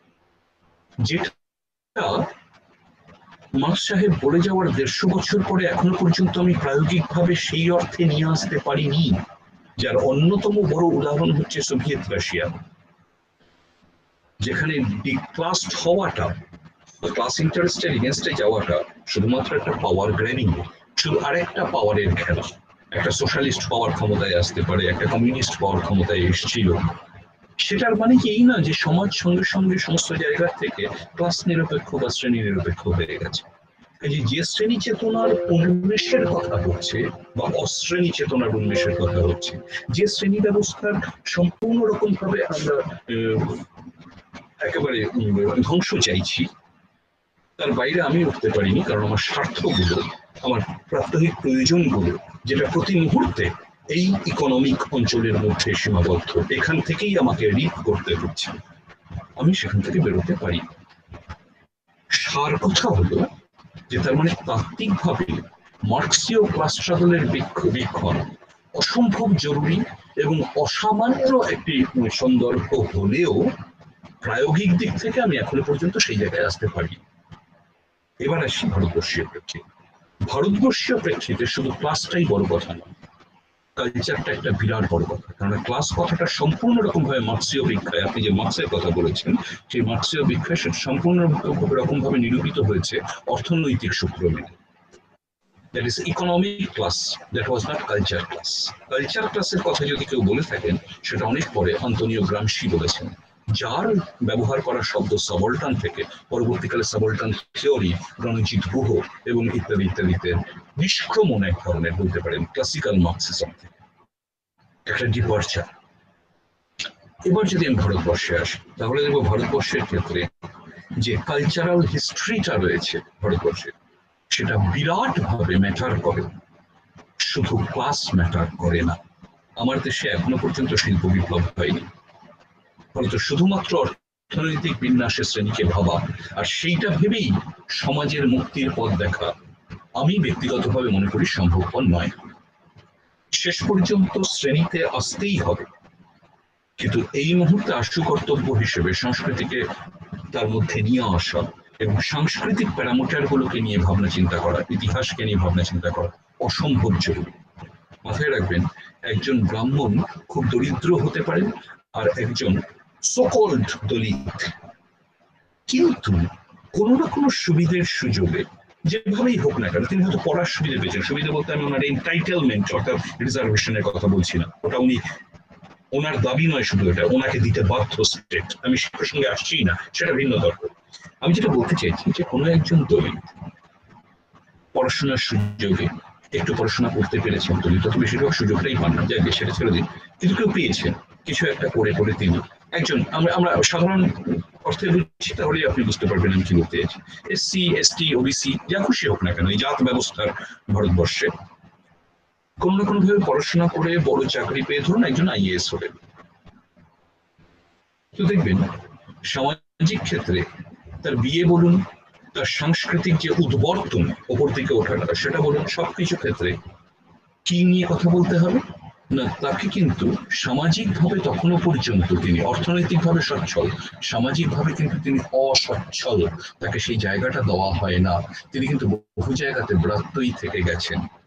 যেটা মার্কস সাহেব বলে যাওয়ার দেড়শো বছর পরে এখনো পর্যন্ত আমি প্রায়োগিকভাবে সেই অর্থে নিয়ে আসতে পারিনি, যার অন্যতম বড় উদাহরণ হচ্ছে সোভিয়েত রাশিয়া, যেখানে ডিক্লাসড হওয়াটা, ক্লাস ইন্টারেস্টের এগেনস্টে যাওয়াটা শুধুমাত্র একটা পাওয়ার গ্র্যাবিং, শুধু আরেকটা পাওয়ারের খেলা। একটা সোশ্যালিস্ট পাওয়ার ক্ষমতায় আসতে পারে, একটা কমিউনিস্ট পাওয়ার ক্ষমতায় এসেছিল, সেটার মানে কি এই না যে সমাজ সঙ্গে সঙ্গে সমস্ত জায়গা থেকে ক্লাস নিরপেক্ষ বা শ্রেণী নিরপেক্ষ হয়ে গেছে। যে শ্রেণী চেতনার উন্মেষের কথা হচ্ছে বা অশ্রেণী চেতনার উন্মেষের কথা হচ্ছে, যে শ্রেণী ব্যবস্থার সম্পূর্ণ রকম ভাবে আমরা একেবারে ধ্বংস চাইছি, তার বাইরে আমি উঠতে পারিনি, কারণ আমার স্বার্থগুলো, আমার প্রাত্যহিক প্রয়োজনগুলো, যেটা প্রতি মুহূর্তে এই ইকোনমিক অঞ্চলের মধ্যে সীমাবদ্ধ, এখান থেকেই আমাকে রিপ করতে হচ্ছে, আমি সেখান থেকে বেরোতে পারি। সার কথা হলো যে তার মানে তাত্ত্বিকভাবে মার্কসীয় ক্লাস স্ট্রাগলের বীক্ষণ অসম্ভব জরুরি এবং অসামান্য একটি সন্দর্ভ হলেও প্রায়োগিক দিক থেকে আমি এখনো পর্যন্ত সেই জায়গায় আসতে পারি। এবার আসি ভারতবর্ষীয় প্রেক্ষিতে। ভারতবর্ষীয় প্রেক্ষিতে শুধু ক্লাসটাই বড় কথা নয়, কালচারটা একটা বিরাট বড় কথা, কারণ ক্লাস কথাটা সম্পূর্ণ রকম ভাবে মার্কসীয় ভিক্ষায়, আপনি যে মার্কসের কথা বলেছেন সেই মার্কসীয় ভিক্ষায় সেটা সম্পূর্ণ রকম ভাবে নিরূপিত হয়েছে অর্থনৈতিক সূত্র মেনে। That is economic class, that was not culture class. Culture classের কথা যদি কেউ বলে থাকেন সেটা অনেক পরে আন্তোনিও গ্রামশি বলেছেন, যার ব্যবহার করা শব্দ সাবল্টান থেকে পরবর্তীকালে সাবল্টান থিওরি, রণজিৎ গুহ এবং ইত্যাদি ইত্যাদিতে নিষ্ক্রমণ এক ধরনের বলতে পারেন ক্লাসিক্যাল মার্কসিজম থেকে একটা ডিপারচার। এবার যদি আমি ভারতবর্ষে আসি তাহলে দেখবো ভারতবর্ষের ক্ষেত্রে যে কালচারাল হিস্ট্রিটা রয়েছে ভারতবর্ষে, সেটা বিরাট ভাবে ম্যাটার করে, শুধু ক্লাস ম্যাটার করে না। আমার দেশে এখনো পর্যন্ত শিল্প বিপ্লব হয়নি, ফলত শুধুমাত্র অর্থনৈতিক বিন্যাসের শ্রেণীকে ভাবা আর সেইটা ভেবেই সমাজের মুক্তির পথ দেখা আমি ব্যক্তিগতভাবে মনে করি সম্ভবপর নয়। শেষ পর্যন্ত শ্রেণীতে আসতেই হবে, কিন্তু এই মুহূর্তে আশু কর্তব্য হিসেবে সংস্কৃতিকে তার মধ্যে নিয়ে আসা এবং সাংস্কৃতিক প্যারামিটার গুলোকে নিয়ে ভাবনা চিন্তা করা, ইতিহাসকে নিয়ে ভাবনা চিন্তা করা অসম্ভব জরুরি। মাথায় রাখবেন, একজন ব্রাহ্মণ খুব দরিদ্র হতে পারেন আর একজন সকল্ড দলিত, কিন্তু কোনো না কোনো সুবিধের সুযোগে যেভাবেই হোক না কেন তিনি হয়তো পড়ার সুবিধা পেয়েছেন। সুবিধা বলতে আমি ওনার এন্টাইটেলমেন্ট অর্থাৎ রিজার্ভেশনের কথা বলছি না, ওটা উনি ওনার দাবি নয়, শুধু এটা ওনাকে দিতে বাধ্য স্টেট, আমি সে প্রসঙ্গে আসছি না, সেটা ভিন্ন দরকার। আমি যেটা বলতে চাইছি যে কোনো একজন দলিত পড়াশোনার সুযোগে একটু পড়াশোনা করতে পেরেছেন, দলিত তো বেশিরভাগ সুযোগটাই পান না, যাকে সেটা ছেড়ে দিন, কিন্তু কেউ পেয়েছেন কিছু একটা করে করে তিনি একজন, আমরা আমরা সাধারণ অর্থে বুঝছি, তাহলে আপনি বুঝতে পারবেন আমি কি বলতে চাইছি। এসসি এসটি ওবিসি যা খুশি হোক না কেন, এই জাত ব্যবস্থার ভারতবর্ষে কোনো না কোনো ভাবে পড়াশোনা করে বড় চাকরি পেয়ে ধরুন একজন আইএএস হলেন, তো দেখবেন সামাজিক ক্ষেত্রে তার বিয়ে বলুন, তার সাংস্কৃতিক যে উদ্বর্তন ওপর দিকে ওঠাটা সেটা বলুন, সবকিছু ক্ষেত্রে কি নিয়ে কথা বলতে হবে, না, তাকে কিন্তু সামাজিকভাবে তখনো পর্যন্ত তিনি অর্থনৈতিকভাবে সচ্ছল, সামাজিকভাবে কিন্তু তিনি অসচ্ছল, তাকে সেই জায়গাটা দেওয়া হয় না। তিনি কিন্তু বহু জায়গাতে ব্রাত্যই থেকে গেছেন।